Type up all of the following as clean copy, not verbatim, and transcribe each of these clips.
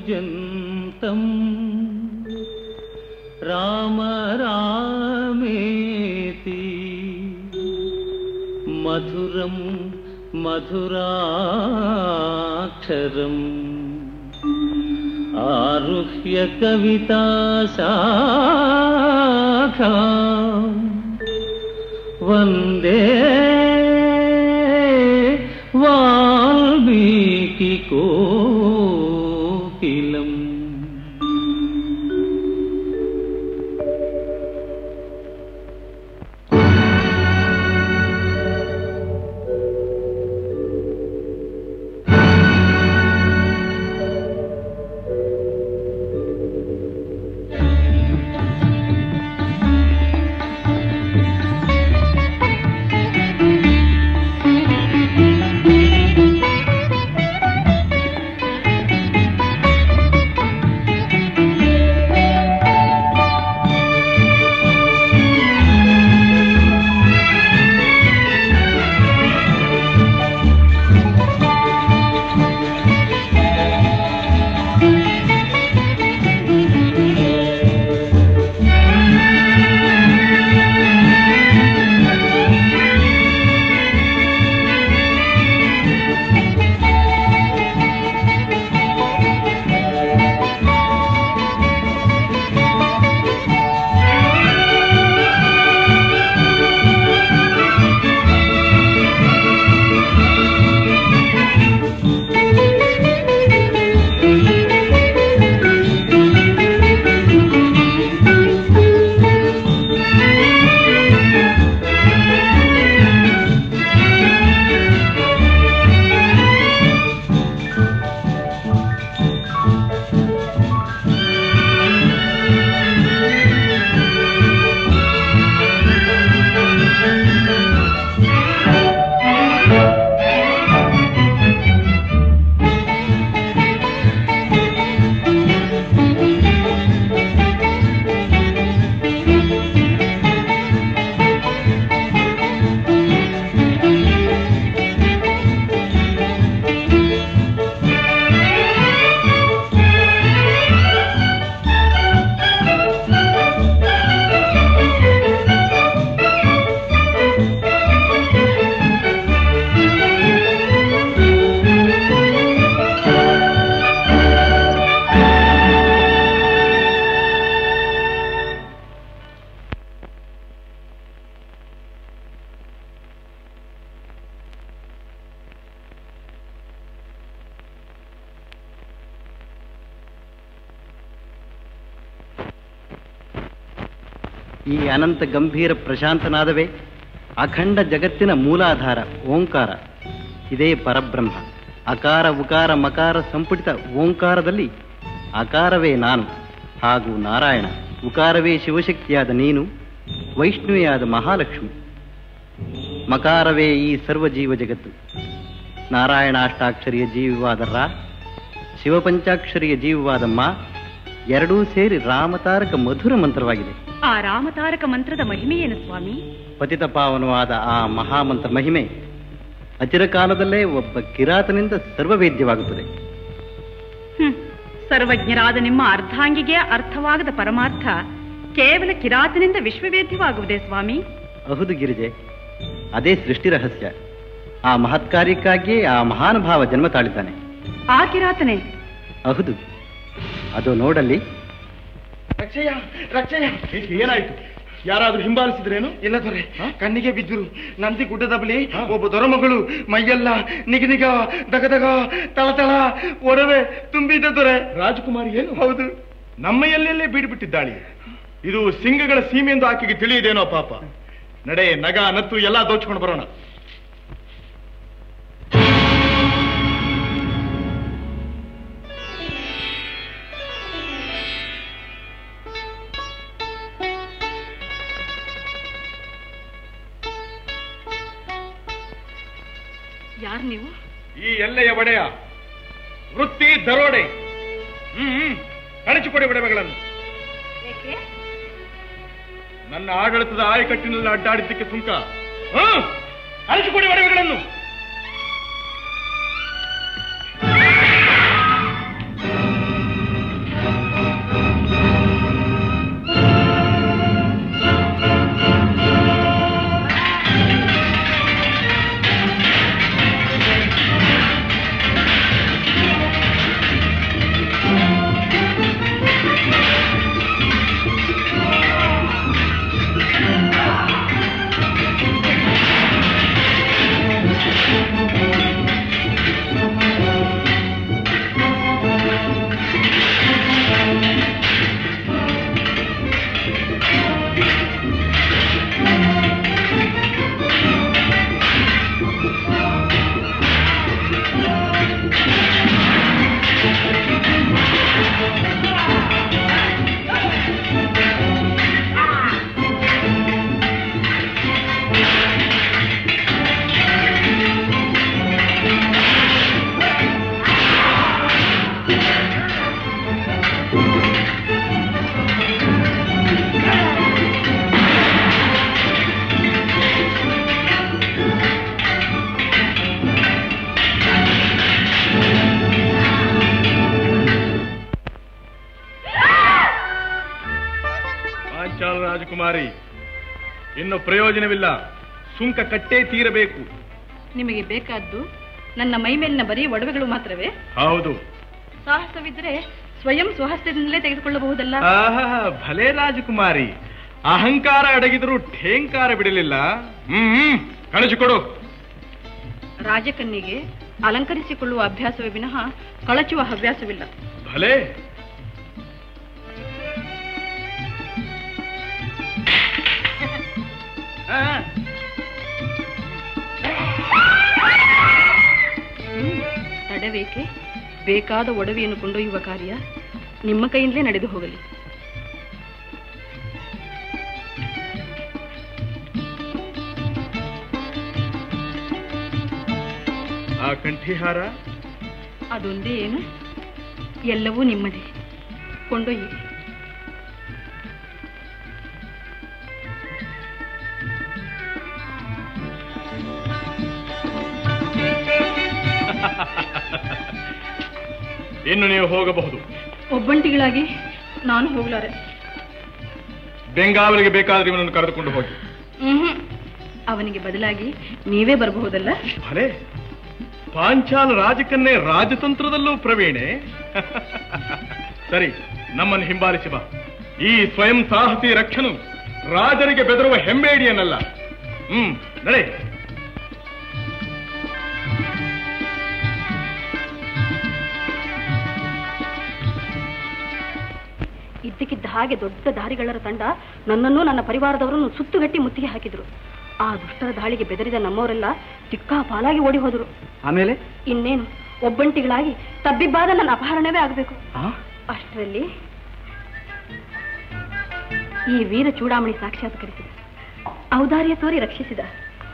कूजन्तं राम रामेति मधुरं मधुराक्षरम् आरुह्य कविताशाखां वन्दे वाल्मीकि कोकिलम्। ಈ ಅನಂತ ಗಂಭೀರ ಪ್ರಶಾಂತನಾದವೇ ಅಖಂಡ ಜಗತ್ತಿನ ಮೂಲಾಧಾರ ಓಂಕಾರ. ಇದೇ ಪರಬ್ರಹ್ಮ. ಅಕಾರ ಉಕಾರ ಮಕಾರ ಸಂಪುಟಿತ ಓಂಕಾರದಲ್ಲಿ ಅಕಾರವೇ ನಾನು ಹಾಗೂ ನಾರಾಯಣ, ಉಕಾರವೇ ಶಿವಶಕ್ತಿಯಾದ ನೀನು, ವೈಷ್ಣವಿಯಾದ ಮಹಾಲಕ್ಷ್ಮಿ, ಮಕಾರವೇ ಈ ಸರ್ವಜೀವ ಜಗತ್ತು. ನಾರಾಯಣ ಅಷ್ಟಾಕ್ಷರಿಯ ಜೀವವಾದ ರಾ, ಶಿವಪಂಚಾಕ್ಷರಿಯ ಜೀವವಾದ ಮಾ ಎರಡೂ ಸೇರಿ ರಾಮತಾರಕ ಮಧುರ ಮಂತ್ರವಾಗಿದೆ. ಆ ರಾಮತಾರಕ ಮಂತ್ರದ ಮಹಿಮೆಯೇನು ಸ್ವಾಮಿ? ಪತಿತ ಪಾವನವಾದ ಆ ಮಹಾಮಂತ್ರ ಮಹಿಮೆ ಅಚಿರಕಾಲದಲ್ಲೇ ಒಬ್ಬ ಕಿರಾತನಿಂದ ಸರ್ವವೇದ್ಯವಾಗುತ್ತದೆ. ಸರ್ವಜ್ಞರಾದ ನಿಮ್ಮ ಅರ್ಧಾಂಗಿಗೆ ಅರ್ಥವಾಗದ ಪರಮಾರ್ಥ ಕೇವಲ ಕಿರಾತನಿಂದ ವಿಶ್ವವೇದ್ಯವಾಗುವುದೇ ಸ್ವಾಮಿ? ಹೌದು ಗಿರಿಜೆ, ಅದೇ ಸೃಷ್ಟಿ ರಹಸ್ಯ. ಆ ಮಹತ್ಕಾರ್ಯಕ್ಕಾಗಿಯೇ ಆ ಮಹಾನುಭಾವ ಜನ್ಮ ತಾಳಿದ್ದಾನೆ. ಆ ಕಿರಾತನೇ? ಹೌದು, ಅದು ನೋಡಲ್ಲಿ. ರಕ್ಷಯ್ಯ, ರಕ್ಷಯ್ಯ, ಏನಾಯ್ತು? ಯಾರಾದ್ರೂ ಹಿಂಬಾಲಿಸಿದ್ರೇನು? ಇಲ್ಲ ದೊರೆ, ಕಣ್ಣಿಗೆ ಬಿದ್ದರು. ನಂದಿ ಗುಡ್ಡದ ಬಳಿ ಒಬ್ಬ ದೊರೆಮಗಳು, ಮೈಯೆಲ್ಲ ನಿಗನಿಗ ದಗದಗ ತಳತಳ ಒಡವೆ ತುಂಬಿದ್ದ ದೊರೆ. ರಾಜಕುಮಾರಿ ಏನು? ಹೌದು. ನಮ್ಮ ಎಲ್ಲೆಲ್ಲೇ ಬೀಡುಬಿಟ್ಟಿದ್ದಾಳೆ. ಇದು ಸಿಂಗಗಳ ಸೀಮೆ ಎಂದು ಆಕೆಗೆ ತಿಳಿಯುವುದೇನೋ ಪಾಪ. ನಡೆ, ನಗ ನತ್ತು ಎಲ್ಲ ದೋಚ್ಕೊಂಡು ಬರೋಣ. ಯಾರು ನೀವು? ಈ ಎಲ್ಲೆಯ ಒಡೆಯ, ವೃತ್ತಿ ದರೋಡೆ. ಕಳಚಿಕೊಡಿ ಒಡವೆಗಳನ್ನು. ನನ್ನ ಆಡಳಿತದ ಆಯಕಟ್ಟಿನಲ್ಲಿ ಅಡ್ಡಾಡಿದ್ದಕ್ಕೆ ಸುಂಕ. ಕಳಚಿಕೊಡಿ ಒಡವೆಗಳನ್ನು. ರಾಜಕುಮಾರಿ, ಇನ್ನು ಪ್ರಯೋಜನವಿಲ್ಲ. ಸುಂಕ ಕಟ್ಟೇ ತೀರಬೇಕು. ನಿಮಗೆ ಬೇಕಾದ್ದು ನನ್ನ ಮೈ ಮೇಲಿನ ಬರೀ ಒಡವೆಗಳು ಮಾತ್ರವೇ? ಹೌದು. ಸಾಹಸವಿದ್ರೆ ಸ್ವಯಂ ಸ್ವಹಸ್ತದಿಂದಲೇ ತೆಗೆದುಕೊಳ್ಳಬಹುದಲ್ಲ? ಭಲೆ ರಾಜಕುಮಾರಿ, ಅಹಂಕಾರ ಅಡಗಿದರೂ ಠೇಂಕಾರ ಬಿಡಲಿಲ್ಲ. ಕಳಿಸಿಕೊಡು. ರಾಜಕನ್ನಿಗೆ ಅಲಂಕರಿಸಿಕೊಳ್ಳುವ ಅಭ್ಯಾಸವೇ ವಿನಃ ಕಳಚುವ ಹವ್ಯಾಸವಿಲ್ಲ. ಭಲೆ. ತಡವೇಕೆ? ಬೇಕಾದ ಒಡವೆಯನ್ನು ಕೊಂಡೊಯ್ಯುವ ಕಾರ್ಯ ನಿಮ್ಮ ಕೈಯಿಂದಲೇ ನಡೆದು ಹೋಗಲಿ. ಆ ಕಂಠಿಹಾರ ಅದೊಂದೇ ಏನು? ಎಲ್ಲವೂ ನಿಮ್ಮದೇ. ಕೊಂಡೊಯ್ಯಿ. ಇನ್ನು ನೀವು ಹೋಗಬಹುದು. ಒಬ್ಬಂಟಿಗಳಾಗಿ ನಾನು ಹೋಗಲಾರೆ. ಬೆಂಗಾವಲಿಗೆ ಬೇಕಾದ್ರೆ ಇವನನ್ನು ಕರೆದುಕೊಂಡು ಹೋಗಿ. ಅವನಿಗೆ ಬದಲಾಗಿ ನೀವೇ ಬರಬಹುದಲ್ಲ? ಭಲೆ. ಪಾಂಚಾಲ ರಾಜಕನ್ನೇ ರಾಜತಂತ್ರದಲ್ಲೂ ಪ್ರವೀಣೆ. ಸರಿ, ನಮ್ಮನ್ನು ಹಿಂಬಾಲಿಸಿ ಬಾ. ಈ ಸ್ವಯಂ ಸಾಹಸಿ ರಕ್ಷನು ರಾಜರಿಗೆ ಬೆದರುವ ಹೆಮ್ಮೇಡಿಯನ್ನಲ್ಲ. ನಡೆ. ಇದ್ದಕ್ಕಿದ್ದ ಹಾಗೆ ದೊಡ್ಡ ದಾರಿಗಳರ ತಂಡ ನನ್ನನ್ನು ನನ್ನ ಪರಿವಾರದವರನ್ನು ಸುತ್ತುಗಟ್ಟಿ ಮುತ್ತಿಗೆ ಹಾಕಿದ್ರು. ಆ ದುಷ್ಟರ ದಾಳಿಗೆ ಬೆದರಿದ ನಮ್ಮವರೆಲ್ಲ ದಿಕ್ಕಾಪಾಲಾಗಿ ಓಡಿ ಹೋದರು. ಆಮೇಲೆ ಇನ್ನೇನು, ಒಬ್ಬಂಟಿಗಳಾಗಿ ತಬ್ಬಿಬ್ಬಾದ ನನ್ನ ಅಪಹರಣವೇ ಆಗಬೇಕು. ಅಷ್ಟರಲ್ಲಿ ಈ ವೀರ ಚೂಡಾಮಣಿ ಸಾಕ್ಷಾತ್ಕರಿಸಿದ, ಔದಾರ್ಯ ತೋರಿ ರಕ್ಷಿಸಿದ.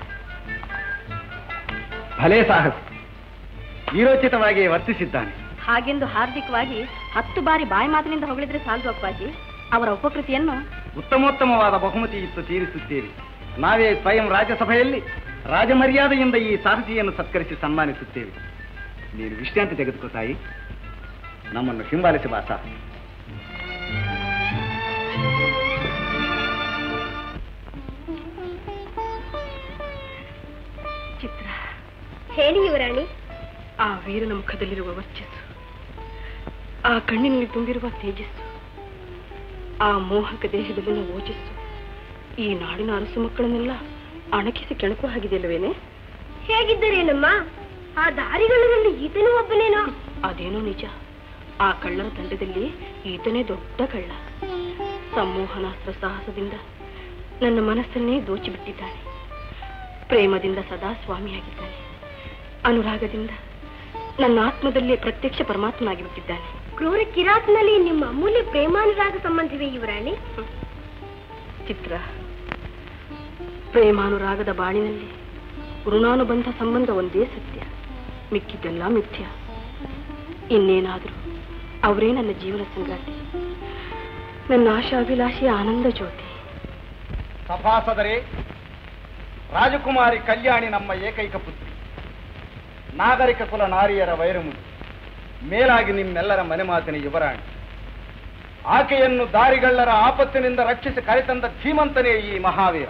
ಭಲೇ ಸಾಹಸ, ವೀರೋಚಿತವಾಗಿ ವರ್ತಿಸಿದ್ದಾನೆ. ಹಾಗೆಂದು ಹಾರ್ದಿಕವಾಗಿ 10 ಬಾರಿ ಬಾಯಿ ಮಾತಿನಿಂದ ಹೊಗಳಿದ್ರೆ ಸಾಲದು ಅಪ್ಪಾಜಿ. ಅವರ ಉಪಕೃತಿಯನ್ನು ಉತ್ತಮೋತ್ತಮವಾದ ಬಹುಮತಿ ಇತ್ತು ತೀರಿಸುತ್ತೇವೆ. ನಾವೇ ಸ್ವಯಂ ರಾಜ್ಯಸಭೆಯಲ್ಲಿ ರಾಜಮರ್ಯಾದೆಯಿಂದ ಈ ಸಾರಥಿಯನ್ನು ಸತ್ಕರಿಸಿ ಸನ್ಮಾನಿಸುತ್ತೇವೆ. ನೀನು ವಿಶ್ರಾಂತಿ ತೆಗೆದುಕೋ ತಾಯಿ. ನಮ್ಮನ್ನು ಹಿಂಬಾಲಿಸಿ ಬಾ ಸಾಹಸಿ. ಚಿತ್ರ ಹೇಳಿ ಯುವರಾಣಿ. ಆ ವೀರನ ಮುಖದಲ್ಲಿರುವ ವರ್ಚಸ್ಸು, ಆ ಕಣ್ಣಿನಲ್ಲಿ ತುಂಬಿರುವ ತೇಜಸ್ಸು, ಆ ಮೋಹಕ ದೇಹದಲ್ಲಿನ ಓಜಸ್ಸು ಈ ನಾಡಿನ ಅರಸು ಮಕ್ಕಳನ್ನೆಲ್ಲ ಅಣಕಿಸಿ ಕೆಣಕು ಹಾಗಿದೆಯಲ್ಲವೇನೆ? ಹೇಗಿದ್ದರೇನಮ್ಮ? ಆ ದಾರಿಗಳಲ್ಲಿ ಈತನೂ ಒಬ್ಬನೇನೋ? ಅದೇನೋ ನಿಜ. ಆ ಕಳ್ಳರ ತಂಡದಲ್ಲಿ ಈತನೇ ದೊಡ್ಡ ಕಳ್ಳ. ಸಂಮೋಹನಾಸ್ತ್ರ ಸಾಹಸದಿಂದ ನನ್ನ ಮನಸ್ಸನ್ನೇ ದೋಚಿಬಿಟ್ಟಿದ್ದಾನೆ. ಪ್ರೇಮದಿಂದ ಸದಾ ಸ್ವಾಮಿಯಾಗಿದ್ದಾನೆ. ಅನುರಾಗದಿಂದ ನನ್ನ ಆತ್ಮದಲ್ಲೇ ಪ್ರತ್ಯಕ್ಷ ಪರಮಾತ್ಮನಾಗಿ ಬಿಟ್ಟಿದ್ದಾನೆ. ಕ್ರೂರ ಕಿರಾತನಲ್ಲಿ ನಿಮ್ಮ ಅಮೂಲ್ಯ ಪ್ರೇಮಾನುರಾಗ ಸಂಬಂಧವೇ ಯುವರಾಣಿ? ಚಿತ್ರ, ಪ್ರೇಮಾನುರಾಗದ ಬಾಳಿನಲ್ಲಿ ಋಣಾನುಬಂಧ ಸಂಬಂಧ ಒಂದೇ ಸತ್ಯ, ಮಿಕ್ಕಿದ್ದೆಲ್ಲ ಮಿಥ್ಯ. ಇನ್ನೇನಾದರೂ ಅವರೇ ನನ್ನ ಜೀವನ ಸಂಗಾತಿ, ನನ್ನ ಆಶಾಭಿಲಾಷಿಯ ಆನಂದ ಜ್ಯೋತಿ. ಸಭಾಸದರೇ, ರಾಜಕುಮಾರಿ ಕಲ್ಯಾಣಿ ನಮ್ಮ ಏಕೈಕ ಪುತ್ರಿ, ನಾಗರಿಕ ಕುಲ ನಾರಿಯರ ವೈರಮುಡಿ, ಮೇಲಾಗಿ ನಿಮ್ಮೆಲ್ಲರ ಮನೆ ಮಾತಿನ ಯುವರಾಣಿ. ಆಕೆಯನ್ನು ದಾರಿಗಳ್ಳರ ಆಪತ್ತಿನಿಂದ ರಕ್ಷಿಸಿ ಕರೆತಂದ ಧೀಮಂತನೇ ಈ ಮಹಾವೀರ.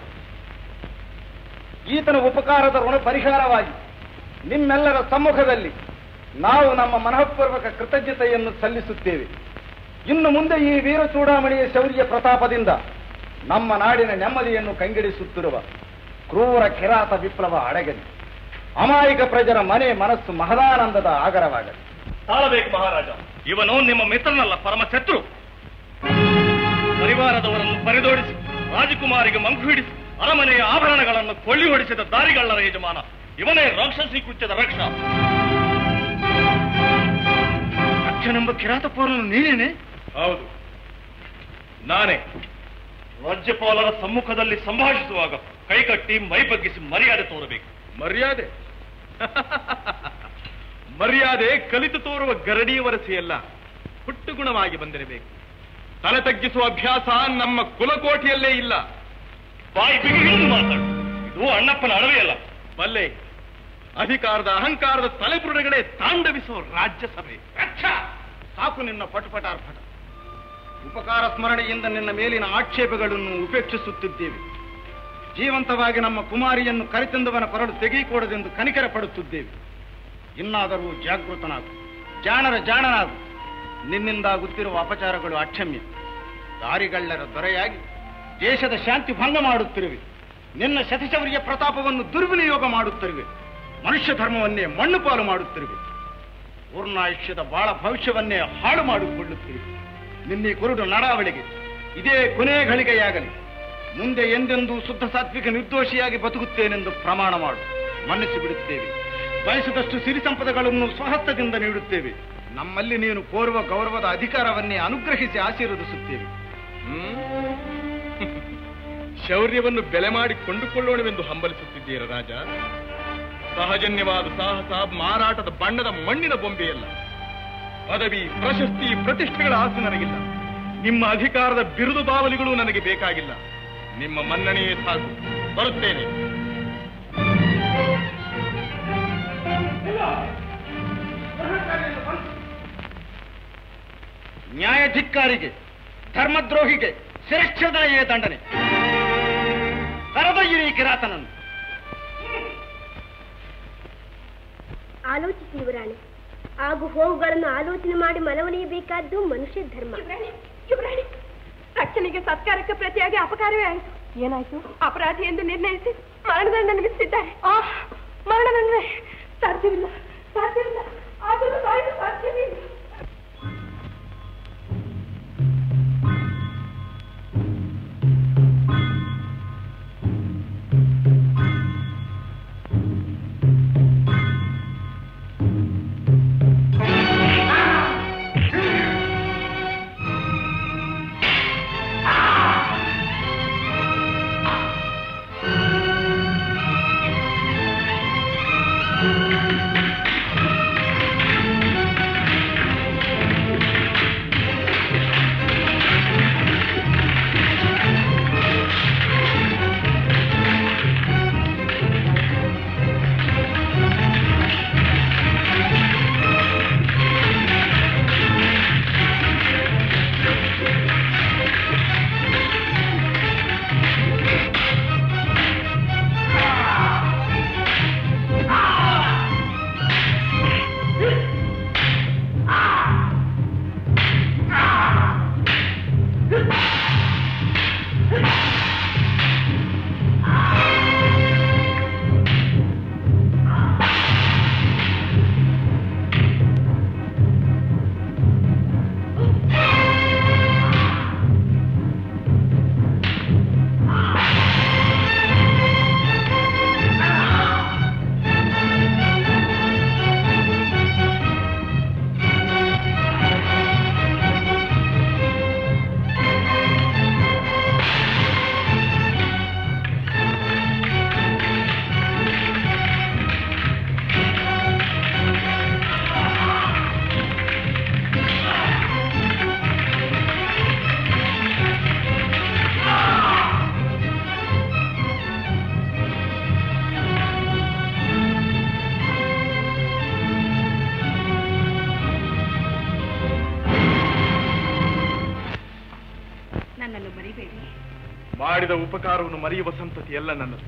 ಈತನ ಉಪಕಾರದ ಋಣ ಪರಿಹಾರವಾಗಿ ನಿಮ್ಮೆಲ್ಲರ ಸಮ್ಮುಖದಲ್ಲಿ ನಾವು ನಮ್ಮ ಮನಃಪೂರ್ವಕ ಕೃತಜ್ಞತೆಯನ್ನು ಸಲ್ಲಿಸುತ್ತೇವೆ. ಇನ್ನು ಮುಂದೆ ಈ ವೀರ ಚೂಡಾಮಣಿಯ ಶೌರ್ಯ ಪ್ರತಾಪದಿಂದ ನಮ್ಮ ನಾಡಿನ ನೆಮ್ಮದಿಯನ್ನು ಕಂಗೆಡಿಸುತ್ತಿರುವ ಕ್ರೂರ ಕಿರಾತ ವಿಪ್ಲವ ಅಡಗಲಿ. ಅಮಾಯಕ ಪ್ರಜರ ಮನೆ ಮನಸ್ಸು ಮಹದಾನಂದದ ಆಗರವಾಗಲಿ. ತಾಳಬೇಕು ಮಹಾರಾಜ. ಇವನು ನಿಮ್ಮ ಮಿತ್ರನಲ್ಲ, ಪರಮ ಶತ್ರು. ಪರಿವಾರದವರನ್ನು ಪರಿದೋಡಿಸಿ ರಾಜಕುಮಾರಿಗೆ ಮಂಕು ಹಿಡಿಸಿ ಅರಮನೆಯ ಆಭರಣಗಳನ್ನು ಕೊಳ್ಳಿ ಹೊಡಿಸಿದ ದಾರಿಗಳ್ಳರ ಯಜಮಾನ ಇವನೇ. ರಾಕ್ಷಸಿ ಕೃತ್ಯದ ರಕ್ಷ. ರಕ್ಷನೆಂಬ ಕಿರಾತಪೂರ್ಣನು ನೀನೇನೆ? ಹೌದು, ನಾನೇ. ರಾಜ್ಯಪಾಲರ ಸಮ್ಮುಖದಲ್ಲಿ ಸಂಭಾಷಿಸುವಾಗ ಕೈಕಟ್ಟಿ ಮೈ ಬಗ್ಗಿಸಿ ಮರ್ಯಾದೆ ತೋರಬೇಕು. ಮರ್ಯಾದೆ? ಮರ್ಯಾದೆ ಕಲಿತು ತೋರುವ ಗರಡಿಯ ವರಸೆಯಲ್ಲ, ಹುಟ್ಟು ಗುಣವಾಗಿ ಬಂದಿರಬೇಕು. ತಲೆ ತಗ್ಗಿಸುವ ಅಭ್ಯಾಸ ನಮ್ಮ ಕುಲಕೋಟೆಯಲ್ಲೇ ಇಲ್ಲ. ಬಾಯಿ ಬಿಗಿ ಮಾತಾಡು. ಇದು ಅಣ್ಣಪ್ಪನ ಅಳವೆಯಲ್ಲ. ಬಲ್ಲೆ, ಅಧಿಕಾರದ ಅಹಂಕಾರದ ತಲೆಬುರುಡೆಗಳೇ ತಾಂಡವಿಸುವ ರಾಜ್ಯಸಭೆ. ಸಾಕು ನಿನ್ನ ಪಟುಪಟಾರ್ಪಟ. ಉಪಕಾರ ಸ್ಮರಣೆಯಿಂದ ನಿನ್ನ ಮೇಲಿನ ಆಕ್ಷೇಪಗಳನ್ನು ಉಪೇಕ್ಷಿಸುತ್ತಿದ್ದೇವೆ. ಜೀವಂತವಾಗಿ ನಮ್ಮ ಕುಮಾರಿಯನ್ನು ಕರೆತಂದವನ ಕೊರಡು ತೆಗೆಯಿಕೊಡದೆಂದು ಕನಿಕರ ಪಡುತ್ತಿದ್ದೇವೆ. ಇನ್ನಾದರೂ ಜಾಗೃತನಾಗು, ಜಾಣನಾಗು. ನಿನ್ನಿಂದಾಗುತ್ತಿರುವ ಅಪಚಾರಗಳು ಅಕ್ಷಮ್ಯ. ದಾರಿಗಳ್ಳರ ದೊರೆಯಾಗಿ ದೇಶದ ಶಾಂತಿ ಭಂಗ ಮಾಡುತ್ತಿರುವೆ. ನಿನ್ನ ಶತಶೌರ್ಯ ಪ್ರತಾಪವನ್ನು ದುರ್ವಿನಿಯೋಗ ಮಾಡುತ್ತಿರುವೆ. ಮನುಷ್ಯ ಧರ್ಮವನ್ನೇ ಮಣ್ಣು ಪಾಲು ಮಾಡುತ್ತಿರುವೆ. ಪೂರ್ಣಾಯುಷ್ಯದ ಬಾಳ ಭವಿಷ್ಯವನ್ನೇ ಹಾಳು ಮಾಡಿಕೊಳ್ಳುತ್ತಿರುವೆ. ನಿನ್ನೆ ಕುರುಡು ನಡಾವಳಿಗೆ ಇದೇ ಕೊನೆ ಗಳಿಗೆಯಾಗಲಿ. ಮುಂದೆ ಎಂದೆಂದೂ ಶುದ್ಧ ಸಾತ್ವಿಕ ನಿರ್ದೋಷಿಯಾಗಿ ಬದುಕುತ್ತೇನೆಂದು ಪ್ರಮಾಣ ಮಾಡು. ಮನ್ನಿಸಿ ಬಿಡುತ್ತೇವೆ. ಬಯಸಿದಷ್ಟು ಸಿರಿ ಸಂಪದಗಳನ್ನು ಸ್ವಹಸ್ತದಿಂದ ನೀಡುತ್ತೇವೆ. ನಮ್ಮಲ್ಲಿ ನೀನು ಕೋರುವ ಗೌರವದ ಅಧಿಕಾರವನ್ನೇ ಅನುಗ್ರಹಿಸಿ ಆಶೀರ್ವದಿಸುತ್ತೇವೆ. ಶೌರ್ಯವನ್ನು ಬೆಲೆ ಮಾಡಿ ಕೊಂಡುಕೊಳ್ಳೋಣವೆಂದು ಹಂಬಲಿಸುತ್ತಿದ್ದೀರ ರಾಜ. ಸಹಜನ್ಯವಾದ ಸಾಹಸ ಮಾರಾಟದ ಬಣ್ಣದ ಮಣ್ಣಿನ ಬೊಂಬೆಯಲ್ಲ. ಪದವಿ, ಪ್ರಶಸ್ತಿ, ಪ್ರತಿಷ್ಠೆಗಳ ಆಸೆ ನನಗಿಲ್ಲ. ನಿಮ್ಮ ಅಧಿಕಾರದ ಬಿರುದು ಬಾವಲಿಗಳು ನನಗೆ ಬೇಕಾಗಿಲ್ಲ. ನಿಮ್ಮ ಮನ್ನಣೆಯೇ ಸಾಕು. ಬರುತ್ತೇನೆ. ನ್ಯಾಯಾಧಿಕಾರಿಗೆ, ಧರ್ಮದ್ರೋಹಿಗೆ ಶಿರಚ್ಛೇದನೆಯೇ ದಂಡನೆ. ಕರೆದೊಯ್ಯಿರಿ ಕಿರಾತನನ್ನು. ಆಲೋಚಿಸಿ ಯುವರಾಣಿ. ಆಗು ಹೋಗುಗಳನ್ನು ಆಲೋಚನೆ ಮಾಡಿ ಮನವೊಲಿಯಬೇಕಾದ್ದು ಮನುಷ್ಯ ಧರ್ಮ. ಯುವರಾಣಿ, ರಕ್ಷಣೆಗೆ ಸತ್ಕಾರಕ್ಕೆ ಪ್ರತಿಯಾಗಿ ಅಪಕಾರವೇ ಆಯಿತು. ಏನಾಯ್ತು? ಅಪರಾಧಿ ಎಂದು ನಿರ್ಣಯಿಸಿ ಮರಣದಂಡನೆ ವಿಧಿಸಿದ್ದಾರೆ. ಮರಣದಂಡನೆ ಸಾಧ್ಯವಿಲ್ಲ, ಸಾಧ್ಯವಿಲ್ಲ. ಆದರೂ ಸಾಯಲು ಸಾಧ್ಯವಿಲ್ಲ. ಮಾಡಿದ ಉಪಕಾರವನ್ನು ಮರೆಯುವ ಸಂತತಿ ಎಲ್ಲ ನನ್ನದು.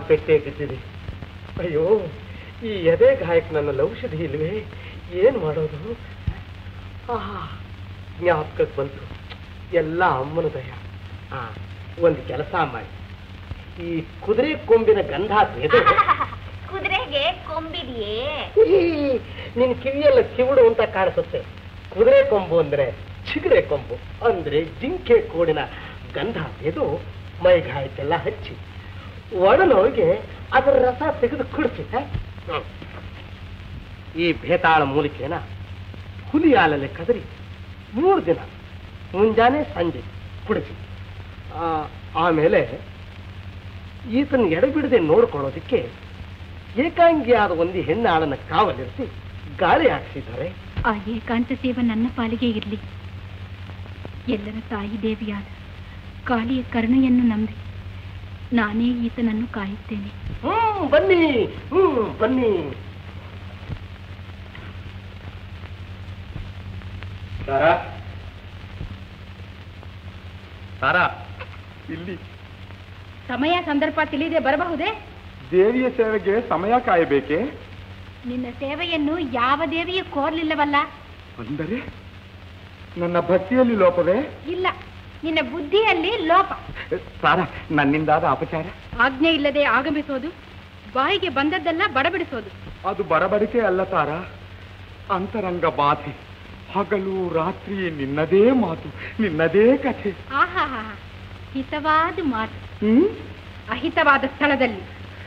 ಪೆಟ್ಟೆ ಬಿದ್ದಿದೆ. ಅಯ್ಯೋ, ಈ ಎದೆ ಗಾಯಕ್ಕೆ ನನ್ನ ಔಷಧಿ ಇಲ್ವೇ? ಏನ್ ಮಾಡೋದು? ಆಹಾ, ಜ್ಞಾಪಕಕ್ಕೆ ಬಂತು, ಎಲ್ಲ ಅಮ್ಮನ ದಯ. ಒಂದು ಕೆಲಸ ಮಾಡಿ, ಈ ಕುದುರೆ ಕೊಂಬಿನ ಗಂಧ ಕುದುರೆಗೆ ಕೊಂಬಿದೆಯೇ? ನಿನ್ ಕಿವಿಯೆಲ್ಲ ಕಿವುಡು ಅಂತ ಕಾಣಿಸುತ್ತೆ. ಕುದುರೆ ಕೊಂಬು ಅಂದ್ರೆ ಚಿಗುರೆ ಕೊಂಬು ಅಂದ್ರೆ ಜಿಂಕೆ ಕೋಡಿನ ಗಂಧ ತೆಗೆದು ಮೈಗಾಯಕ್ಕೆಲ್ಲ ಹಚ್ಚಿ ಒಡನೊಳಗೆ ಅದರ ರಸ ತೆಗೆದು ಕುಡಿಸಿ. ಈ ಭೇತಾಳ ಮೂಲಿಕೆನ ಹುಲಿ ಹಾಲಲ್ಲಿ ಕದರಿ 3 ದಿನ ಮುಂಜಾನೆ ಸಂಜೆ ಕುಡಿಸಿ. ಆಮೇಲೆ ಈತನ ಎಡೆಬಿಡದೆ ನೋಡ್ಕೊಳ್ಳೋದಿಕ್ಕೆ ಏಕಾಂಗಿಯಾದ ಒಂದು ಹೆಣ್ಣಾಳನ್ನ ಕಾವಲಿರಿಸಿ ಗಾಳಿ ಹಾಕಿಸಿದ್ದಾರೆ. ಆ ಏಕಾಂತ ಸೇವೆ ನನ್ನ ಪಾಲಿಗೆ ಇರಲಿ. ಎಲ್ಲರ ತಾಯಿ ದೇವಿಯಾದ ಕಾಳಿಯ ಕರುಣೆಯನ್ನು ನಂಬಿ ನಾನೇ ಈತನನ್ನು ಕಾಯುತ್ತೇನೆ. ಬನ್ನಿ, ಬನ್ನಿ. ಸಾರಾ, ಇಲ್ಲಿ ಸಮಯ ಸಂದರ್ಭ ತಿಳಿದೇ ಬರಬಹುದೇ? ದೇವಿಯ ಸೇವೆಗೆ ಸಮಯ ಕಾಯಬೇಕೆ? ನಿನ್ನ ಸೇವೆಯನ್ನು ಯಾವ ದೇವಿಯೂ ಕೋರ್ಲಿಲ್ಲವಲ್ಲ. ಅಂದರೆ ನನ್ನ ಭಕ್ತಿಯಲ್ಲಿ ಲೋಪವೇ? ಇಲ್ಲ, ನಿನ್ನ ಬುದ್ಧಿಯಲ್ಲಿ ಲೋಪ. ಸಾರಾ, ನನ್ನಿಂದಾದ ಅಪಚಾರ. ಆಜ್ಞೆ ಇಲ್ಲದೆ ಆಗಮಿಸೋದು, ಬಾಯಿಗೆ ಬಂದದ್ದೆಲ್ಲ ಬಡಬಿಡಿಸೋದು. ಅದು ಬಡಬಡಿಕೆ ಅಲ್ಲ ತಾರಾ, ಅಂತರಂಗ ಬಾಧೆ. ಹಗಲು ರಾತ್ರಿ ನಿನ್ನದೇ ಮಾತು, ನಿನ್ನದೇ ಕಥೆ. ಆಹಾ, ಹಿತವಾದ ಮಾತು ಅಹಿತವಾದ ಸ್ಥಳದಲ್ಲಿ.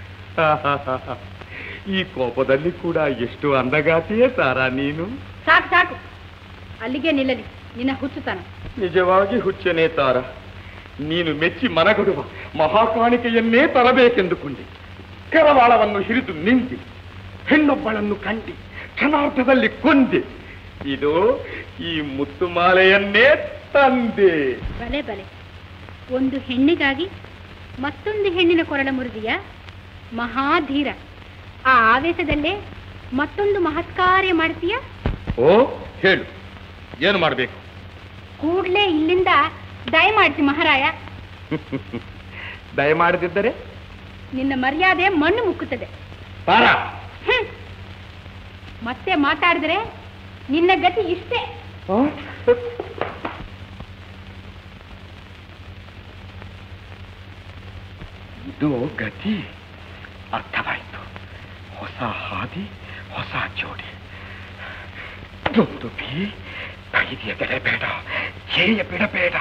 ಈ ಕೋಪದಲ್ಲಿ ಕೂಡ ಎಷ್ಟು ಅಂದಗಾತಿಯೇ ತಾರಾ ನೀನು. ಸಾಕು ಸಾಕು, ಅಲ್ಲಿಗೆ ನಿಲ್ಲಲಿ ನಿನ್ನ ಹುಚ್ಚುತನ. ನಿಜವಾಗಿ ಹುಚ್ಚನೇ ತಾರ. ನೀನು ಮೆಚ್ಚಿ ಮನಗೊಡುವ ಮಹಾಕಾಣಿಕೆಯನ್ನೇ ತರಬೇಕೆಂದುಕೊಂಡೆ. ಕರವಾಳವನ್ನು ಹಿರಿದು ನಿಂತಿ ಹೆಣ್ಣೊಬ್ಬಳನ್ನು ಕಂಡಿ ಕ್ಷಣಾರ್ಧದಲ್ಲಿ ಕೊಂದೆ. ಇದು ಈ ಮುತ್ತುಮಾಲೆಯನ್ನೇ ತಂದೆ. ಬಲೆ ಬಲೆ, ಒಂದು ಹೆಣ್ಣಿಗಾಗಿ ಮತ್ತೊಂದು ಹೆಣ್ಣಿನ ಕೊರಳ ಮುರಿದಿಯ ಮಹಾಧೀರ. ಆ ಆವೇಶದಲ್ಲೇ ಮತ್ತೊಂದು ಮಹತ್ಕಾರ್ಯ ಮಾಡ್ತೀಯ. ಓ, ಹೇಳು, ಏನು ಮಾಡಬೇಕು? ಕೂಡ್ಲೇ ಇಲ್ಲಿಂದ ದಯಮಾಡಿಸಿ ಮಹಾರಾಯ. ದಯಮಾಡದಿದ್ದರೆ ನಿನ್ನ ಮರ್ಯಾದೆ ಮಣ್ಣು ಮುಕ್ಕುತ್ತದೆ. ಮತ್ತೆ ಮಾತಾಡಿದ್ರೆ ನಿನ್ನ ಗತಿ ಇಷ್ಟೇ. ಇದು ಗತಿ ಅರ್ಥವಾಯಿತು. ಹೊಸ ಹಾದಿ, ಹೊಸ ಜೋಡಿ. ದುಂದುಬಿ, ಧೈರ್ಯ ಬೇಡ, ಜೇಯ ಬಿಡಬೇಡ.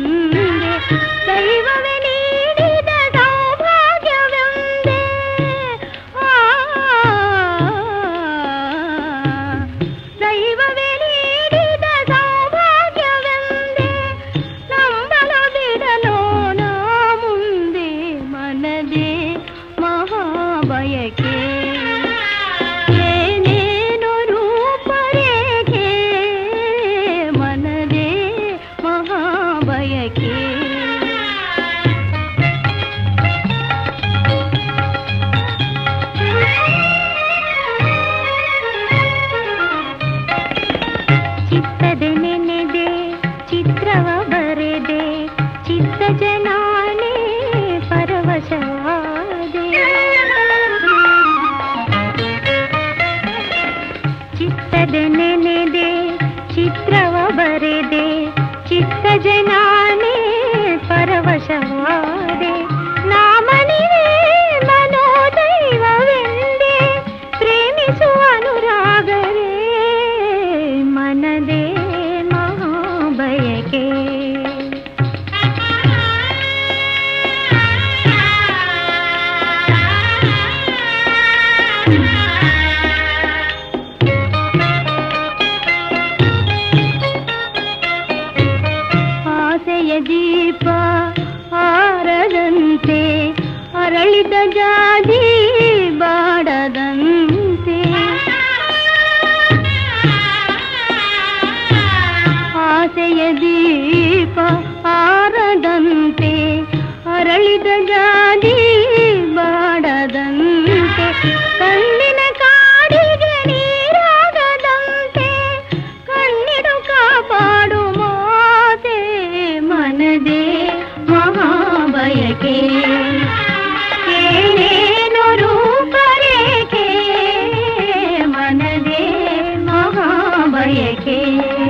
ಒಂದೇ ದೈವವೇ ನೀಡಿದ ಸೌಭಾಗ್ಯವೆಂದೇ ದೈವವೇ ನೀಡಿದ ಸೌಭಾಗ್ಯವೆಂದೇ ನಂಬಲು ಬಿಡಲು ನಾ ಮುಂದೆ ಮನದೇ ಮಹಾಬಯಕೆ ಏನೇನು ರೂಪರೇಖೆ ಮನದೇ ಮಹಾಬಯಕೆ ಚಿತ್ತದ ನೆನೆದೆ ಚಿತ್ರವ ಬರೆದೆ ಚಿತ್ತ ಜನಾನೆ ಪರವಶವಾದೆ ಚಿತ್ತದ ನೆನೆದೆ ಚಿತ್ರವ ಬರೆದೆ ಚಿತ್ತ ಜನಾನೆ ಪರವಶವಾದೆ ನಾಮನಿವೆ ಮನೋದೈವವೆಂದೇ ಪ್ರೇಮಿಸುವ ಅನುರಾಗರೇ ಮನದೇ ಮಹಾಬಯಕೆ ಆಸೆಯ ದೀಪ ಆರದಂತೆ ಅರಳಿದ ಜಾಜಿ ಬಾಡದಂತೆ ಆಸೆಯ ದೀಪ ಆರದಂತೆ ಅರಳಿದ ಜಾಜಿ ಬಾಡದಂತೆ ಕಣ್ಣಿನ ಕಾಡಿಗೆ ನೀರಾಗದಂತೆ ಕಣ್ಣಿಡು ಕಾಪಾಡು ಮಾತೆ ಮನದೇ ಮಹಾಬಯಕೆ ಏನೇನು ರೂಪರೇಖೆ ಮನದೇ ಮಹಾಬಯಕೆ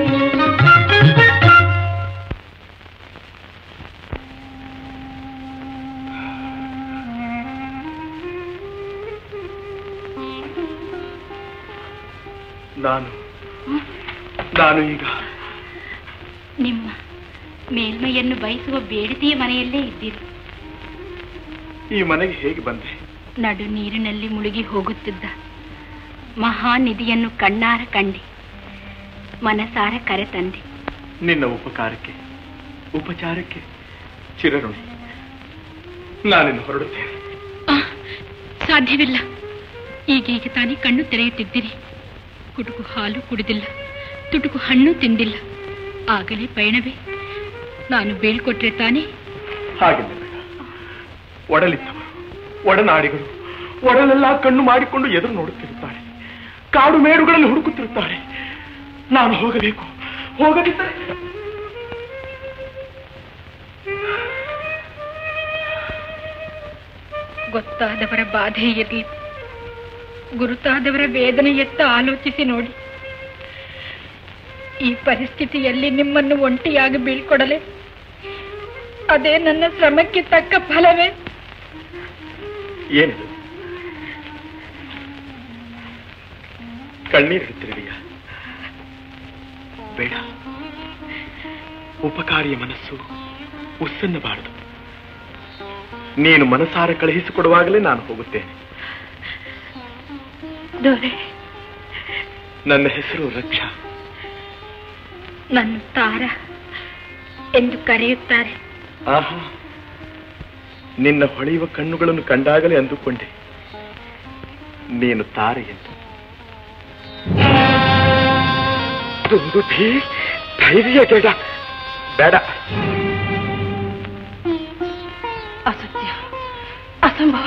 ನಾನು ಈಗ ನಿಮ್ಮ ಮೇಲ್ಮೈಯನ್ನು ಬಯಸುವ ಬೇಡತಿಯ ಮನೆಯಲ್ಲೇ ಇದ್ದೀರಿ. ಈ ಮನೆಗೆ ಹೇಗೆ ಬಂದೆ? ನಡು ನೀರಿನಲ್ಲಿ ಮುಳುಗಿ ಹೋಗುತ್ತಿದ್ದ ಮಹಾನಿಧಿಯನ್ನು ಕಣ್ಣಾರ ಕಂಡೆ, ಮನಸಾರ ಕರೆತಂದೆ. ನಿನ್ನ ಉಪಕಾರಕ್ಕೆ ಉಪಚಾರಕ್ಕೆ ಚಿರಋಣಿ. ನಾನಿನ್ನು ಹೊರಡುತ್ತೇನೆ. ಸಾಧ್ಯವಿಲ್ಲ. ಈಗೀಗ ತಾನೇ ಕಣ್ಣು ತೆರೆಯುತ್ತಿದ್ದೀರಿ. ಕುಟುಕು ಹಾಲು ಕುಡಿದಿಲ್ಲ, ತುಟುಕು ಹಣ್ಣು ತಿಂದಿಲ್ಲ. ಆಗಲೇ ಪಯಣವೇ? ನಾನು ಬೀಳ್ಕೊಟ್ರೆ ತಾನೇ? ಹಾಗಿಲ್ಲ. ಒಡಲಿದ್ದವರು, ಒಡನಾಡಿಗಳು ಒಡಲೆಲ್ಲ ಕಣ್ಣು ಮಾಡಿಕೊಂಡು ಎದುರು ನೋಡುತ್ತಿರುತ್ತಾರೆ. ಕಾಡು ಮೇಡುಗಳಲ್ಲಿ ಹುಡುಕುತ್ತಿರುತ್ತಾರೆ. ನಾನು ಹೋಗಬೇಕು. ಹೋಗದಿದ್ದರೆ ಗೊತ್ತಾದವರ ಬಾಧೆ ಇರಲಿ, ಗುರುತಾದವರ ವೇದನೆಯತ್ತ ಆಲೋಚಿಸಿ ನೋಡಿ. ಈ ಪರಿಸ್ಥಿತಿಯಲ್ಲಿ ನಿಮ್ಮನ್ನು ಒಂಟಿಯಾಗಿ ಬೀಳ್ಕೊಡಲೆ ಅದೇ ನನ್ನ ಶ್ರಮಕ್ಕೆ ತಕ್ಕ ಫಲವೇ? ಏನಿದು? ಕಣ್ಣೀರಿಡುತ್ತಿರಲಿಯ? ಬೇಡ. ಉಪಕಾರಿಯ ಮನಸ್ಸು ಉಸ್ಸನ್ನಬಾರದು. ನೀನು ಮನಸಾರ ಕಳುಹಿಸಿಕೊಡುವಾಗಲೇ ನಾನು ಹೋಗುತ್ತೇನೆ. ನನ್ನ ಹೆಸರು ರಕ್ಷಾ. ನನ್ನ ತಾರ ಎಂದು ಕರೆಯುತ್ತಾರೆ. ಆಹಾ, ನಿನ್ನ ಹೊಳೆಯುವ ಕಣ್ಣುಗಳನ್ನು ಕಂಡಾಗಲೇ ಅಂದುಕೊಂಡೆ ನೀನು ತಾರೆ ಎಂದು. ಧೈರ್ಯ ಬೇಡ. ಬೇಡ. ಅಸತ್ಯ, ಅಸಂಭವ.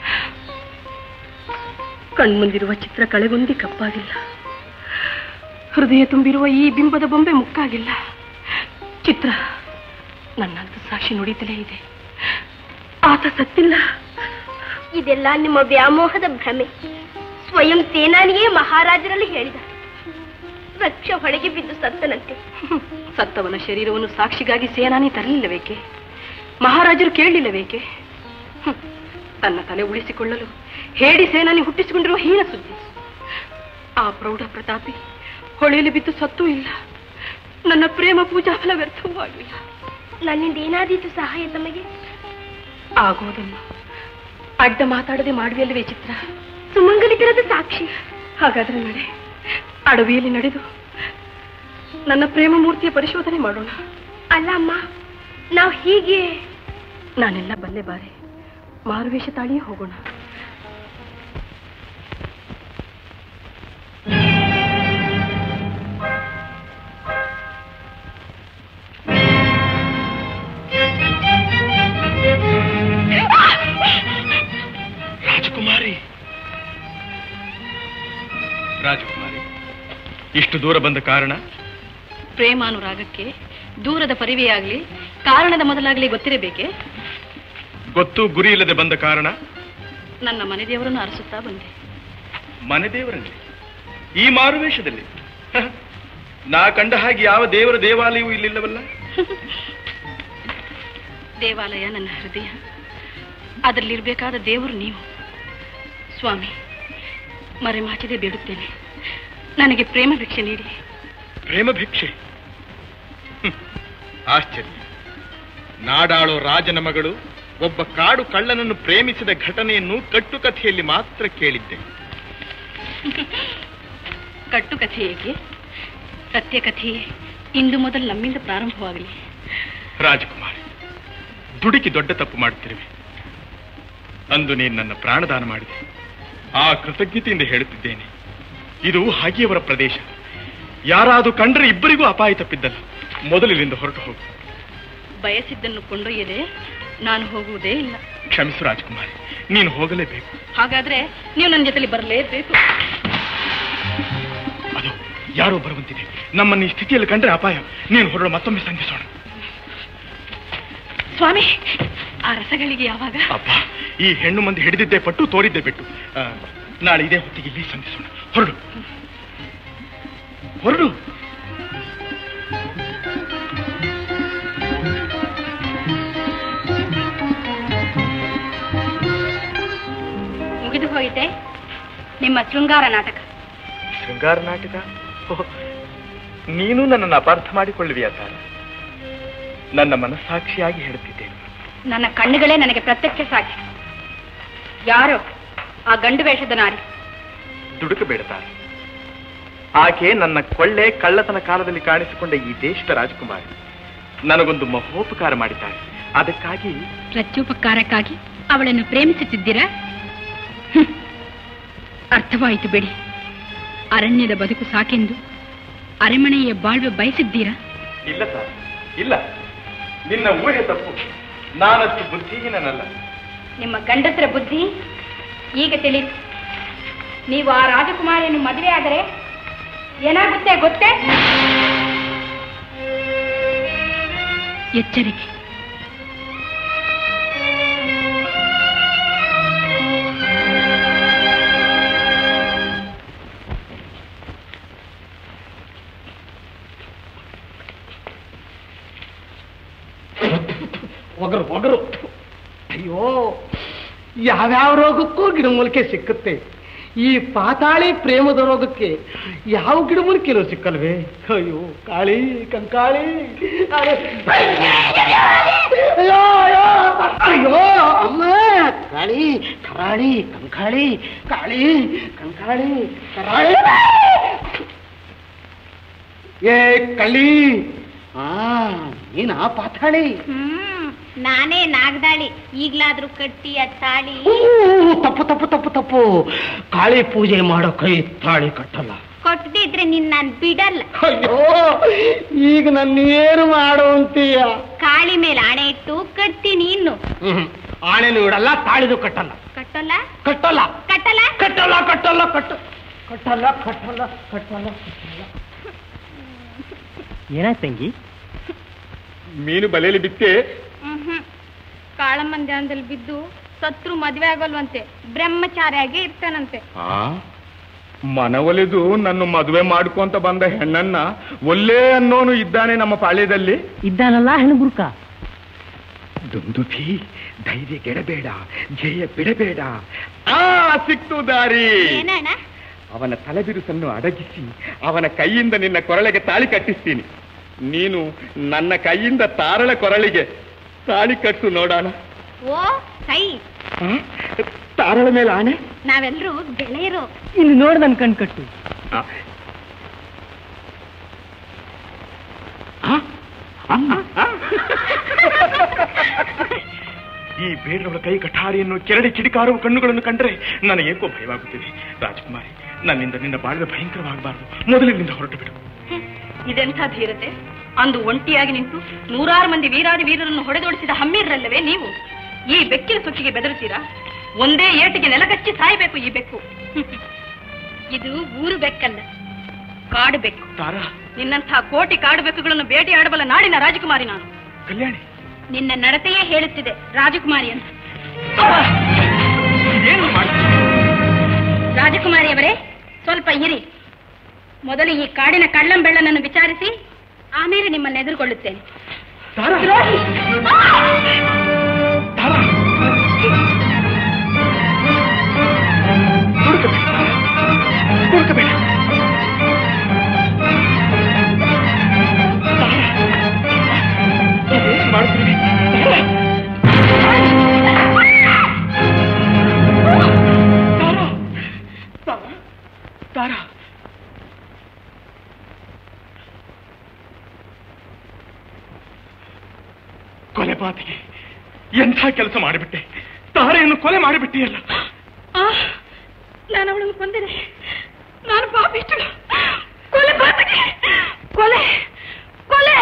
ಕಣ್ಮುಂದಿರುವ ಚಿತ್ರ ಕಳೆಗೊಂದಿ ಕಪ್ಪಾಗಿಲ್ಲ. ಹೃದಯ ತುಂಬಿರುವ ಈ ಬಿಂಬದ ಬೊಂಬೆ ಮುಕ್ಕಾಗಿಲ್ಲ. ಚಿತ್ರ ನನ್ನಂತ ಸಾಕ್ಷಿ ನುಡಿತಲೇ ಇದೆ. ಆತ ಸತ್ತಿಲ್ಲ. ಇದೆಲ್ಲ ನಿಮ್ಮ ವ್ಯಾಮೋಹದ ಭ್ರಮೆ. ಸ್ವಯಂ ಸೇನಾನಿಯೇ ಮಹಾರಾಜರಲ್ಲಿ ಹೇಳಿದ. ರಕ್ಷ ಹೊಳೆಗೆ ಬಿದ್ದು ಸತ್ತನಂತೆ. ಸತ್ತವನ ಶರೀರವನ್ನು ಸಾಕ್ಷಿಗಾಗಿ ಸೇನಾನಿ ತರಲಿಲ್ಲಬೇಕೆ? ಮಹಾರಾಜರು ಕೇಳಲಿಲ್ಲಬೇಕೆ? ತನ್ನ ತಲೆ ಉಳಿಸಿಕೊಳ್ಳಲು ಹೇಡಿ ಸೇನಾನಿ ಹುಟ್ಟಿಸಿಕೊಂಡಿರುವ ಹೀನ ಸುದ್ದಿ. ಆ ಪ್ರೌಢ ಪ್ರತಾಪಿ ಹೊಳೆಯಲ್ಲಿ ಬಿದ್ದು ಸತ್ತೂ ಇಲ್ಲ. ನನ್ನ ಪ್ರೇಮ ಪೂಜಾ ಫಲ ವ್ಯರ್ಥವೂ ಆಗಿಲ್ಲ. ನನ್ನಿಂದ ಏನಾದೀತು ಸಹಾಯ ತಮಗೆ? ಆಗೋದಮ್ಮ. ಅಡ್ಡ ಮಾತಾಡದೆ ಮಾಡುವೆಯಲ್ವೇ ಚಿತ್ರ? ಸುಮಂಗಲಿತರದ ಸಾಕ್ಷಿ. ಹಾಗಾದ್ರೆ ನಡೆ, ಅಡವಿಯಲ್ಲಿ ನಡೆದು ನನ್ನ ಪ್ರೇಮ ಮೂರ್ತಿಯ ಪರಿಶೋಧನೆ ಮಾಡೋಣ. ಅಲ್ಲ ಅಮ್ಮ, ನಾವು ಹೀಗೆ. ನಾನೆಲ್ಲ ಬಲ್ಲೆ ಬಾರೆ, ಮಾರುವೇಷ ತಾಳಿಯೇ ಹೋಗೋಣ. ರಾಜಕುಮಾರಿ, ರಾಜಕುಮಾರಿ, ಇಷ್ಟು ದೂರ ಬಂದ ಕಾರಣ? ಪ್ರೇಮಾನುರಾಗಕ್ಕೆ ದೂರದ ಪರಿವೆಯಾಗ್ಲಿ, ಕಾರಣದ ಮೊದಲಾಗ್ಲಿ ಗೊತ್ತಿರಬೇಕೆ? ಗೊತ್ತು ಗುರಿ ಇಲ್ಲದೆ ಬಂದ ಕಾರಣ? ನನ್ನ ಮನೆ ದೇವರನ್ನು ಅರಸುತ್ತಾ ಬಂದೆ. ಮನೆ ದೇವರಲ್ಲಿ? ಈ ಮಾರುವೇಷದಲ್ಲಿ? ನಾ ಕಂಡ ಹಾಗೆ ಯಾವ ದೇವರ ದೇವಾಲಯವೂ ಇಲ್ಲಿಲ್ಲವಲ್ಲ? ದೇವಾಲಯ ನನ್ನ ಹೃದಯ, ಅದರಲ್ಲಿರ್ಬೇಕಾದ ದೇವರು ನೀವು. ಸ್ವಾಮಿ, ಮರೆಮಾಚದೆ ಬೇಡುತ್ತೇನೆ, ನನಗೆ ಪ್ರೇಮ ಭಿಕ್ಷೆ ನೀಡಿ. ಪ್ರೇಮ ಭಿಕ್ಷೆ? ಆಶ್ಚರ್ಯ. ನಾಡಾಳೋ ರಾಜನ ಮಗಳು ಒಬ್ಬ ಕಾಡು ಕಳ್ಳನನ್ನು ಪ್ರೇಮಿಸಿದ ಘಟನೆಯನ್ನು ಕಟ್ಟುಕಥೆಯಲ್ಲಿ ಮಾತ್ರ ಕೇಳಿದ್ದೆ. ಕಟ್ಟುಕಥೆ ಏಕೆ? ಸತ್ಯಕಥೆಯೇ ಇಂದು ಮೊದಲು ನಮ್ಮಿಂದ ಪ್ರಾರಂಭವಾಗಲಿ. ರಾಜಕುಮಾರಿ, ದುಡುಕಿ ದೊಡ್ಡ ತಪ್ಪು ಮಾಡುತ್ತಿರುವೆ. ಅಂದು ನೀನು ನನ್ನ ಪ್ರಾಣದಾನ ಮಾಡಿದೆ. ಆ ಕೃತಜ್ಞತೆಯಿಂದ ಹೇಳುತ್ತಿದ್ದೇನೆ. ಇದು ಹಾಗೆಯವರ ಪ್ರದೇಶ. ಯಾರಾದರೂ ಕಂಡರೆ ಇಬ್ಬರಿಗೂ ಅಪಾಯ ತಪ್ಪಿದ್ದಲ್ಲ. ಮೊದಲಿನಿಂದ ಹೊರಟು ಹೋಗು. ಬಯಸಿದ್ದನ್ನು ಕೊಂಡೊಯ್ಯದೆ ನಾನು ಹೋಗುವುದೇ ಇಲ್ಲ. ಕ್ಷಮಿಸು ರಾಜಕುಮಾರಿ, ನೀನು ಹೋಗಲೇಬೇಕು. ಹಾಗಾದ್ರೆ ನೀವು ನನ್ನ ಜೊತೆಲಿ ಬರಲೇಬೇಕು. ಅದು ಯಾರೋ ಬರುವಂತಿದೆ. ನಮ್ಮನ್ನು ಈ ಸ್ಥಿತಿಯಲ್ಲಿ ಕಂಡ್ರೆ ಅಪಾಯ. ನೀನು ಹೊರಡು, ಮತ್ತೊಮ್ಮೆ ಸಂಧಿಸೋಣ. ಸ್ವಾಮಿ, ಆ ರಸಗಳಿಗೆ ಯಾವಾಗ? ಅಪ್ಪ, ಈ ಹೆಣ್ಣು ಮಂದಿ ಹಿಡಿದಿದ್ದೇ ಪಟ್ಟು ತೋರಿದ್ದೇ ಬಿಟ್ಟು. ನಾಳೆ ಇದೇ ಹೊತ್ತಿಗೆ ಇಲ್ಲಿ ಸಂಧಿಸೋಣ. ಹೊರಡು, ಹೊರಡು. ಮುಗಿದು ಹೋಯಿತೆ ನಿಮ್ಮ ಶೃಂಗಾರ ನಾಟಕ. ಶೃಂಗಾರ ನಾಟಕ? ನೀನು ನನ್ನನ್ನು ಅಪಾರ್ಥ ಮಾಡಿಕೊಳ್ಳುವಿಯಾ ತಾನ? ನನ್ನ ಮನಸ್ಸಾಕ್ಷಿಯಾಗಿ ಹೇಳುತ್ತಿದ್ದೇನೆ. ನನ್ನ ಕಣ್ಣುಗಳೇ ನನಗೆ ಪ್ರತ್ಯಕ್ಷ ಸಾಕ್ಷಿ. ಯಾರೋ ಆ ಗಂಡು ವೇಷದ ನಾರಿ? ದುಡುಕಬೇಡತಾನೆ. ಆಕೆ ನನ್ನ ಕೊಳ್ಳೆ ಕಳ್ಳತನ ಕಾಲದಲ್ಲಿ ಕಾಣಿಸಿಕೊಂಡ ಈ ದೇಶದ ರಾಜಕುಮಾರಿ. ನನಗೊಂದು ಮಹೋಪಕಾರ ಮಾಡಿದ್ದಾಳೆ. ಅದಕ್ಕಾಗಿ ಪ್ರತ್ಯುಪಕಾರಕ್ಕಾಗಿ ಅವಳನ್ನು ಪ್ರೇಮಿಸುತ್ತಿದ್ದೀರಾ? ಅರ್ಥವಾಯಿತು ಬಿಡಿ. ಅರಣ್ಯದ ಬದುಕು ಸಾಕೆಂದು ಅರಮನೆಯ ಬಾಳ್ವೆ ಬಯಸಿದ್ದೀರಾ? ಇಲ್ಲ ಸರ್, ಇಲ್ಲ. ನಿನ್ನ ಊಹೆ ತಪ್ಪು. ನಾನಷ್ಟು ಬುದ್ಧಿಹೀನನಲ್ಲ. ನಿಮ್ಮ ಗಂಡಸರ ಬುದ್ಧಿ ಈಗ ತಿಳಿತು. ನೀವು ಆ ರಾಜಕುಮಾರಿಯನ್ನು ಮದುವೆ ಆದರೆ ಏನಾಗುತ್ತೆ ಗೊತ್ತೇ? ಎಚ್ಚರಿಕೆ. ಒಗರು ಒಗರು. ಅಯ್ಯೋ, ಯಾವ್ಯಾವ ರೋಗಕ್ಕೂ ಗಿಡಮೂಲಿಕೆ ಸಿಕ್ಕುತ್ತೆ. ಈ ಪಾತಾಳಿ ಪ್ರೇಮದ ರೋಗಕ್ಕೆ ಯಾವ ಗಿಡಮೂಲಿಕೆನೂ ಸಿಕ್ಕಲ್ವೇ? ಅಯ್ಯೋ ಕಾಳಿ ಕಂಕಾಳಿ. ಅಯ್ಯೋ ಅಯ್ಯೋ ಅಯ್ಯೋ ಅಮ್ಮ. ಕಾಳಿ ಕರಾಳಿ ಕಂಕಾಳಿ, ಕಾಳಿ ಕಂಕಾಳಿ ಕರಾಳಿ. ಏ ಕಳ್ಳಿ, ನೀನಾ ಪಾತಾಳಿ? ನಾನೇ ನಾಗದಾಳಿ. ಈಗ್ಲಾದ್ರೂ ಕಟ್ಟಿ ತಾಳಿ. ತಪ್ಪು ತಪ್ಪು ತಪ್ಪು ತಪ್ಪು. ಕಾಳಿ ಪೂಜೆ ಮಾಡೋ ಕೈ ತಾಳಿ ಕಟ್ಟಲ್ಲ. ಕೊಟ್ಟದಿದ್ರೆ ನಿನ್ ನಾನ್ ಬಿಡಲ್ಲ. ಅಯ್ಯೋ, ಈಗ ನನ್ನೇನು ಮಾಡು ಅಂತೀಯ? ಕಾಳಿ ಮೇಲೆ ಆಣೆ ಇಟ್ಟು ಕಟ್ತೀನಿ. ಇನ್ನು ಆಣೆನು ಇಡಲ್ಲ, ತಾಳಿದು ಕಟ್ಟಲ್ಲ. ಕಟ್ಟಲ್ಲ ಕಟ್ಟಲ್ಲ ಕಟ್ಟಲ್ಲ ಕಟ್ಟಲ್ಲ ಕಟ್ಟಲ್ಲ ಕಟ್ಟ ಕಟ್ಟಲ್ಲ ಕಟ್ಟಲ್ಲ ಕಟ್ಟಲ್ಲ ಕಟ್ಟಲ್ಲ. ಏನಾಯ್ತು ತಂಗಿ? ಮೀನು ಬಲೆಯಲ್ಲಿ ಬಿತ್ತೆ. ಕಾಳಮ್ಮನ ಧ್ಯಾನದಲ್ಲಿ ಬಿದ್ದು ಸತ್ರು ಮದ್ವೆ ಆಗಲ್ವಂತೆ. ಬ್ರಹ್ಮಚಾರಿಯಾಗಿ ಇರ್ತಾನಂತೆ. ಮನವೊಲಿದು ನನ್ನ ಮದುವೆ ಮಾಡ್ಕೊಂತ ಬಂದ ಹೆಣ್ಣನ್ನ ಒಲ್ಲೇ ಅನ್ನೋನು ಇದ್ದಾನೆ ನಮ್ಮ ಪಾಳ್ಯದಲ್ಲಿ. ಇದ್ದಾನಲ್ಲ ಹೆಣ್ಣುಗುರ್ಕ. ದುಂದುಭಿ, ಧೈರ್ಯ ಗೆಡಬೇಡ, ಜಯ ಬಿಡಬೇಡ. ಸಿಕ್ತು ದಾರಿ. ಏನಣ್ಣ? ಅವನ ತಲೆಬಿರುಸನ್ನು ಅಡಗಿಸಿ ಅವನ ಕೈಯಿಂದ ನಿನ್ನ ಕೊರಳೆಗೆ ತಾಳಿ ಕಟ್ಟಿಸ್ತೀನಿ. ನೀನು ನನ್ನ ಕೈಯಿಂದ ತಾರಳ ಕೊರಳಿಗೆ ತಾಳಿ ಕಟ್ಟು ನೋಡೋಣ. ಓ ಸೈ, ತಾರಳ ಮೇಲೆ ಆಣೆ. ನಾವೆಲ್ಲರೂ ಗೆಳೆಯರು. ಇಲ್ಲಿ ನೋಡ್ ನನ್ ಕಣ್ ಕಟ್ಟು. ಈ ಬೇಡರವಳ ಕೈ ಕಠಾರಿಯನ್ನು ಕೆರಡಿ ಕಿಡಿಕಾರುವ ಕಣ್ಣುಗಳನ್ನು ಕಂಡರೆ ನನಗೇಕೋ ಭಯವಾಗುತ್ತಿದೆ. ರಾಜಕುಮಾರಿ, ನನ್ನಿಂದ ನಿನ್ನ ಬಾಳ್ವೆ ಭಯಂಕರವಾಗಬಾರದು. ಮೊದಲಿನಿಂದ ಹೊರಟು ಬಿಡು. ಇದೆಂಥ ಧೀರತೆ! ಅಂದು ಒಂಟಿಯಾಗಿ ನಿಂತು 100 ಮಂದಿ ವೀರಾದಿ ವೀರರನ್ನು ಹೊಡೆದೋಡಿಸಿದ ಹಮ್ಮೀರಲ್ಲವೇ ನೀವು ಈ ಬೆಕ್ಕಿನ ಸೊಕ್ಕಿಗೆ ಬೆದರುತ್ತೀರಾ? ಒಂದೇ ಏಟಿಗೆ ನೆಲಕಚ್ಚಿ ಸಾಯಬೇಕು ಈ ಬೆಕ್ಕು. ಇದು ಊರು ಬೆಕ್ಕಲ್ಲ, ಕಾಡು ಬೆಕ್ಕು. ನಿನ್ನಂಥ ಕೋಟಿ ಕಾಡು ಬೆಕ್ಕುಗಳನ್ನು ಬೇಟೆಯಾಡಬಲ್ಲ ನಾಡಿನ ರಾಜಕುಮಾರಿ ನಾನು. ಕಲ್ಯಾಣಿ, ನಿನ್ನ ನಡತೆಯೇ ಹೇಳುತ್ತಿದೆ ರಾಜಕುಮಾರಿ ಅಂತ. ರಾಜಕುಮಾರಿಯವರೇ, ಸ್ವಲ್ಪ ಇರಿ. ಮೊದಲು ಈ ಕಾಡಿನ ಕಳ್ಳಂಬೆಳ್ಳನನ್ನು ವಿಚಾರಿಸಿ ಆಮೇಲೆ ನಿಮ್ಮನ್ನು ಎದುರುಗೊಳ್ಳುತ್ತೇನೆ. ಕೊಲೆ ಪಾತಿಗೆ ಎಂಥ ಕೆಲಸ ಮಾಡಿಬಿಟ್ಟೆ. ತಾರೆಯನ್ನು ಕೊಲೆ ಮಾಡಿಬಿಟ್ಟಿಯಲ್ಲ. ನಾನು ಅವಳನ್ನು ಕೊಂದಿದೆ. ನಾನು ಪಾಪಿಷ್ಟಳು. ಕೊಲೆ ಪಾತಕಿ, ಕೊಲೆ ಕೊಲೆ.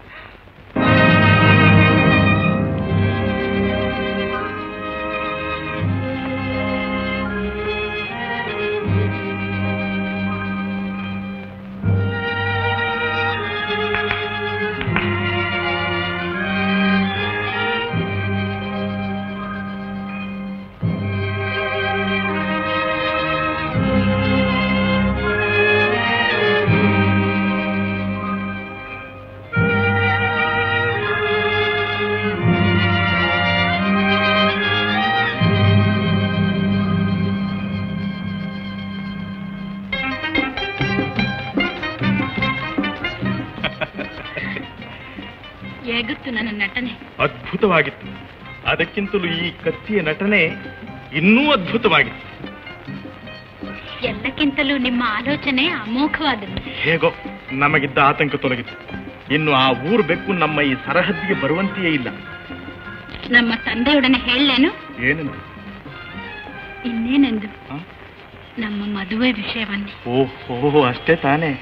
ಹೇಗಿತ್ತು ನನ್ನ ನಟನೆ? ಅದ್ಭುತವಾಗಿತ್ತು. ಅದಕ್ಕಿಂತಲೂ ಈ ಕತ್ತಿಯ ನಟನೆ ಇನ್ನೂ ಅದ್ಭುತವಾಗಿತ್ತು. ಎಲ್ಲಕ್ಕಿಂತಲೂ ನಿಮ್ಮ ಆಲೋಚನೆ ಅಮೋಘವಾದದ್ದು. ಹೇಗೋ ನಮಗಿದ್ದ ಆತಂಕ ತೊಲಗಿತ್ತು. ಇನ್ನು ಆ ಊರು ಬೆಕ್ಕು ನಮ್ಮ ಈ ಸರಹದ್ದಿಗೆ ಬರುವಂತೆಯೇ ಇಲ್ಲ. ನಮ್ಮ ತಂದೆಯೊಡನೆ ಹೇಳಲೇನು? ಏನೆಂದು? ಇನ್ನೇನೆಂದು? ನಮ್ಮ ಮದುವೆ ವಿಷಯವನ್ನೇ. ಓಹೋ, ಅಷ್ಟೇ ತಾನೇ.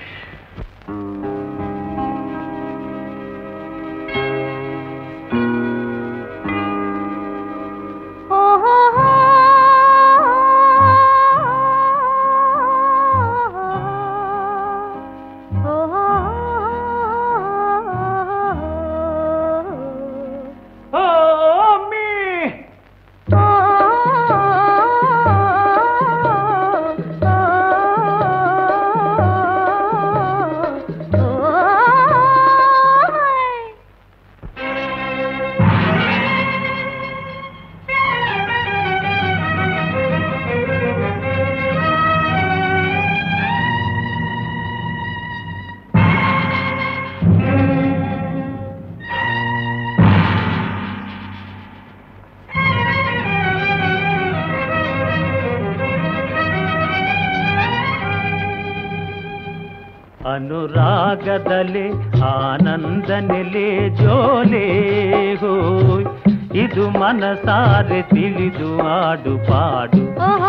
ಅನುರಾಗದಲೆ ಆನಂದ ನೆಲೆ ಜೋಲೆ ಹೋಯ್, ಇದು ಮನಸಾರೆ ತಿಳಿದು ಆಡು ಪಾಡು.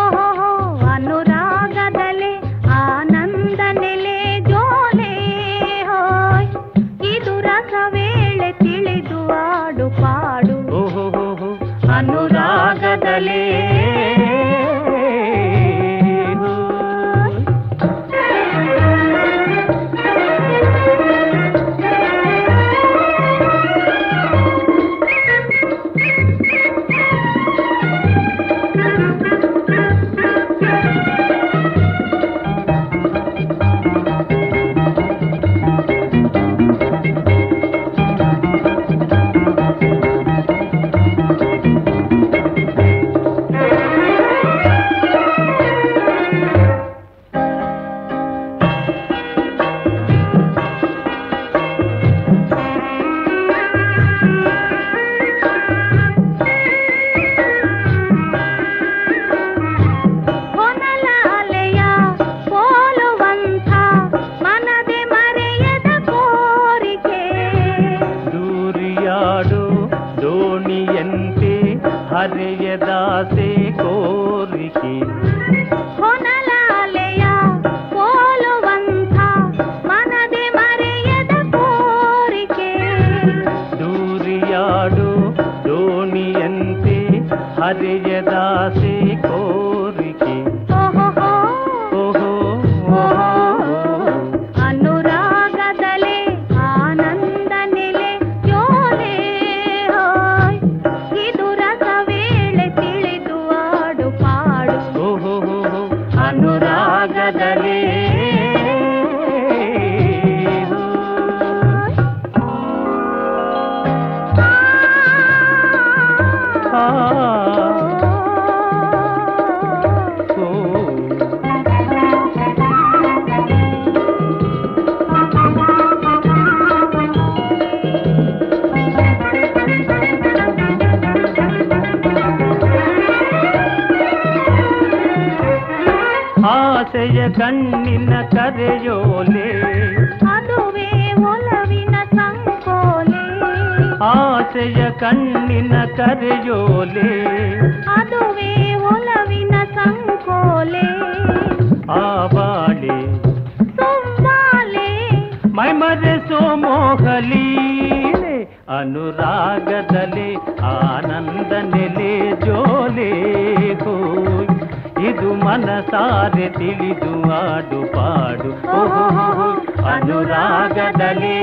ಅನುರಾಗದಲೆ ಆನಂದ ನೆಲೆ ಜೋಲೆ ಹೋಯ್, ಇದು ರಸವೇಳೆ ತಿಳಿದು ಆಡು ಪಾಡು. ಓಹೋ ಅನುರಾಗದಲೆ ದೂರಿಯಾಡು ದೋಣಿಯಂತೆ ಹರೆಯದಾಸೆ ಕೋರಿಕೆ ಹೊನಲಾಲೆಯ ಹೋಲುವಂಥ ಮನದೆ ಮರೆಯದ ಕೋರಿಕೆ ದೂರಿಯಾಡು ದೋಣಿಯಂತೆ ಹರೆಯದಾಸೆ ಕೋರಿಕೆ ಅನುರಾಗದಲೆ ಆನಂದ ನೆಲೆ ಜೋಲೆ ಹೋಯ್ ಇದು ರಸ ವೇಳೆ ತಿಳಿದು ಆಡು ಪಾಡು ಅನುರಾಗದಲೆ ಆಸೆಯ ಕಣ್ಣಿನ ಕರೆಯೋಲೆ ಅದುವೇ ಒಲವಿನ ಸಂಕೋಲೆ ಆಸೆಯ ಕಣ್ಣಿನ ಕರೆಯೋಲೆ ಅದುವೇ ಒಲವಿನ ಸಂಕೋಲೆ ಆ ಬಾಳೆ ಸೊಂಬಾಲೆ ಮೈಮರೆಸೋ ಮೋಹಲೀಲೆ ಅನುರಾಗದಲೆ ಆನಂದ ನೆಲೆ ಜೋಲೆ ಹೋಯ್ ಇದು ಮನಸಾರೆ ತಿಳಿದು ಆಡು ಪಾಡು ಅನುರಾಗದಲೇ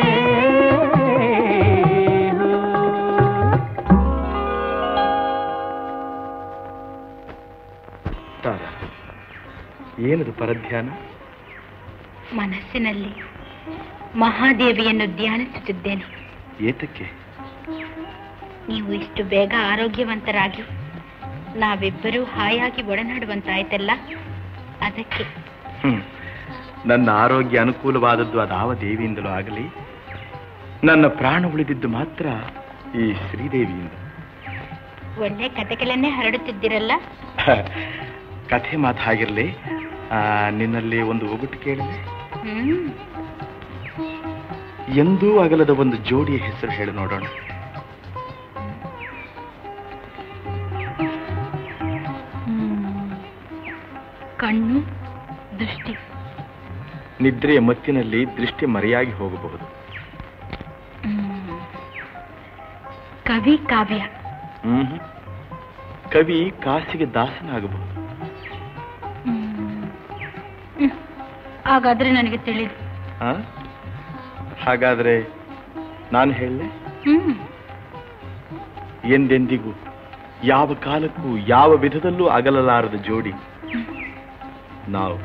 ಏನದು ಪರಧ್ಯಾನ? ಮನಸ್ಸಿನಲ್ಲಿ ಮಹಾದೇವಿಯನ್ನು ಧ್ಯಾನಿಸುತ್ತಿದ್ದೇನೆ. ಏತಕ್ಕೆ? ನೀವು ಇಷ್ಟು ಬೇಗ ಆರೋಗ್ಯವಂತರಾಗಿ ನಾವಿಬ್ಬರೂ ಹಾಯಾಗಿ ಒಡನಾಡುವಂತಾಯ್ತಲ್ಲ, ಅದಕ್ಕೆ. ನನ್ನ ಆರೋಗ್ಯ ಅನುಕೂಲವಾದದ್ದು ಅದಾವ ದೇವಿಯಿಂದಲೂ ಆಗಲಿ, ನನ್ನ ಪ್ರಾಣ ಉಳಿದಿದ್ದು ಮಾತ್ರ ಈ ಶ್ರೀದೇವಿಯಿಂದ. ಒಳ್ಳೆ ಕಥೆಗಳನ್ನೇ ಹರಡುತ್ತಿದ್ದಿರಲ್ಲ. ಕಥೆ ಮಾತು ಹಾಗಿರ್ಲಿ, ನಿನ್ನಲ್ಲಿ ಒಂದು ಒಗಟು ಕೇಳಿದೆ. ಎಂದೂ ಅಗಲದ ಒಂದು ಜೋಡಿಯ ಹೆಸರು ಹೇಳಿ ನೋಡೋಣ. ಕಣ್ಣು ದೃಷ್ಟಿ. ನಿದ್ರೆಯ ಮತ್ತಿನಲ್ಲಿ ದೃಷ್ಟಿ ಮರೆಯಾಗಿ ಹೋಗಬಹುದು. ಕವಿ ಕಾವ್ಯ. ಕವಿ ಕಾಸಿಗೆ ದಾಸನಾಗಬಹುದು. ಹಾಗಾದ್ರೆ ನನಗೆ ತಿಳಿದು. ಹಾಗಾದ್ರೆ ನಾನು ಹೇಳಲೆ? ಎಂದೆಂದಿಗೂ ಯಾವ ಕಾಲಕ್ಕೂ ಯಾವ ವಿಧದಲ್ಲೂ ಅಗಲಲಾರದ ಜೋಡಿ ನಾವು.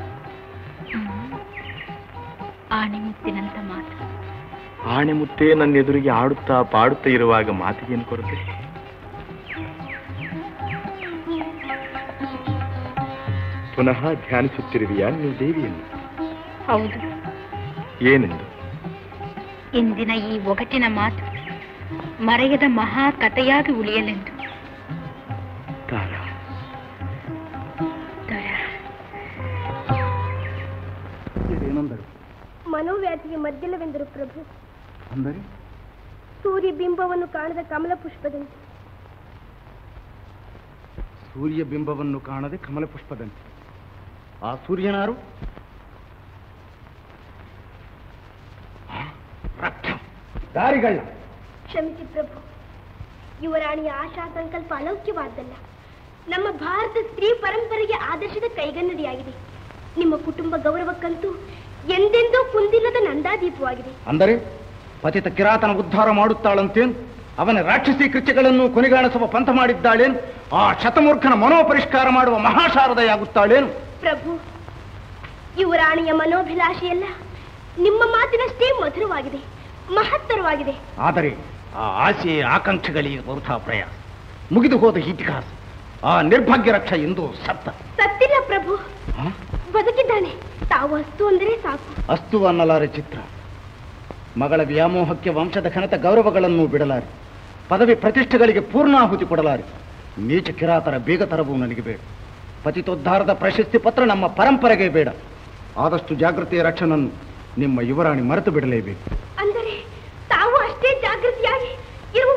ಆಣೆಮುತ್ತಿನಂತ ಮಾತು. ಆಣೆಮುತ್ತೇ ನನ್ನ ಎದುರಿಗೆ ಆಡುತ್ತಾ ಪಾಡುತ್ತಾ ಇರುವಾಗ ಮಾತಿಗೇನು ಕೊರತೆ? ಪುನಃ ಧ್ಯಾನಿಸುತ್ತಿರುವೆಯಾ ನೀವು ದೇವಿಯನ್ನು? ಹೌದು. ಏನೆಂದು? ಇಂದಿನ ಈ ಒಗಟಿನ ಮಾತು ಮರೆಯದ ಮಹಾ ಕಥೆಯಾಗಿ ಉಳಿಯಲೆಂದು. ಮನೋವ್ಯಾಧಿಗೆ ಮದ್ದಿಲ್ಲವೆಂದರು ಪ್ರಭು. ಅಂದರೆ ಸೂರ್ಯ ಬಿಂಬವನ್ನು ಕಾಣದ ಕಮಲ ಪುಷ್ಪದಂತೆ. ಸೂರ್ಯ ಬಿಂಬವನ್ನು ಕಾಣದೆ ಕಮಲ ಪುಷ್ಪದಂತೆ. ಆ ಸೂರ್ಯನಾರು? ದಾರಿಗಳ. ಕ್ಷಮಿಸಿ ಪ್ರಭು, ಯುವರಾಣಿಯ ಆಶಾ ಸಂಕಲ್ಪ ಅಲೌಕ್ಯವಾದ್ದಲ್ಲ. ನಮ್ಮ ಭಾರತ ಸ್ತ್ರೀ ಪರಂಪರೆಗೆ ಆದರ್ಶದ ಕೈಗನ್ನಡಿಯಾಗಿದೆ. ನಿಮ್ಮ ಕುಟುಂಬ ಗೌರವಕ್ಕಂತೂ ಎಂದೆಂದೂ ಕುಂದಿಲ್ಲದ ನಂದಾದೀಪವಾಗಿದೆ. ಅಂದರೆ ಪತಿತ ಕಿರಾತನ ಉದ್ಧಾರ ಮಾಡುತ್ತಾಳಂತೇನು? ಅವನ ರಾಕ್ಷಸಿ ಕೃತ್ಯಗಳನ್ನು ಕೊನೆಗಾಣಿಸುವ ಪಂಥ ಮಾಡಿದ್ದಾಳೇನು? ಆ ಶತಮೂರ್ಖನ ಮನೋಪರಿಷ್ಕಾರ ಮಾಡುವ ಮಹಾಶಾರದೆಯಾಗುತ್ತಾಳೇನು? ಪ್ರಭು, ಯುವರಾಣಿಯ ಮನೋಭಿಲಾಷೆಯಲ್ಲ ನಿಮ್ಮ ಮಾತಿನಷ್ಟೇ ಮಧುರವಾಗಿದೆ, ಮಹತ್ತರವಾಗಿದೆ. ಆದರೆ ಆ ಆಸೆ ಆಕಾಂಕ್ಷೆಗಳಿಗೆ ವೃಥಾ ಪ್ರಯಾಸ. ಮುಗಿದು ಹೋದ ಇತಿಹಾಸ. ಆ ನಿರ್ಭಾಗ್ಯ ರಕ್ಷ ಎಂದು ಸತ್ತಿಲ್ಲ ಪ್ರಭು, ಬದುಕಿದ್ದಾನೆ. ತಾವು ಅಸ್ತು ಅಂದರೆ ಸಾಕು. ಅಸ್ತು ಅನ್ನಲಾರೆ ಚಿತ್ರ. ಮಗಳ ವ್ಯಾಮೋಹಕ್ಕೆ ವಂಶದ ಘನತ ಗೌರವಗಳನ್ನು ಬಿಡಲಾರೆ, ಪದವಿ ಪ್ರತಿಷ್ಠೆಗಳಿಗೆ ಪೂರ್ಣಾಹುತಿ ಕೊಡಲಾರೆ. ನೀಚ ಕಿರಾತರ ಬೇಗತರವೂ ನನಗೆ ಬೇಡ. ಪತಿತೋದ್ಧಾರದ ಪ್ರಶಸ್ತಿ ಪತ್ರ ನಮ್ಮ ಪರಂಪರೆಗೆ ಬೇಡ. ಆದಷ್ಟು ಜಾಗೃತಿಯ ರಕ್ಷಣನ್ನು ನಿಮ್ಮ ಯುವರಾಣಿ ಮರೆತು ಬಿಡಲೇಬೇಕು. ಅಂದರೆ ತಾವು ಅಷ್ಟೇ ಜಾಗೃತಿಯಾಗಿ ಇರುವ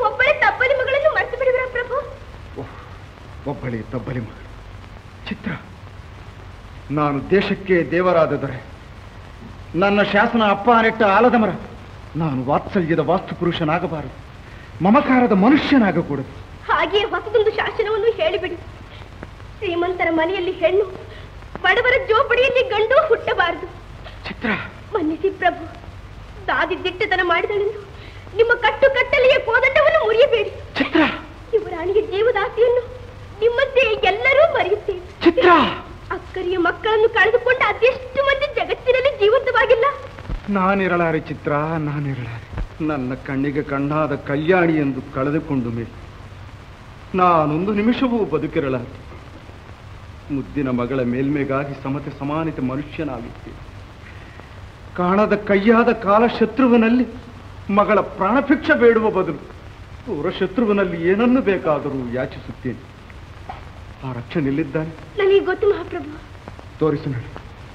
ಬಳಿ ತಬ್ಬಲಿ ಮಗಳು ಚಿತ್ರ. ನಾನು ದೇಶಕ್ಕೆ ದೇವರಾದ ದೊರೆ, ನನ್ನ ಶಾಸನ ಅಪ್ಪ ನೆಟ್ಟ ಆಲದ ಮರ. ನಾನು ವಾತ್ಸಲ್ಯದ ವಾಸ್ತುಪುರುಷನಾಗಬಾರದು, ಮಮಕಾರದ ಮನುಷ್ಯನಾಗಕೂಡದು. ಹಾಗೆಯೇ ಹೊಸದೊಂದು ಶಾಸನವನ್ನು ಹೇಳಿಬಿಡಿ. ಶ್ರೀಮಂತರ ಮನೆಯಲ್ಲಿ ಹೆಣ್ಣು, ಬಡವರ ಜೋಪಡಿಯಲ್ಲಿ ಗಂಡು ಹುಟ್ಟಬಾರದು. ಚಿತ್ರ, ಮನ್ನಿಸಿ ಪ್ರಭು, ದಾದಿ ದಿಟ್ಟತನ ಮಾಡಿದಳೆಂದು ನಿಮ್ಮ ಕಟ್ಟುಕಟ್ಟಲೆಯ ಕೋದಂಡವನ್ನು ಮುರಿಯಬೇಡಿ. ಚಿತ್ರ, ಯುವರಾಣಿಗೆ ಜೀವದಾಸಿಯನ್ನು ನಿಮ್ಮಂತೆ ಎಲ್ಲರೂ ಮರೆಯುತ್ತೇವೆ. ಚಿತ್ರ, ಅಕ್ಕರಿಯ ಮಕ್ಕಳನ್ನು ಕಳೆದುಕೊಂಡ ಅದೆಷ್ಟು ಮಂದಿ ಜಗತ್ತಿನಲ್ಲಿ ಜೀವಂತವಾಗಿಲ್ಲ. ನಾನಿರಲಾರೆ ಚಿತ್ರ, ನಾನಿರಲಾರೆ. ನನ್ನ ಕಣ್ಣಿಗೆ ಕಣ್ಣಾದ ಕಲ್ಯಾಣಿ ಎಂದು ಕಳೆದುಕೊಂಡು ಮೇಲೆ ನಾನೊಂದು ನಿಮಿಷವೂ ಬದುಕಿರಲಾರೆ. ಮುದ್ದಿನ ಮಗಳ ಮೇಲ್ಮೆಗಾಗಿ ಸಮತೆ ಸಮಾನತೆ ಮನುಷ್ಯನಾಗುತ್ತೇನೆ. ಕಾಣದ ಕೈಯಾದ ಕಾಲ ಶತ್ರುವಿನಲ್ಲಿ ಮಗಳ ಪ್ರಾಣಭಿಕ್ಷ ಬೇಡುವ ಬದಲು ಪೂರ್ವ ಶತ್ರುವಿನಲ್ಲಿ ಏನನ್ನು ಬೇಕಾದರೂ ಯಾಚಿಸುತ್ತೇನೆ. ಆ ರಕ್ಷಣೆಯಲ್ಲಿದ್ದಾನೆ. ನನಗೆ ಗೊತ್ತು ಮಹಾಪ್ರಭು. ತೋರಿಸು ನೋಡಿ.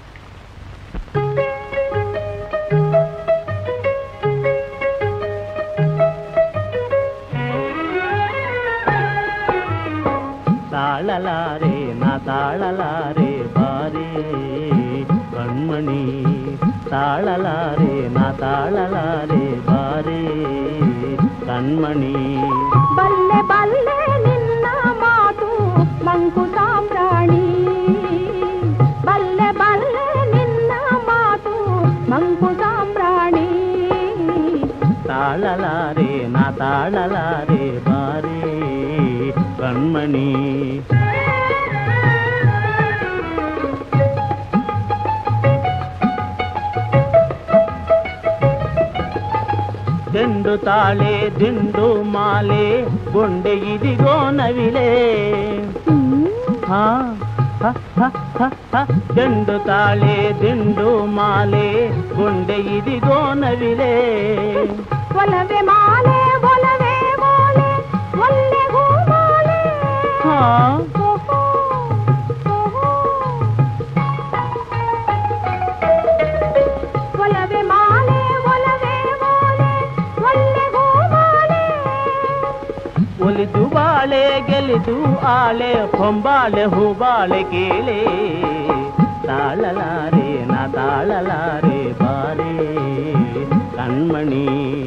ತಾಳಲಾರೆ ನಾ ತಾಳಲಾರೆ ಬಾರೇ ಕಣ್ಮಣಿ, ತಾಳಲಾರೆ ನಾ ತಾಳಲಾರೆ ಬಾರೇ ಕಣ್ಮಣಿ. ಬಲ್ಲೆ ಬಲ್ಲೆ ನಿನ್ನ ಮಾತು ಮಂಕು ಸಾಂಬ್ರಾಣಿ, ಬಲ್ಲೆ ಬಲ್ಲೆ ನಿನ್ನ ಮಾತು ಮಂಕು ಸಾಂಬ್ರಾಣಿ. ತಾಳಲಾರೆ ನಾ ತಾಳಲಾರೆ ಬಾರೇ ಕಣ್ಮಣಿ. ದಿಂಡು ತಾಳೆ ದಿಂಡು ಮಾಲೆ ಗೊಂಡೆ ಇದಿಗೋ ನವಿಲೆ. ದಿಂಡು ತಾಳೆ ದಿಂಡು ಮಾಲೆ ಗೊಂಡೆ ಇದಿಗೋ ನವಿಲೆ. ಒಲವೆ ಮಾಲೆ ಒಲವೆ ಮಾಲೆ ಒಲ್ಲೆ ಹೂ ಮಾಲೆ. ಒಲವೆ ಮಾಲೆ ಒಲವೆ ಮಾಲೆ ಒಲ್ಲೆ ಹೂ ಮಾಲೆ. ಒಲಿದು ಬಾಳೆ ಗೆಲಿದು ಆಳೆ ಹೊಂಬಾಳೆ ಹೂಬಾಳೆ ಕೇಳೆ. ತಾಳಲಾರೆ ನಾ ತಾಳಲಾರೆ ಬಾರೇ ಕಣ್ಮಣಿ.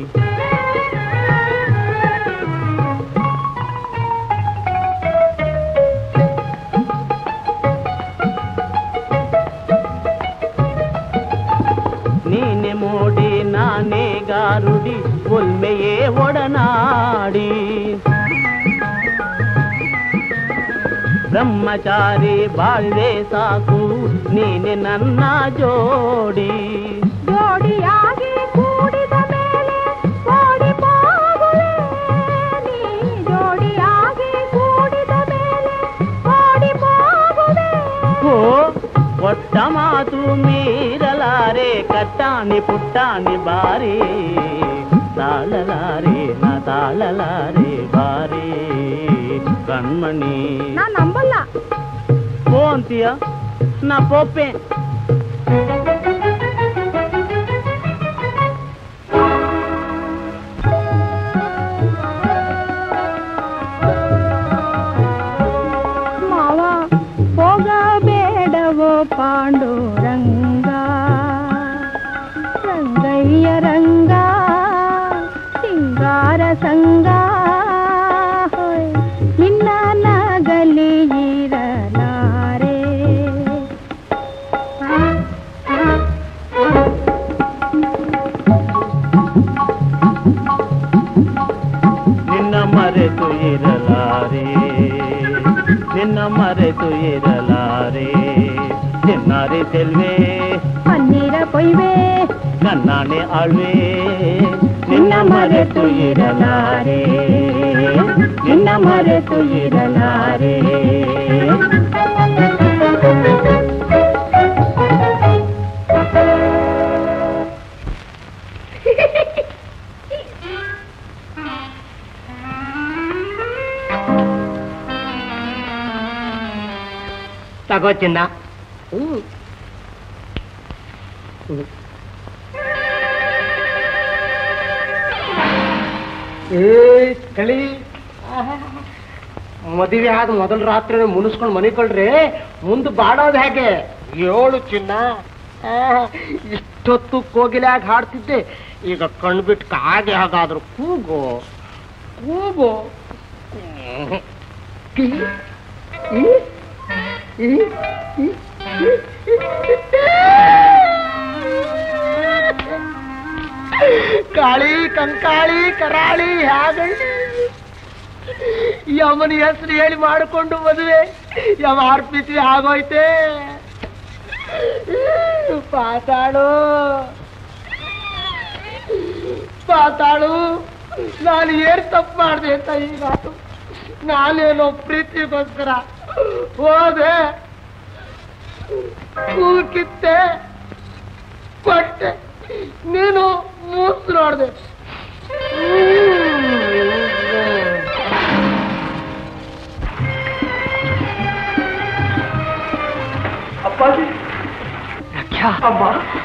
ನೀನೆ ಮೋಡಿ ನಾನೇ ಗಾರುಡಿ ಒಲ್ಮೆಯೇ ಒಡನಾಡಿ. ಬ್ರಹ್ಮಚಾರಿ ಬಾಳ್ವೆ ಸಾಕು ನೀನೆ ನನ್ನ ಜೋಡಿ. ಜೋಡಿಯಾಗಿ ಕೂಡಿದ ಮೇಲೆ ಓಡಿ ಹೋಗುವೆ ನೀ. ಜೋಡಿಯಾಗಿ ಕೂಡಿದ ಮೇಲೆ ಓಡಿ ಹೋಗುವೆ. ಕೊಟ್ಟ ಮಾತು ಮೀರಲಾರೆ ಕಟ್ಟಾಣಿ ಪುಟ್ಟಾಣಿ ಬಾರಿ. ತಾಳಲಾರೆ ನಾ ತಾಳಲಾರೆ ಬಾರಿ ಕಣ್ಮಣಿ. ನಾ ನಂಬಲ್ಲ. ಪೋ ಅಂತೀಯ? ನಾ ಪೋಪೆ. ಮಾವ ಹೋಗಬೇಡವೋ ಪಾಂಡುರಂಗ, ರಂಗಯ್ಯ ರಂಗ ಸಿಂಗಾರ ಸಂಗ. ನಿನ್ನ ನಗಲಿ ಇರಲಾರೆ. ನಿನ್ನ ಮರೆತು ಇರಲಾರೆ, ನಿನ್ನ ಮರೆತು ಇರಲಾರೆ. ಚಿನ್ನಾರಿ ತೆಲ್ವೆ ಪನ್ನೀರ ಕೊಯ್ವೆ ನನ್ನಾಣೆ ಆಳ್ವೆ. ನಿನ್ನ ಮರೆತು ಇರಲಾರೆ, ನಿನ್ನ ಮರೆತು ಇರಲಾರೆ. ತಗೋ ಚಿನ್ನ. ಕಳಿ ಮದುವೆ ಆದ ಮೊದಲ ರಾತ್ರಿ ಮುನಿಸ್ಕೊಂಡು ಮನಿಕೊಳ್ರಿ ಮುಂದೆ ಬಾಡೋದು ಹೇಗೆ? 7 ಚಿನ್ನ. ಇಷ್ಟೊತ್ತು ಕೋಗಿಲಾಗ ಹಾಡ್ತಿದ್ದೆ, ಈಗ ಕಣ್ಬಿಟ್ಟು ಕಾಗೆ ಹಾಗಾದ್ರು ಕೂಗು ಕೂಗು. ಕಾಳಿ ಕಂಕಾಳಿ ಕರಾಳಿ ಹಾಗಳಿ ಯಮನ ಹೆಸರು ಹೇಳಿ ಮಾಡಿಕೊಂಡು ಮದುವೆ ಯಮ ಅರ್ಪಿಸಿ ಆಗೋಯ್ತೆ. ಪಾತಾಳು ಪಾತಾಳು, ನಾನು ಏನ್ ತಪ್ಪು ಮಾಡಿದೆ ಅಂತ ಈಗಾತು. ನಾನೇನೋ ಪ್ರೀತಿಗೋಸ್ಕರ ಹೋದೆ, ಕೂಕಿತ್ತೆ, ಕೊಟ್ಟೆ, ನೀನು ಮೂಸ್ ನೋಡ್ದೆ. ಅಪ್ಪಾಜಿ, ಅಮ್ಮ,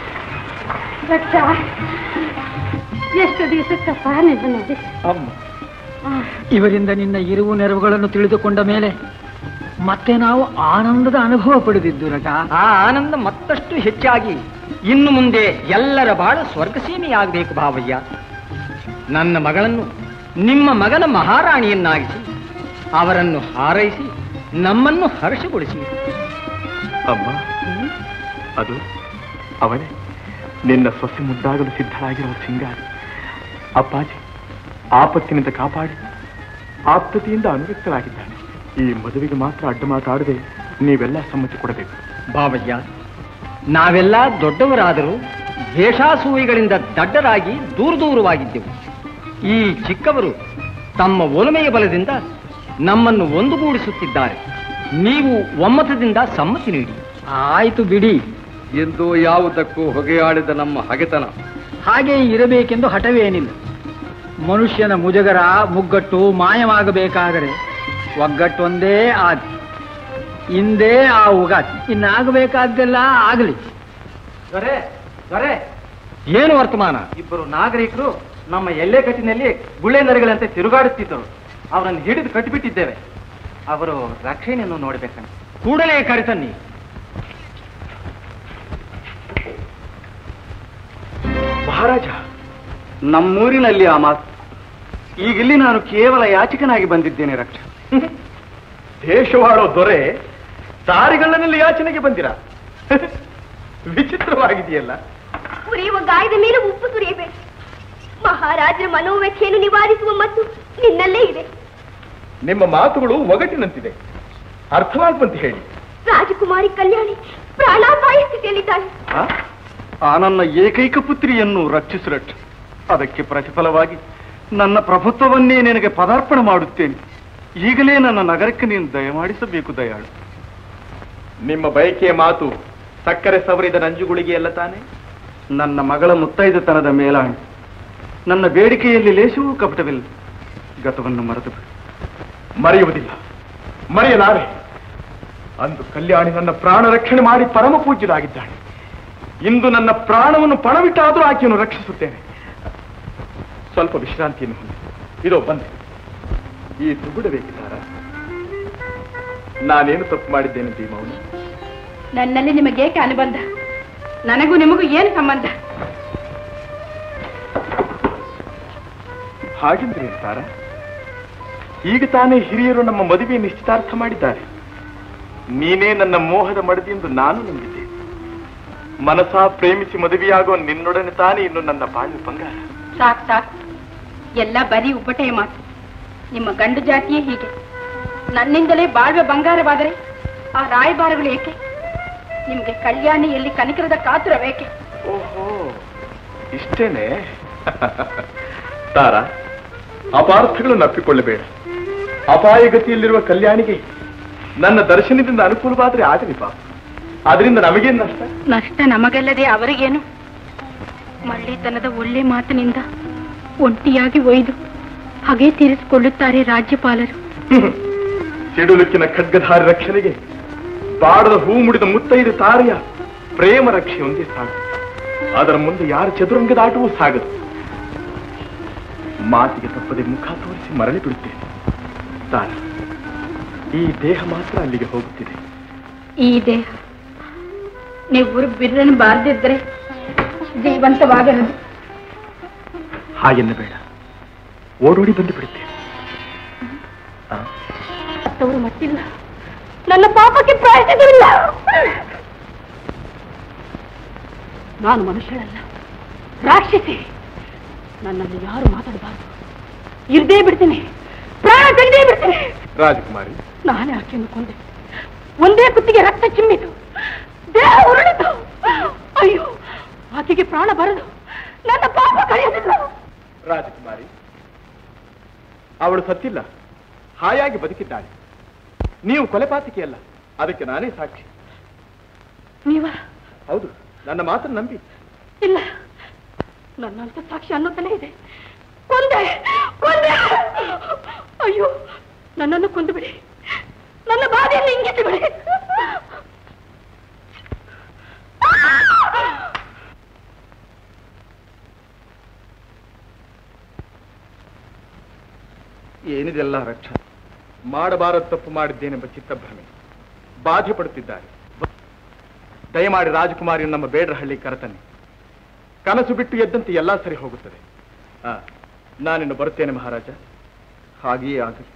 ಎಷ್ಟು ದಿವಸಕ್ಕಪ್ಪ ನಿನ್ನ ನೋಡಿ. ಅಮ್ಮ, ಇವರಿಂದ ನಿನ್ನ ಇರುವು ನೆರವುಗಳನ್ನು ತಿಳಿದುಕೊಂಡ ಮೇಲೆ ಮತ್ತೆ ನಾವು ಆನಂದದ ಅನುಭವ ಪಡೆದಿದ್ದು ರಟ. ಆ ಆನಂದ ಮತ್ತಷ್ಟು ಹೆಚ್ಚಾಗಿ ಇನ್ನು ಮುಂದೆ ಎಲ್ಲರ ಬಾಳು ಸ್ವರ್ಗಸೀಮೆಯಾಗಬೇಕು ಭಾವಯ್ಯ. ನನ್ನ ಮಗಳನ್ನು ನಿಮ್ಮ ಮಗನ ಮಹಾರಾಣಿಯನ್ನಾಗಿಸಿ ಅವರನ್ನು ಹಾರೈಸಿ ನಮ್ಮನ್ನು ಹರ್ಷಗೊಳಿಸಿ. ಅಮ್ಮ, ಅದು ಅವನೇ ನಿನ್ನ ಸೊಸೆ ಮುದ್ದಾಗಲು ಸಿದ್ಧರಾಗಿರುವ ಸಿಂಗಾರಿ. ಅಪ್ಪಾಜಿ ಆಪತ್ತಿನಿಂದ ಕಾಪಾಡಿ ಆಪ್ತತೆಯಿಂದ ಅನುರಕ್ತರಾಗಿದ್ದಾನೆ. ಈ ಮದುವೆಗೆ ಮಾತ್ರ ಅಡ್ಡ ಮಾತಾಡದೆ ನೀವೆಲ್ಲ ಸಮ್ಮತಿ ಕೊಡಬೇಕು. ಭಾವಯ್ಯ, ನಾವೆಲ್ಲ ದೊಡ್ಡವರಾದರೂ ದ್ವೇಷಾಸೂಯಿಗಳಿಂದ ದಡ್ಡರಾಗಿ ದೂರವಾಗಿದ್ದೆವು. ಈ ಚಿಕ್ಕವರು ತಮ್ಮ ಒಲಮೆಯ ಬಲದಿಂದ ನಮ್ಮನ್ನು ಒಂದುಗೂಡಿಸುತ್ತಿದ್ದಾರೆ. ನೀವು ಒಮ್ಮತದಿಂದ ಸಮ್ಮತಿ ನೀಡಿ. ಆಯ್ತು ಬಿಡಿ. ಎಂದು ಯಾವುದಕ್ಕೂ ಹೊಗೆಯಾಡಿದ ನಮ್ಮ ಹಗೆತನ ಹಾಗೆ ಇರಬೇಕೆಂದು ಹಠವೇನಿಲ್ಲ. ಮನುಷ್ಯನ ಮುಜಗರ ಮುಗ್ಗಟ್ಟು ಮಾಯವಾಗಬೇಕಾದರೆ ಒಗ್ಗಟ್ಟೊಂದೇ ಆದಿ. ಹಿಂದೆ ಆ ಉಗಾತಿ, ಇನ್ನಾಗಬೇಕಾದ್ದೆಲ್ಲ ಆಗಲಿ. ಏನು ವರ್ತಮಾನ? ಇಬ್ಬರು ನಾಗರಿಕರು ನಮ್ಮ ಎಲ್ಲೆ ಕಟ್ಟಿನಲ್ಲಿ ಗುಳ್ಳೆ ನರಿಗಳಂತೆ ತಿರುಗಾಡುತ್ತಿದ್ದರು. ಅವರನ್ನು ಹಿಡಿದು ಕಟ್ಟಿಬಿಟ್ಟಿದ್ದೇವೆ. ಅವರು ರಕ್ಷಣೆಯನ್ನು ನೋಡಬೇಕಂತ ಕೂಡಲೇ ಕರೆತನ್ನಿ. ಮಹಾರಾಜ, ನಮ್ಮೂರಿನಲ್ಲಿ ಆ ಮಾತು. ಈಗಿಲ್ಲಿ ನಾನು ಕೇವಲ ಯಾಚಕನಾಗಿ ಬಂದಿದ್ದೇನೆ. ರಕ್ಷ ದೇಶವಾಳೋ ದೊರೆ ದಾರಿಗಳ್ಳನಲ್ಲಿ ಯಾಚನೆಗೆ ಬಂದಿರಾ? ವಿಚಿತ್ರವಾಗಿದೆಯಲ್ಲ. ಉರಿಯುವ ಗಾಯದ ಮೇಲೆ ಉಪ್ಪು ಸುರಿಯಬೇಕು. ಮಹಾರಾಜರ ಮನೋವ್ಯಥೆಯನ್ನು ನಿವಾರಿಸುವ ಮತ್ತು ನಿನ್ನಲ್ಲೇ ಇದೆ. ನಿಮ್ಮ ಮಾತುಗಳು ಒಗಟಿನಂತಿದೆ, ಅರ್ಥವಾಗುವಂತೆ ಹೇಳಿ. ರಾಜಕುಮಾರಿ ಕಲ್ಯಾಣಿ ಪ್ರಾಣಾಪಾಯ ಸ್ಥಿತಿಯಲ್ಲಿದ್ದಾಳೆ. ಆ ನನ್ನ ಏಕೈಕ ಪುತ್ರಿಯನ್ನು ರಕ್ಷಿಸುರಟ್ಟು. ಅದಕ್ಕೆ ಪ್ರತಿಫಲವಾಗಿ ನನ್ನ ಪ್ರಭುತ್ವವನ್ನೇ ನಿನಗೆ ಪದಾರ್ಪಣೆ ಮಾಡುತ್ತೇನೆ. ಈಗಲೇ ನನ್ನ ನಗರಕ್ಕೆ ನೀನು ದಯಮಾಡಿಸಬೇಕು ದಯಾಳು. ನಿಮ್ಮ ಬಯಕೆಯ ಮಾತು ಸಕ್ಕರೆ ಸವರಿದ ನಂಜುಗುಳಿಗೆ ಎಲ್ಲ ತಾನೆ? ನನ್ನ ಮಗಳ ಮುತ್ತೈದತನದ ಮೇಲಾಣೆ. ನನ್ನ ಬೇಡಿಕೆಯಲ್ಲಿ ಲೇಸವೂ ಕಪಟವಿಲ್ಲ. ಗತವನ್ನು ಮರೆತು ಮರೆಯುವುದಿಲ್ಲ, ಮರೆಯಲಾರೆ. ಅಂದು ಕಲ್ಯಾಣಿ ನನ್ನ ಪ್ರಾಣ ರಕ್ಷಣೆ ಮಾಡಿ ಪರಮ ಪೂಜ್ಯರಾಗಿದ್ದಾಳೆ. ಇಂದು ನನ್ನ ಪ್ರಾಣವನ್ನು ಪಣವಿಟ್ಟಾದರೂ ಆಕೆಯನ್ನು ರಕ್ಷಿಸುತ್ತೇನೆ. ಸ್ವಲ್ಪ ವಿಶ್ರಾಂತಿಯನ್ನು ಹೊಂದಿ. ಇದೋ ಬಂದೆ. ಈ ತುಗುಡಬೇಕಿದ್ದಾರ? ನಾನೇನು ತಪ್ಪು ಮಾಡಿದ್ದೇನೆ ಭೀಮವನು? ನನ್ನಲ್ಲಿ ನಿಮಗೇಕೆ ಅನುಬಂಧ? ನನಗೂ ನಿಮಗೂ ಏನು ಸಂಬಂಧ? ಹಾಗೆಂದ್ರೆ ತಾರ, ಈಗ ತಾನೇ ಹಿರಿಯರು ನಮ್ಮ ಮದುವೆ ನಿಶ್ಚಿತಾರ್ಥ ಮಾಡಿದ್ದಾರೆ. ನೀನೇ ನನ್ನ ಮೋಹದ ಮಡದಿಯೆಂದು ನಾನು ನಂಬಿದ್ದೆ. ಮನಸಾ ಪ್ರೇಮಿಸಿ ಮದುವೆಯಾಗೋ ನಿನ್ನೊಡನೆ ತಾನೇ ಇನ್ನು ನನ್ನ ಬಾಳು ಬಂಗಾರ. ಸಾಕು ಸಾಕು, ಎಲ್ಲ ಬರೀ ಉಬ್ಬಟೆಯ ಮಾತು. ನಿಮ್ಮ ಗಂಡು ಜಾತಿಯೇ ಹೀಗೆ. ನನ್ನಿಂದಲೇ ಬಾಳ್ವೆ ಬಂಗಾರವಾದರೆ ಆ ರಾಯಭಾರಗಳು ಏಕೆ? ನಿಮ್ಗೆ ಕಲ್ಯಾಣಿಯಲ್ಲಿ ಕನಿಕರದ ಕಾತುರವೇಕೆ? ಓಹೋ, ಇಷ್ಟೇನೆ? ತಾರ, ಅಪಾರ್ಥಗಳನ್ನು ಅಪ್ಪಿಕೊಳ್ಳಬೇಡ. ಅಪಾಯಗತಿಯಲ್ಲಿರುವ ಕಲ್ಯಾಣಿಗೆ ನನ್ನ ದರ್ಶನದಿಂದ ಅನುಕೂಲವಾದರೆ ಆಗಲಿ ಪಾಪ. ಅದರಿಂದ ನಮಗೇನು ನಷ್ಟ? ನಷ್ಟ ನಮಗಲ್ಲದೆ ಅವರಿಗೇನು? ಮಳ್ಳಿತನದ ಒಳ್ಳೆ ಮಾತಿನಿಂದ ಒಂಟಿಯಾಗಿ ಒಯ್ದು ಹಾಗೆ ತೀರಿಸಿಕೊಳ್ಳುತ್ತಾರೆ ರಾಜ್ಯಪಾಲರು. ಸಿಡುಲುಕ್ಕಿನ ಖಡ್ಗಧಾರಿ ರಕ್ಷಣೆಗೆ ಬಾಡದ ಹೂ ಮುಡಿದ ಮುತ್ತೈದು ತಾರೆಯ ಪ್ರೇಮ ರಕ್ಷೆ ಒಂದೇ ಸಾಕು. ಅದರ ಮುಂದೆ ಯಾರ ಚದುರಂಗದ ಆಟವೂ ಸಾಗದು. ಮಾತಿಗೆ ತಪ್ಪದೆ ಮುಖ ತೋರಿಸಿ ಮರಳಿ ಬಿಡುತ್ತೇನೆ. ತಾರ, ಈ ದೇಹ ಮಾತ್ರ ಅಲ್ಲಿಗೆ ಹೋಗುತ್ತಿದೆ. ಈ ದೇಹ ನೀವು ಬಿರ್ರನ್ನು ಬಾರದಿದ್ರೆ ಜೀವಂತವಾಗಿರದು. ಹಾಗೆನ್ನಬೇಡ, ಓಡೋಡಿ ಬಂದು ಬಿಡುತ್ತೇನೆ. ಅವರು ಮತ್ತಿಲ್ಲ, ನನ್ನ ಪಾಪಕ್ಕೆ ಪ್ರಾಯಶ್ಚಿತ್ತವಿಲ್ಲ. ನಾನು ಮನುಷ್ಯಳಲ್ಲ, ರಾಕ್ಷಸಿ. ನನ್ನಲ್ಲಿ ಯಾರು ಮಾತಾಡಬಾರದು. ಇರ್ದೇ ಬಿಡ್ತೀನಿ, ಪ್ರಾಣ ತೆಗೆದೇ ಬಿಡ್ತೀನಿ. ರಾಜಕುಮಾರಿ, ನಾನೇ ಆಕೆಯನ್ನು ಕೊಂದೆ. ಒಂದೇ ಕುತ್ತಿಗೆ ರಕ್ತ ಚಿಮ್ಮಿತು, ದೇಹ ಉರುಳಿತು. ಅಯ್ಯೋ, ಆಕೆಗೆ ಪ್ರಾಣ ಬರದು, ನನ್ನ ಪಾಪ ಕಳೆಯಲಿಲ್ಲ. ರಾಜಕುಮಾರಿ, ಅವಳು ಸತ್ತಿಲ್ಲ, ಹಾಯಾಗಿ ಬದುಕಿದ್ದಾಳೆ. ನೀವು ಕೊಲೆಪಾತಕಿಯಲ್ಲ, ಅದಕ್ಕೆ ನಾನೇ ಸಾಕ್ಷಿ. ನೀವ? ಹೌದು, ನನ್ನ ಮಾತನ್ನು ನಂಬಿ. ಇಲ್ಲ, ನನ್ನಂತ ಸಾಕ್ಷಿ ಅನ್ನೋತಲೇ ಇದೆ. ಕೊಂದೆ ಕೊಂದೆ. ಅಯ್ಯೋ, ನನ್ನನ್ನು ಕೊಂದು ಬಿಡಿ, ನನ್ನ ಬಾಧೆಯನ್ನು ಇಂಗಿಸಿ ಬಿಡಿ. ಏನಿದೆಲ್ಲ ರಕ್ಷ? ಮಾಡಬಾರದು ತಪ್ಪು ಮಾಡಿದ್ದೇನೆಂಬ ಚಿತ್ತಭ್ರಮೆ, ಬಾಧೆ ಪಡುತ್ತಿದ್ದಾರೆ. ದಯಮಾಡಿ ರಾಜಕುಮಾರಿ ನಮ್ಮ ಬೇಡರಹಳ್ಳಿ ಕರೆತನ್ನಿ. ಕನಸು ಬಿಟ್ಟು ಎದ್ದಂತೆ ಎಲ್ಲ ಸರಿ ಹೋಗುತ್ತದೆ. ನಾನಿನ್ನು ಬರುತ್ತೇನೆ ಮಹಾರಾಜ. ಹಾಗೆಯೇ ಆಗಲಿ.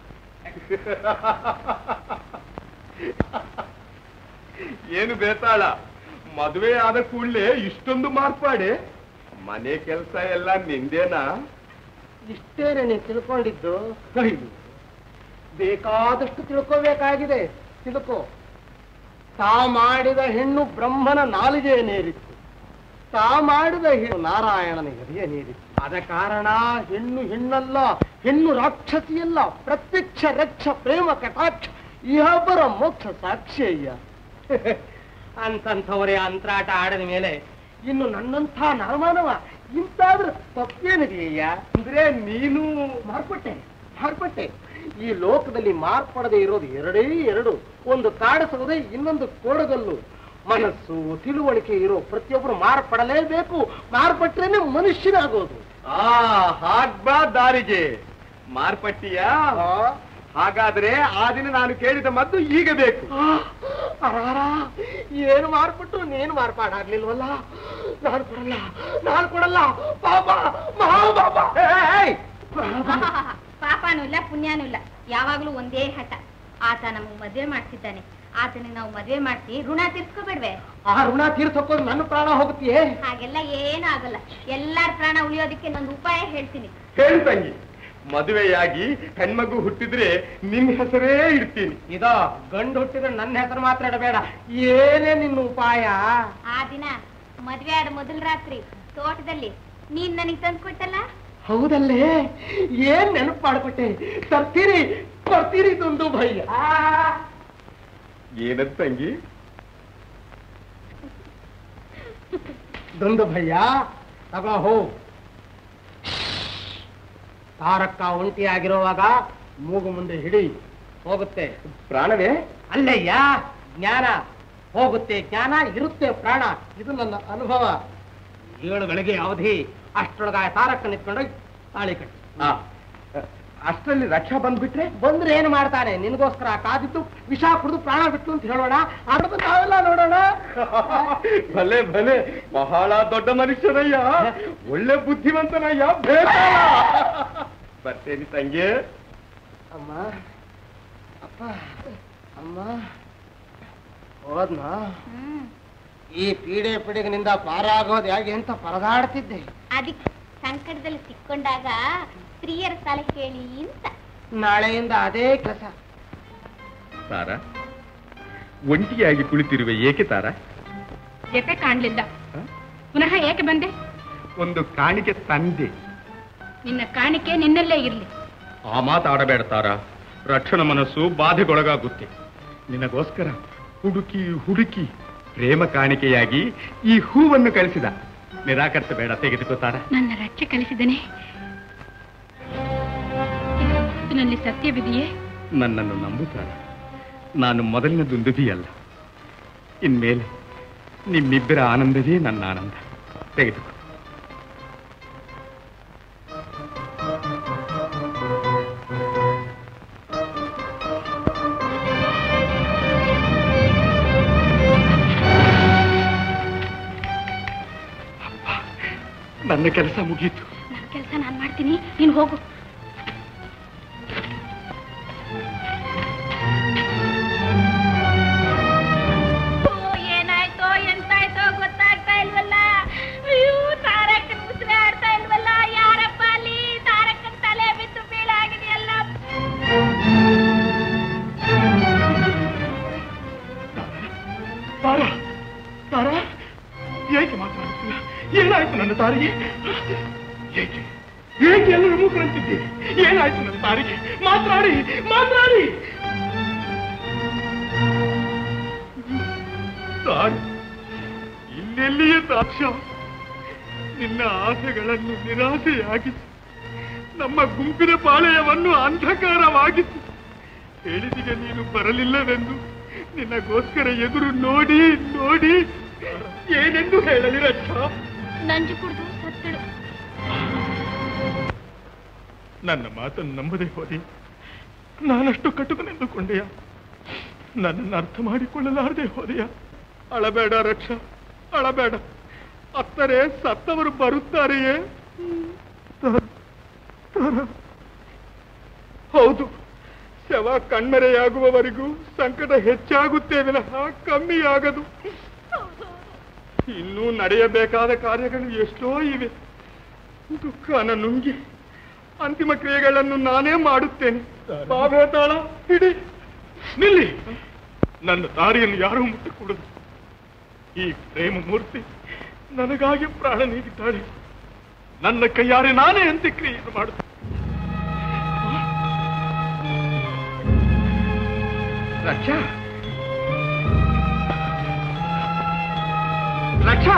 ಏನು ಬೇತಾಳ, ಮದುವೆ ಆದ ಕೂಡಲೇ ಇಷ್ಟೊಂದು ಮಾರ್ಪಾಡೆ? ಮನೆ ಕೆಲಸ ಎಲ್ಲ ನಿಂದೇನಾ? ಇಷ್ಟೇನೆ ನೀನು ತಿಳ್ಕೊಂಡಿದ್ದು? ಬೇಕಾದಷ್ಟು ತಿಳ್ಕೋಬೇಕಾಗಿದೆ. ತಿಳ್ಕೋ. ತಾ ಮಾಡಿದ ಹೆಣ್ಣು ಬ್ರಹ್ಮನ ನಾಲಿಗೆಯನ್ನೇರಿತ್ತು, ತಾ ಮಾಡಿದ ಹೆಣ್ಣು ನಾರಾಯಣನ ಎದೆಯನ್ನೇರಿತ್ತು. ಆದ ಕಾರಣ ಹೆಣ್ಣು ಹೆಣ್ಣಲ್ಲ, ಹೆಣ್ಣು ರಾಕ್ಷಸಿಯಲ್ಲ. ಪ್ರತ್ಯಕ್ಷ ರಕ್ಷ ಪ್ರೇಮ ಕಟಾಕ್ಷ ಇಹಬರ ಮೋಕ್ಷ ಸಾಕ್ಷಿಯಯ್ಯ. ಅಂತಂಥವರೇ ಅಂತರಾಟ ಆಡಿದ ಮೇಲೆ ಇನ್ನು ನನ್ನಂಥ ನರಮಾನವ ಇಂತಾದ್ರೂ ತಪ್ಪೇನಿದೆಯಯ್ಯ? ಅಂದ್ರೆ ನೀನು ಮಾರ್ಪಟ್ಟೆ. ಈ ಲೋಕದಲ್ಲಿ ಮಾರ್ಪಡದೆ ಇರೋದು ಎರಡೇ ಎರಡು, ಒಂದು ಕಾಡಸೋದೆ, ಇನ್ನೊಂದು ಕೋಡಗಲ್ಲು. ಮನಸ್ಸು ತಿಳುವಳಿಕೆ ಇರೋ ಪ್ರತಿಯೊಬ್ಬರು ಮಾರ್ಪಡಲೇಬೇಕು. ಮಾರ್ಪಟ್ರೇನೆ ಮನುಷ್ಯನಾಗೋದು. ಹಾಗ್ಬಾ ದಾರಿಗೆ ಮಾರ್ಪಟ್ಟಿಯ? ಹಾಗಾದ್ರೆ ಆ ದಿನ ನಾನು ಕೇಳಿದ ಮದ್ದು ಈಗ ಬೇಕು. ಏನು ಮಾರ್ಪಟ್ಟು ನೀನು ಮಾರ್ಪಾಡಾಗ್ಲಿಲ್ವಲ್ಲ? ನಾನು ಕೊಡಲ್ಲ. ಪಾಪ, ಮಹಾಪಾಪ. ಪಾಪನೂ ಇಲ್ಲ, ಪುಣ್ಯನೂ ಇಲ್ಲ, ಯಾವಾಗ್ಲೂ ಒಂದೇ ಹಠ. ಆತ ನಮಗ್ ಮದ್ವೆ ಮಾಡ್ತಿದ್ದಾನೆ, ಆತನಿಗೆ ನಾವು ಮದ್ವೆ ಮಾಡ್ತಿ ಋಣ ತೀರ್ಸ್ಕೋಬೇಡ್ವೆ? ಆ ಋಣ ತೀರ್ಸೋಕೋದು ನನ್ನ ಪ್ರಾಣ ಹೋಗುತ್ತೀಯೇ? ಹಾಗೆಲ್ಲ ಏನೂ ಆಗಲ್ಲ. ಎಲ್ಲಾರ ಪ್ರಾಣ ಉಳಿಯೋದಕ್ಕೆ ನಂದು ಉಪಾಯ ಹೇಳ್ತೀನಿ. ಹೇಳು ತಂಗಿ. ಮದುವೆಯಾಗಿ ಹೆಣ್ಮಗು ಹುಟ್ಟಿದ್ರೆ ನಿನ್ ಹೆಸರೇ ಇಡ್ತೀನಿ. ಇದೋ ಗಂಡು ಹುಟ್ಟಿದ್ರೆ ನನ್ನ ಹೆಸರು ಮಾತ್ರ ಇಡಬೇಡ. ಏನೇ ನಿನ್ನ ಉಪಾಯ? ಆ ದಿನ ಮದ್ವೆ ಆದ ಮೊದಲ ರಾತ್ರಿ ತೋಟದಲ್ಲಿ ನೀನ್ ನನಗ್ ತಂದು ಕೊಟ್ಟಲ್ಲ? ಹೌದಲ್ಲೇ, ಏನ್ ನೆನಪು ಮಾಡ್ಕೊಟ್ಟೆ. ಕೊಡ್ತೀರಿ ದುಂದು ಭಯ್ಯ. ಏನಂತ ತಂಗಿ? ದುಂದು ಭಯ್ಯ ತಗೋ ಹೋ. ತಾರಕ್ಕ ಒಂಟಿಯಾಗಿರುವಾಗ ಮೂಗು ಮುಂದೆ ಹಿಡಿ, ಹೋಗುತ್ತೆ ಪ್ರಾಣವೇ? ಅಲ್ಲಯ್ಯ, ಜ್ಞಾನ ಹೋಗುತ್ತೆ, ಜ್ಞಾನ ಇರುತ್ತೆ ಪ್ರಾಣ. ಇದು ನನ್ನ ಅನುಭವ. 7 ಗಳಿಗೆ ಅವಧಿ. ಅಷ್ಟರೊಳಗಾಯ ತಾರಕ್ಕ ನಿಂತ್ಕೊಂಡೋಗಿ ತಾಳಿ ಕಟ್ಟಿ. ಅಷ್ಟರಲ್ಲಿ ರಕ್ಷಾ ಬಂದ್ಬಿಟ್ರೆ? ಬಂದ್ರೆ ಏನು ಮಾಡ್ತಾನೆ? ನಿನ್ಗೋಸ್ಕರ ಕಾದಿತ್ತು, ವಿಷ ಕುಡಿದು ಪ್ರಾಣ ಬಿಟ್ಟು ಅಂತ ಹೇಳೋಣ. ಆಡೋದು ನಾವೆಲ್ಲ ನೋಡೋಣ. ಭಲೆ ಭಲೆ, ಬಹಳ ದೊಡ್ಡ ಮನುಷ್ಯನಯ್ಯ, ಒಳ್ಳೆ ಬುದ್ಧಿವಂತನಯ್ಯ. ಬರ್ತೇನೆ ತಂಗಿ. ಅಮ್ಮ, ಅಪ್ಪ, ಅಮ್ಮ ಹೋದ್ನಾ? ಈ ಪೀಡೆ ಪಿಡಿಗಿನಿಂದ ಪಾರಾಗೋದು ಹೇಗೆ ಅಂತ ಪರದಾಡ್ತಿದ್ದೆ. ಅದಕ್ಕೆ ಸಂಕಟದಲ್ಲಿ ಸಿಕ್ಕೊಂಡಾಗ ಸ್ತ್ರೀಯರ ಸಲಹೆ ಕೇಳಿ ಅಂತ. ನಾಳೆಯಿಂದ ಅದೇ ಕೆಲಸ. ತಾರ, ಒಂಟಿಯಾಗಿ ಕುಳಿತಿರುವೆ ಏಕೆ ತಾರ? ಜೊತೆ ಕಾಣ್ಲಿಲ್ಲ, ಪುನಃ ಏಕೆ ಬಂದೆ? ಒಂದು ಕಾಣಿಕೆ ತಂದೆ. ನಿನ್ನ ಕಾಣಿಕೆ ನಿನ್ನಲ್ಲೇ ಇರ್ಲಿ. ಆ ಮಾತಾಡಬೇಡ ತಾರ, ರಕ್ಷಣ ಮನಸ್ಸು ಬಾಧೆಗೊಳಗಾಗುತ್ತೆ. ನಿನಗೋಸ್ಕರ ಹುಡುಕಿ ಹುಡುಕಿ ಪ್ರೇಮ ಕಾಣಿಕೆಯಾಗಿ ಈ ಹೂವನ್ನು ಕಳಿಸಿದ. ನಿರಾಕರಿಸಬೇಡ, ತೆಗೆದುಕೋತಾರ. ನನ್ನ ರಕ್ಷೆ ಕಲಿಸಿದನೆ. ನಲ್ಲಿ ಸತ್ಯವಿದೆಯೇ? ನನ್ನನ್ನು ನಂಬುತ್ತಾರ. ನಾನು ಮೊದಲಿನ ದುಂದುಬಿಯಲ್ಲ. ಇನ್ಮೇಲೆ ನಿಮ್ಮಿಬ್ಬರ ಆನಂದವೇ ನನ್ನ ಆನಂದ. ತೆಗೆದುಕೋ. ನನ್ನ ಕೆಲಸ ಮುಗೀತು. ನನ್ನ ಕೆಲಸ ನಾನು ಮಾಡ್ತೀನಿ, ನೀನು ಹೋಗು. ಏನಾಯ್ತೋ ಎಂತಾಯ್ತೋ ಗೊತ್ತಾಗ್ತಾ ಇಲ್ವಲ್ಲ. ಅಯ್ಯೋ, ತಾರಕ್ಕನ ಮುಸ್ರೆ ಆಡ್ತಾ ಇಲ್ವಲ್ಲ. ಯಾರಪ್ಪ ಅಲ್ಲಿ? ತಾರಕ್ಕನ ತಲೆ ಬಿದ್ದು ಬೀಳಾಗಿದೆಯಲ್ಲ. ತಾರಾ, ತಾರಾ, ಏಕೆ ಮಾತಾಡುತ್ತಿಲ್ಲ? ಏನಾಯ್ತು ನನ್ನ ತಾರಿಗೆ? ಏಕೆ ಏಕೆ ಎಲ್ಲರೂ ಮೂಕರಂತಿದ್ದೀರಿ? ಏನಾಯ್ತು ನನ್ನ ತಾರಿಗೆ? ಮಾತಾಡಿ, ಮಾತಾಡಿ. ತಾಯಿ, ಇನ್ನೆಲ್ಲಿಯೇ ದಾಕ್ಷ ನಿನ್ನ ಆಸೆಗಳನ್ನು ನಿರಾಸೆಯಾಗಿಸಿ ನಮ್ಮ ಗುಂಪಿನ ಪಾಳೆಯವನ್ನು ಅಂಧಕಾರವಾಗಿಸಿ ಹೇಳಿದಿಗೆ ನೀನು ಬರಲಿಲ್ಲವೆಂದು ನಿನ್ನಗೋಸ್ಕರ ಎದುರು ನೋಡಿ ನೋಡಿ ಏನೆಂದು ಹೇಳಲಿ ರಕ್ಷ? ನಂಜು ಕುಡಿದು ಸತ್ತಳು. ನನ್ನ ಮಾತನ್ನು ನಂಬದೆ ಹೋದೆ. ನಾನಷ್ಟು ಕಟುಕನೆಂದುಕೊಂಡೆಯ? ನನ್ನನ್ನು ಅರ್ಥ ಮಾಡಿಕೊಳ್ಳಲಾರದೆ ಹೋದೆಯ? ಅಳಬೇಡ ರಕ್ಷ, ಅಳಬೇಡ. ಅತ್ತರೆ ಸತ್ತವರು ಬರುತ್ತಾರೆಯೇ? ಹೌದು, ಶವ ಕಣ್ಮರೆಯಾಗುವವರೆಗೂ ಸಂಕಟ ಹೆಚ್ಚಾಗುತ್ತೇ ವಿನಃ ಕಮ್ಮಿಯಾಗದು. ಇನ್ನೂ ನಡೆಯಬೇಕಾದ ಕಾರ್ಯಗಳು ಎಷ್ಟೋ ಇವೆ. ದುಃಖನ ನುಂಗಿ ಅಂತಿಮ ಕ್ರಿಯೆಗಳನ್ನು ನಾನೇ ಮಾಡುತ್ತೇನೆ. ಬಾಬೆ ತಾಳ ಹಿಡಿ, ನಿಲ್ಲಿ. ನನ್ನ ದಾರಿಯನ್ನು ಯಾರೂ ಮುಟ್ಟಕೂಡದು. ಈ ಪ್ರೇಮ ಮೂರ್ತಿ ನನಗಾಗಿ ಪ್ರಾಣ ನೀಡಿದ್ದಾಳೆ. ನನ್ನ ಕೈಯಾರೆ ನಾನೇ ಅಂತ್ಯಕ್ರಿಯೆಯನ್ನು ಮಾಡುತ್ತೇನೆ. ರಕ್ಷಾ, ರಕ್ಷಾ,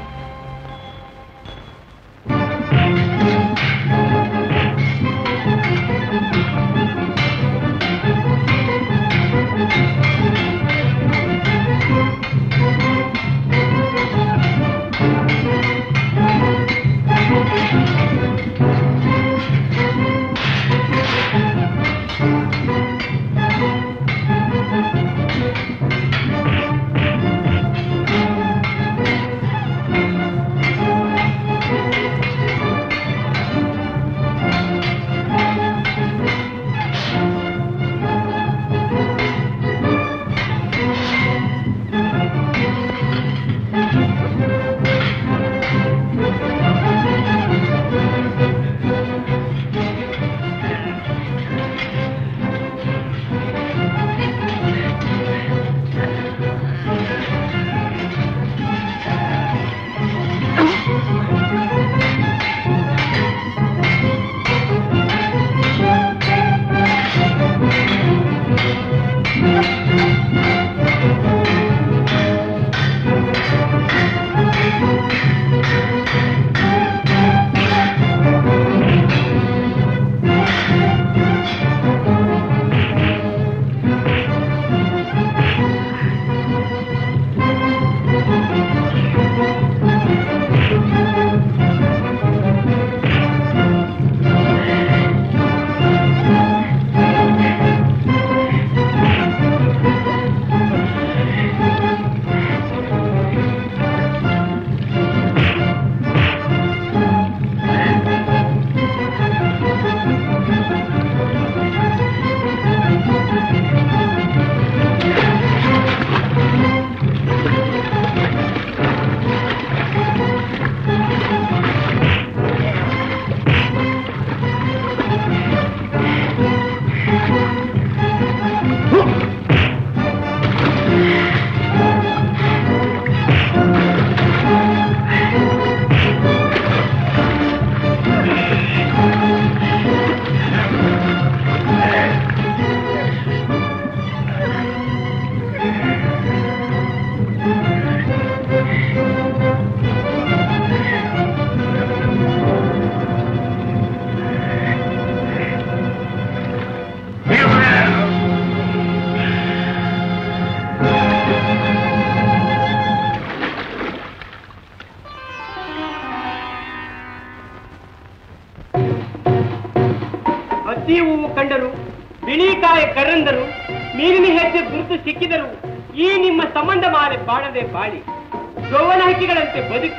ಕಂಡರು, ಬಿಳಿಕಾಯ ಕರಂದರು, ನೀರಿನ ಹೆಜ್ಜೆ ಗುರುತು ಸಿಕ್ಕಿದರು. ಈ ನಿಮ್ಮ ಸಂಬಂಧ ಮಾಲೆ ಬಾಳದೆ ಬಾಳಿ ಯೌವನ ಹಕ್ಕಿಗಳಂತೆ ಬದುಕಿ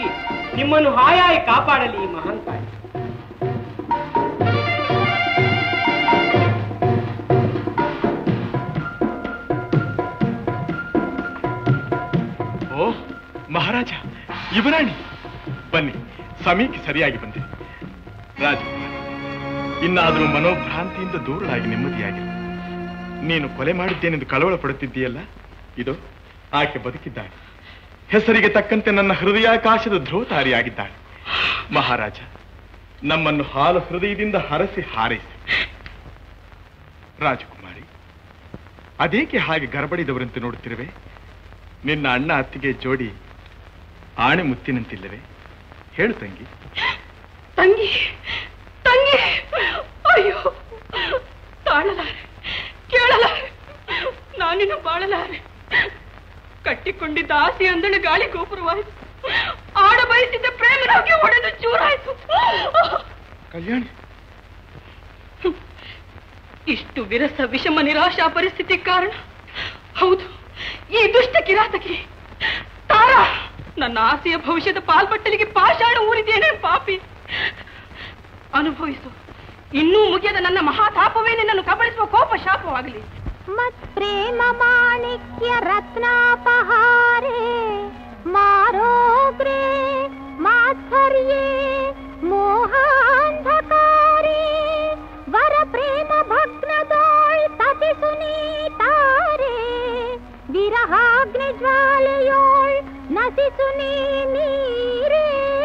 ನಿಮ್ಮನ್ನು ಹಾಯಾಗಿ ಕಾಪಾಡಲಿ ಈ ಮಹಾಂತಾಯಿ. ಓ ಮಹಾರಾಜ, ಯುವರಾಣಿ, ಬನ್ನಿ, ಸಮಯಕ್ಕೆ ಸರಿಯಾಗಿ ಬಂದಿರಿ. ರಾಜಕುಮಾರ, ಇನ್ನಾದರೂ ಮನೋಭ್ರಾಂತಿಯಿಂದ ದೂರರಾಗಿ ನೆಮ್ಮದಿಯಾಗಿ. ನೀನು ಕೊಲೆ ಮಾಡಿದ್ದೇನೆಂದು ಕಳವಳ ಪಡುತ್ತಿದ್ದೀಯಲ್ಲ, ಇದು ಆಕೆ ಬದುಕಿದ್ದಾಳೆ. ಹೆಸರಿಗೆ ತಕ್ಕಂತೆ ನನ್ನ ಹೃದಯಾಕಾಶದ ಧ್ರುವತಾರಿಯಾಗಿದ್ದಾಳೆ. ಮಹಾರಾಜ, ನಮ್ಮನ್ನು ಹಾಲು ಹೃದಯದಿಂದ ಹರಸಿ ಹಾರೈಸಿ. ರಾಜಕುಮಾರಿ, ಅದೇಕೆ ಹಾಗೆ ಗರಬಡಿದವರಂತೆ ನೋಡುತ್ತಿರುವೆ? ನಿನ್ನ ಅಣ್ಣ ಅತ್ತಿಗೆ ಜೋಡಿ ಆಣೆ ಮುತ್ತಿನಂತಿಲ್ಲವೇ? ಹೇಳು ತಂಗಿ. ತಂಗಿ ತಂಗಿ, ಅಯ್ಯೋ, ತಾಳಲಾರೆ, ಕೇಳಲಾರೆ, ನಾನಿನ್ನು ಬಾಳಲಾರೆ. ಕಟ್ಟಿಕೊಂಡಿದ್ದ ಆಸೆ ಅಂದಳು ಗಾಳಿ ಗೋಪುರವಾಯಿತು. ಆಡ ಬಯಸಿದ್ದ ಪ್ರೇಮರಾಗಿ ಒಡೆದು ಚೂರಾಯಿತು. ಕಲ್ಯಾಣಿ, ಇಷ್ಟು ವಿರಸ ವಿಷಮ ನಿರಾಶಾ ಪರಿಸ್ಥಿತಿ ಕಾರಣ ಹೌದು ಈ ದುಷ್ಟ ಕಿರಾತಕಿ ತಾರಾ. ನನ್ನ ಆಸೆಯ ಭವಿಷ್ಯದ ಪಾಲ್ಪಟ್ಟಲಿಗೆ ಪಾಷಾಣ ಊರಿದ್ದೇನೆ ಪಾಪಿ. ಅನುಭವಿಸು. ಇನ್ನೂ ಮುಗಿಯದ ನನ್ನ ಮಹಾತಾಪವೇ ನಿನ್ನನ್ನು ಕಬಳಿಸುವ ಕೋಪ ಶಾಪವಾಗಲಿ. ಮತ್ ಪ್ರೇಮ ಮಾಣಿಕ್ಯ ರತ್ನಾಪಹಾರೇ ಮಾರೋಗ್ರೇ ಮಾತ್ಸರ್ಯೇ ಮೋಹಾಂಧಕಾರೇ ವರ ಪ್ರೇಮ ಭಗ್ನದೋಳ್ ತತಿ ಸುನೀತಾರೇ ವಿರಹಾಗ್ನಿ ಜ್ವಾಲೆಯೋಳ್ ನಸಿಸುನಿ ನೀರೇ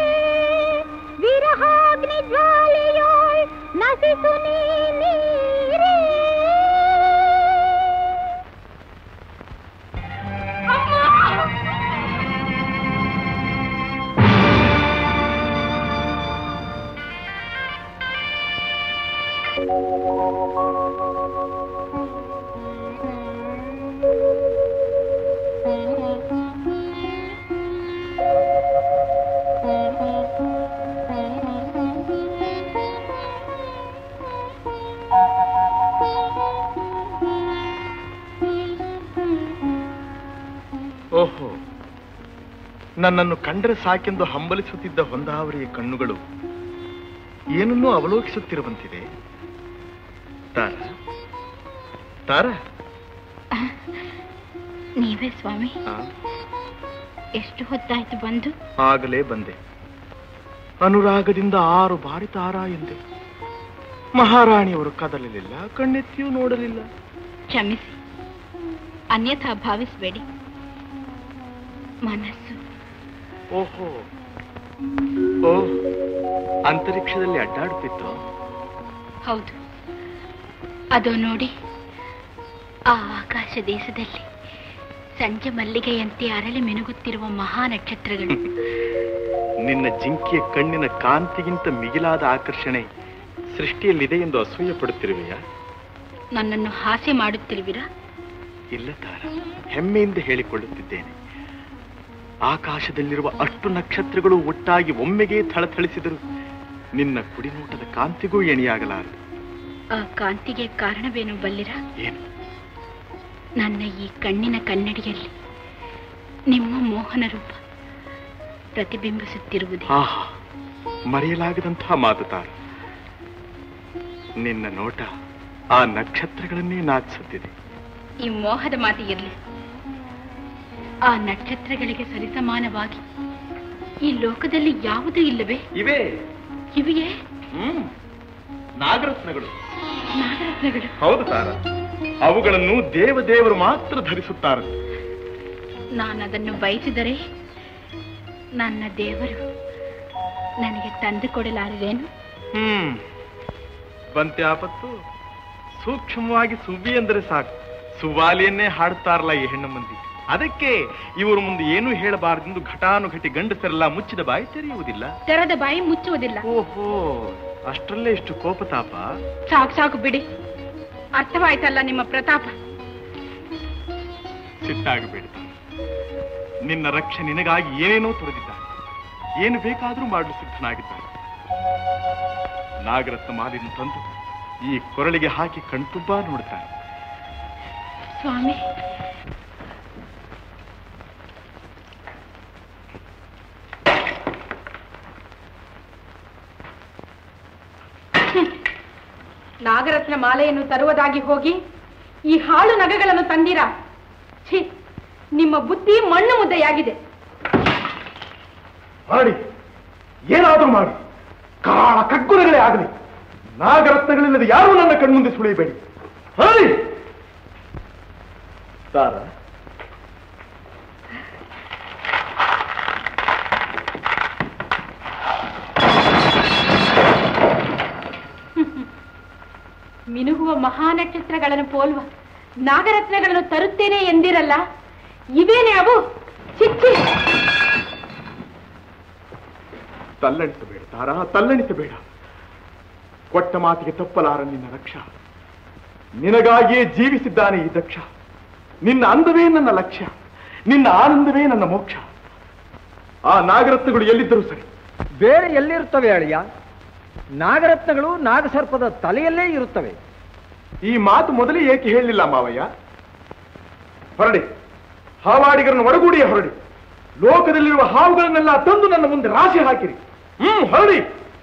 ವಿರಹಾಗ್ನಿ ಜ್ವಾಲೆಯೋಳ್ ನಸಿಸುನಿ ನೀರೇ. ಓಹೋ, ನನ್ನನ್ನು ಕಂಡರೆ ಸಾಕೆಂದು ಹಂಬಲಿಸುತ್ತಿದ್ದ ಹೊಂದಾವರಿಯ ಕಣ್ಣುಗಳು ಏನನ್ನೂ ಅವಲೋಕಿಸುತ್ತಿರುವಂತಿದೆ. ತಾರ, ತಾರ, ನೀವೇ ಸ್ವಾಮಿ? ಎಷ್ಟು ಹೊತ್ತಾಯ್ತು ಬಂದು? ಆಗಲೇ ಬಂದೆ. ಅನುರಾಗದಿಂದ 6 ಬಾರಿ ತಾರ ಎಂದೆ. ಮಹಾರಾಣಿಯವರು ಕದಲಲಿಲ್ಲ, ಕಣ್ಣೆತ್ತಿಯೂ ನೋಡಲಿಲ್ಲ. ಕ್ಷಮಿಸಿ, ಅನ್ಯಥಾ ಭಾವಿಸಬೇಡಿ. ಮನಸ್ಸು. ಓಹೋ, ಓ, ಅಂತರಿಕ್ಷದಲ್ಲಿ ಅಡ್ಡಾಡುತ್ತಿತ್ತು. ಹೌದು, ಅದು ನೋಡಿ, ಆ ಆಕಾಶ ದೇಶದಲ್ಲಿ ಸಂಜೆ ಮಲ್ಲಿಗೆಯಂತೆ ಅರಳಿ ಮಿನುಗುತ್ತಿರುವ ಮಹಾ ನಕ್ಷತ್ರಗಳು. ನಿನ್ನ ಜಿಂಕೆಯ ಕಣ್ಣಿನ ಕಾಂತಿಗಿಂತ ಮಿಗಿಲಾದ ಆಕರ್ಷಣೆ ಸೃಷ್ಟಿಯಲ್ಲಿದೆ ಎಂದು ಅಸೂಯೆ ಪಡುತ್ತಿರುವೆಯಾ? ನನ್ನನ್ನು ಹಾಸ್ಯ ಮಾಡುತ್ತಿರುವಿರಾ? ಇಲ್ಲ ತಾರ, ಹೆಮ್ಮೆಯಿಂದ ಹೇಳಿಕೊಳ್ಳುತ್ತಿದ್ದೇನೆ. ಆಕಾಶದಲ್ಲಿರುವ ಅಷ್ಟು ನಕ್ಷತ್ರಗಳು ಒಟ್ಟಾಗಿ ಒಮ್ಮೆಗೆ ಥಳಥಳಿಸಿದರು ನಿನ್ನ ಕುಡಿನೋಟದ ಕಾಂತಿಗೂ ಎಣಿಯಾಗಲಾರದು. ಆ ಕಾಂತಿಗೆ ಕಾರಣವೇನು ಬಲ್ಲಿರಾ? ಏನು? ನನ್ನ ಈ ಕಣ್ಣಿನ ಕನ್ನಡಿಯಲ್ಲಿ ನಿಮ್ಮ ಮೋಹನ ರೂಪ ಪ್ರತಿಬಿಂಬಿಸುತ್ತಿರುವುದೇ. ಆಹಾ, ಮರೆಯಲಾಗದಂತಹ ಮಾತು ತಾರ. ನಿನ್ನ ನೋಟ ಆ ನಕ್ಷತ್ರಗಳನ್ನೇ ನಾಚಿಸುತ್ತಿದೆ. ಈ ಮೋಹದ ಮಾತು ಇರಲಿ. ಆ ನಕ್ಷತ್ರಗಳಿಗೆ ಸರಿಸಮಾನವಾಗಿ ಈ ಲೋಕದಲ್ಲಿ ಯಾವುದೂ ಇಲ್ಲವೇ? ಇವೆ. ಇವೆಯೇ? ನಾಗರತ್ನಗಳು. ನಾಗರತ್ನಗಳು? ಹೌದು ತಾರ, ಅವುಗಳನ್ನು ದೇವದೇವರು ಮಾತ್ರ ಧರಿಸುತ್ತಾರೆ. ನಾನು ಅದನ್ನು ಬಯಸಿದರೆ ನನ್ನ ದೇವರು ನನಗೆ ತಂದು ಕೊಡಲಾರರೇನು? ಬಂತೆ ಆಪತ್ತು. ಸೂಕ್ಷ್ಮವಾಗಿ ಸುವ್ವಿ ಎಂದರೆ ಸಾಕು, ಸುವಾಲಿಯನ್ನೇ ಹಾಡುತ್ತಾರಲ್ಲ ಈ ಹೆಣ್ಣು ಮಂದಿ. ಅದಕ್ಕೆ ಇವರು ಮುಂದೆ ಏನೂ ಹೇಳಬಾರದೆಂದು ಘಟಾನುಘಟಿ ಗಂಡಸರೆಲ್ಲ ಮುಚ್ಚಿದ ಬಾಯಿ ತೆರೆಯುವುದಿಲ್ಲ, ತೆರೆದ ಬಾಯಿ ಮುಚ್ಚುವುದಿಲ್ಲ. ಓಹೋ, ಅಷ್ಟರಲ್ಲೇ ಇಷ್ಟು ಕೋಪತಾಪ? ಸಾಕು ಸಾಕು ಬಿಡಿ, ಅರ್ಥವಾಯ್ತಲ್ಲ ನಿಮ್ಮ ಪ್ರತಾಪ. ಸಿಟ್ಟಾಗಬೇಡ, ನಿನ್ನ ರಕ್ಷೆ ನಿನಗಾಗಿ ಏನೇನೋ ತೊರೆದಿದ್ದಾನೆ, ಏನು ಬೇಕಾದರೂ ಮಾಡಲು ಸಿದ್ಧನಾಗಿದ್ದಾನೆ. ನಾಗರತ್ನ ಮಾಲಿನ ತಂದು ಈ ಕೊರಳಿಗೆ ಹಾಕಿ ಕಣ್ತುಂಬಾ ನೋಡುತ್ತಾನೆ. ಸ್ವಾಮಿ, ನಾಗರತ್ನ ಮಾಲೆಯನ್ನು ತರುವುದಾಗಿ ಹೋಗಿ ಈ ಹಾಳು ನಗೆಗಳನ್ನು ತಂದಿರಾ? ಛೀ, ನಿಮ್ಮ ಬುದ್ಧಿ ಮಣ್ಣು ಮುದ್ದೆಯಾಗಿದೆ. ಮಾಡಿ, ಏನಾದರೂ ಮಾಡಿ, ಕಾಳ ಕಗ್ಗುಲಗಳೇ ಆಗಲಿ, ನಾಗರತ್ನಗಳಿಲ್ಲದೆ ಯಾರೂ ನನ್ನ ಕಣ್ಮುಂದೆ ಸುಳಿಯಬೇಡಿ. ಹೇಳಿ ತಾರ, ಮಿನುಗುವ ಮಹಾನಕ್ಷತ್ರಗಳನ್ನು ಪೋಲ್ವ ನಾಗರತ್ನಗಳನ್ನು ತರುತ್ತೇನೆ ಎಂದಿರಲ್ಲ, ಇವೇನೆ ಅವು? ಚಿಚ್ಚಿ, ತಲ್ಲಣಿಸಬೇಡ ತಾರಾ, ತಲ್ಲಣಿಸಬೇಡ. ಕೊಟ್ಟ ಮಾತಿಗೆ ತಪ್ಪಲಾರ ನಿನ್ನ ರಕ್ಷ. ನಿನಗಾಗಿಯೇ ಜೀವಿಸಿದ್ದಾನೆ ಈ ದಕ್ಷ. ನಿನ್ನ ಅಂದವೇ ನನ್ನ ಲಕ್ಷ್ಯ, ನಿನ್ನ ಆನಂದವೇ ನನ್ನ ಮೋಕ್ಷ. ಆ ನಾಗರತ್ನಗಳು ಎಲ್ಲಿದ್ದರೂ ಸರಿ. ಬೇರೆ ಎಲ್ಲಿರುತ್ತವೆ ಅಳಿಯ? ನಾಗರತ್ನಗಳು ನಾಗಸರ್ಪದ ತಲೆಯಲ್ಲೇ ಇರುತ್ತವೆ. ಈ ಮಾತು ಮೊದಲೇ ಏಕೆ ಹೇಳಲಿಲ್ಲ ಮಾವಯ್ಯ? ಹೊರಡಿ, ಹಾವಾಡಿಗರನ್ನು ಒಡಗೂಡಿಯೇ ಹೊರಡಿ. ಲೋಕದಲ್ಲಿರುವ ಹಾವುಗಳನ್ನೆಲ್ಲ ತಂದು ನನ್ನ ಮುಂದೆ ರಾಶಿ ಹಾಕಿರಿ. ಹೊರಡಿ.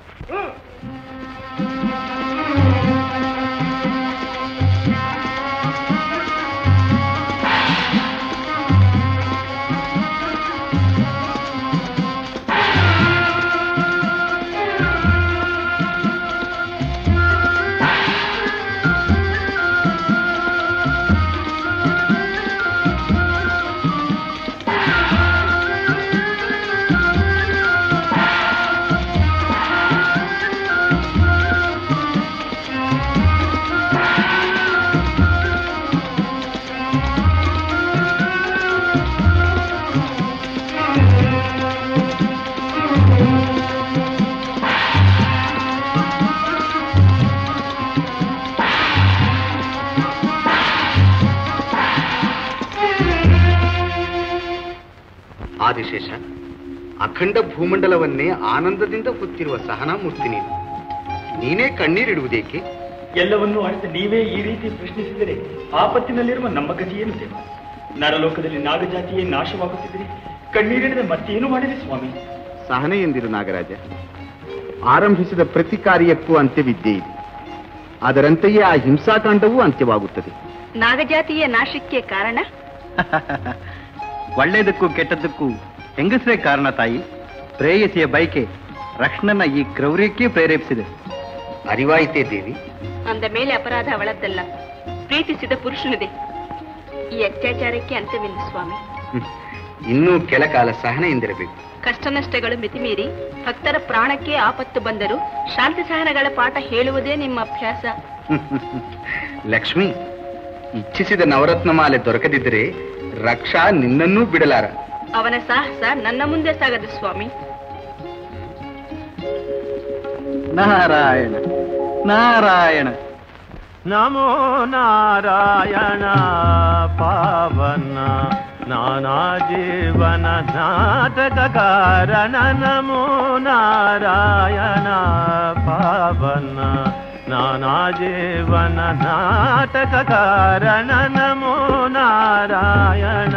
ಆದಿಶೇಷ, ಅಖಂಡ ಭೂಮಂಡಲವನ್ನೇ ಆನಂದದಿಂದ ಹೊತ್ತಿರುವ ಸಹನಾಮೂರ್ತಿ ನೀನು. ನೀನೇ ಕಣ್ಣೀರಿಡುವುದೇಕೆ? ಎಲ್ಲವನ್ನೂ ಅರಿತು ನೀವೇ ಈ ರೀತಿ ಪ್ರಶ್ನಿಸಿದರೆ ಆಪತ್ತಿನಲ್ಲಿರುವ ನಮ್ಮ ಗತಿಯೇನು ದೇವ? ನರಲೋಕದಲ್ಲಿ ನಾಗಜಾತಿಯೇ ನಾಶವಾಗುತ್ತಿದ್ದರೆ ಕಣ್ಣೀರಿಡದೆ ಮತ್ತೇನು ಮಾಡಿದೆ ಸ್ವಾಮಿ? ಸಹನೆ ಎಂದಿರು ನಾಗರಾಜ. ಆರಂಭಿಸಿದ ಪ್ರತಿ ಕಾರ್ಯಕ್ಕೂ ಅಂತ್ಯವಿದ್ಯೆ ಇದೆ. ಅದರಂತೆಯೇ ಆ ಹಿಂಸಾಕಾಂಡವೂ ಅಂತ್ಯವಾಗುತ್ತದೆ. ನಾಗಜಾತಿಯ ನಾಶಕ್ಕೆ ಕಾರಣ ಒಳ್ಳೆಯದಕ್ಕೂ ಕೆಟ್ಟದ್ದಕ್ಕೂ ಹೆಂಗಸರೇ ಕಾರಣ ತಾಯಿ. ಪ್ರೇಯಸಿಯ ಬಯಕೆ ರಕ್ಷಣನ ಈ ಕ್ರೌರ್ಯಕ್ಕೆ ಪ್ರೇರೇಪಿಸಿದೆ. ಅರಿವಾಯಿತೇ ದೇವಿ? ಅಂದ ಮೇಲೆ ಅಪರಾಧ ಅವಳದ್ದಲ್ಲ, ಪ್ರೀತಿಸಿದ ಪುರುಷನದೇ. ಈ ಅತ್ಯಾಚಾರಕ್ಕೆ ಅಂತ್ಯವಿಲ್ಲ ಸ್ವಾಮಿ. ಇನ್ನೂ ಕೆಲ ಕಾಲ ಸಹನೆ ಎಂದಿರಬೇಕು. ಕಷ್ಟ ನಷ್ಟಗಳು ಮಿತಿಮೀರಿ ಭಕ್ತರ ಪ್ರಾಣಕ್ಕೆ ಆಪತ್ತು ಬಂದರೂ ಶಾಂತಿ ಸಹನಗಳ ಪಾಠ ಹೇಳುವುದೇ ನಿಮ್ಮ ಅಭ್ಯಾಸ. ಲಕ್ಷ್ಮಿ, ಇಚ್ಛಿಸಿದ ನವರತ್ನ ಮಾಲೆ ದೊರಕದಿದ್ದರೆ ರಕ್ಷಾ ನಿನ್ನನ್ನೂ ಬಿಡಲಾರ. ಅವನ ಸಾಹಸ ನನ್ನ ಮುಂದೆ ಸಾಗದು ಸ್ವಾಮಿ. ನಾರಾಯಣ ನಾರಾಯಣ. ನಮೋ ನಾರಾಯಣ ಪಾವನ ನಾನಾ ಜೀವನ ನಾಟಕ ಕಾರಣ. ನಮೋ ನಾರಾಯಣ ಪಾವನ ನಾನಾ ಜೀವನ ನಾಟಕ ಕಾರಣ. ನಮೋ ನಾರಾಯಣ.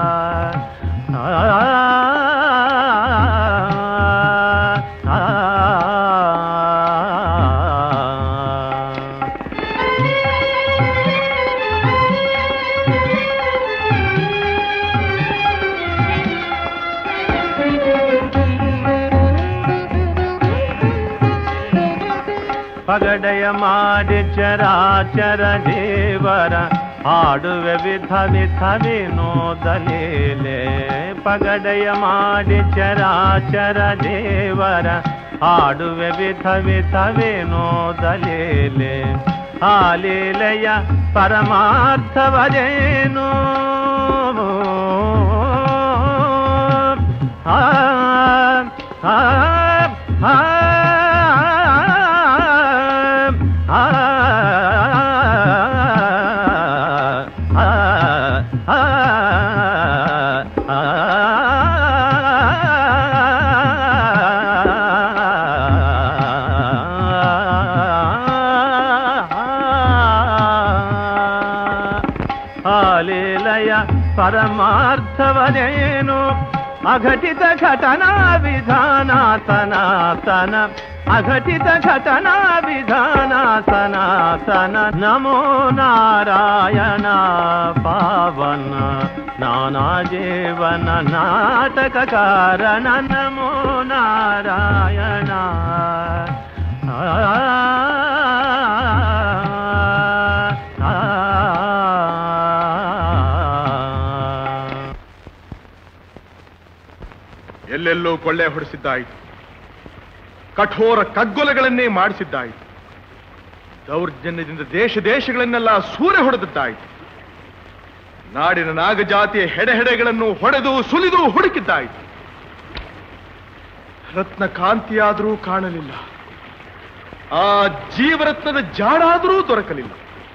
ಪಗಡೆಯ ಮಾಡಿ ಚರಾಚರ ದೇವರ ಹಾಡುವೆ ವಿಧ ವಿಧ ವಿನೋದಲೀಲೆ. ಪಗಡೆಯ ಮಾಡಿ ಚರಾಚರ ದೇವರ ಹಾಡುವೆ ವಿಧ ವಿಧ ವಿನೋದಲೀಲೆ. ಆ ಲೀಲೆಯ ಪರಮಾರ್ಥವದೇನು? ಆ ಆ ಆ ಪರಮಾರ್ಥವದೇನು? ಅಘಟಿತ ಘಟನಾ ವಿಧಾನ ತನಾತನ ಅಘಟಿತ ಘಟನಾ ವಿಧಾನ ಸನಾತನ ನಮೋ ನಾರಾಯಣ ಪಾವನ ನಾನಾ ಜೀವನ ನಾಟಕ ಕಾರಣ ನಮೋ ನಾರಾಯಣ ಎಲ್ಲೆಲ್ಲೋ ಕೊಳ್ಳೆ ಹೊಡೆಸಿದ್ದಾಯಿತು, ಕಠೋರ ಕಗ್ಗೊಲೆಗಳನ್ನೇ ಮಾಡಿಸಿದ್ದಾಯಿತು, ದೌರ್ಜನ್ಯದಿಂದ ದೇಶಗಳನ್ನೆಲ್ಲ ಸೂರೆ ಹೊಡೆದಿದ್ದಾಯಿತು, ನಾಡಿನ ನಾಗಜಾತಿಯ ಹೆಡೆಗಳನ್ನು ಹೊಡೆದು ಸುಲಿದು ಹುಡುಕಿದ್ದಾಯಿತು. ರತ್ನ ಕಾಂತಿಯಾದರೂ ಕಾಣಲಿಲ್ಲ, ಆ ಜೀವರತ್ನದ ಜಾಡಾದರೂ ದೊರಕಲಿಲ್ಲ.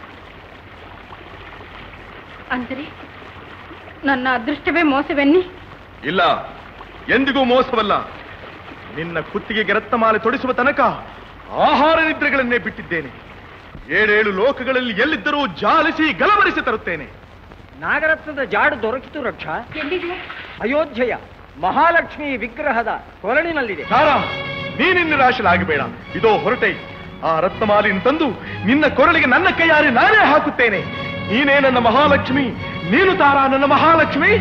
ಅಂದರೆ ನನ್ನ ಅದೃಷ್ಟವೇ ಮೋಸವೆನ್ನಿ? ಇಲ್ಲ, ಎಂದಿಗೂ ಮೋಸವಲ್ಲ. ನಿನ್ನ ಕುತ್ತಿಗೆಗೆ ರತ್ನಮಾಲೆ ತೊಡಿಸುವ ತನಕ ಆಹಾರ ನಿದ್ರೆಗಳನ್ನೇ ಬಿಟ್ಟಿದ್ದೇನೆ. 7 ಲೋಕಗಳಲ್ಲಿ ಎಲ್ಲಿದ್ದರೂ ಜಾಲಿಸಿ ಗಲಭರಿಸಿ ತರುತ್ತೇನೆ. ನಾಗರತ್ನದ ಜಾಡು ದೊರಕಿತು ರಕ್ಷಾ. ಎಲ್ಲಿದೆ? ಅಯೋಧ್ಯೆಯ ಮಹಾಲಕ್ಷ್ಮಿ ವಿಗ್ರಹದ ಕೊರಳಿನಲ್ಲಿದೆ. ತಾರಾ, ನೀನಿನ್ನ ನಿರಾಶಲಾಗಬೇಡ. ಇದೋ ಹೊರಟೆ. ಆ ರತ್ನಮಾಲಿನ ತಂದು ನಿನ್ನ ಕೊರಳಿಗೆ ನನ್ನ ಕೈಯಾರೆ ನಾನೇ ಹಾಕುತ್ತೇನೆ. ನೀನೇ ನನ್ನ ಮಹಾಲಕ್ಷ್ಮಿ, ನೀನು ತಾರಾ ನನ್ನ ಮಹಾಲಕ್ಷ್ಮಿ.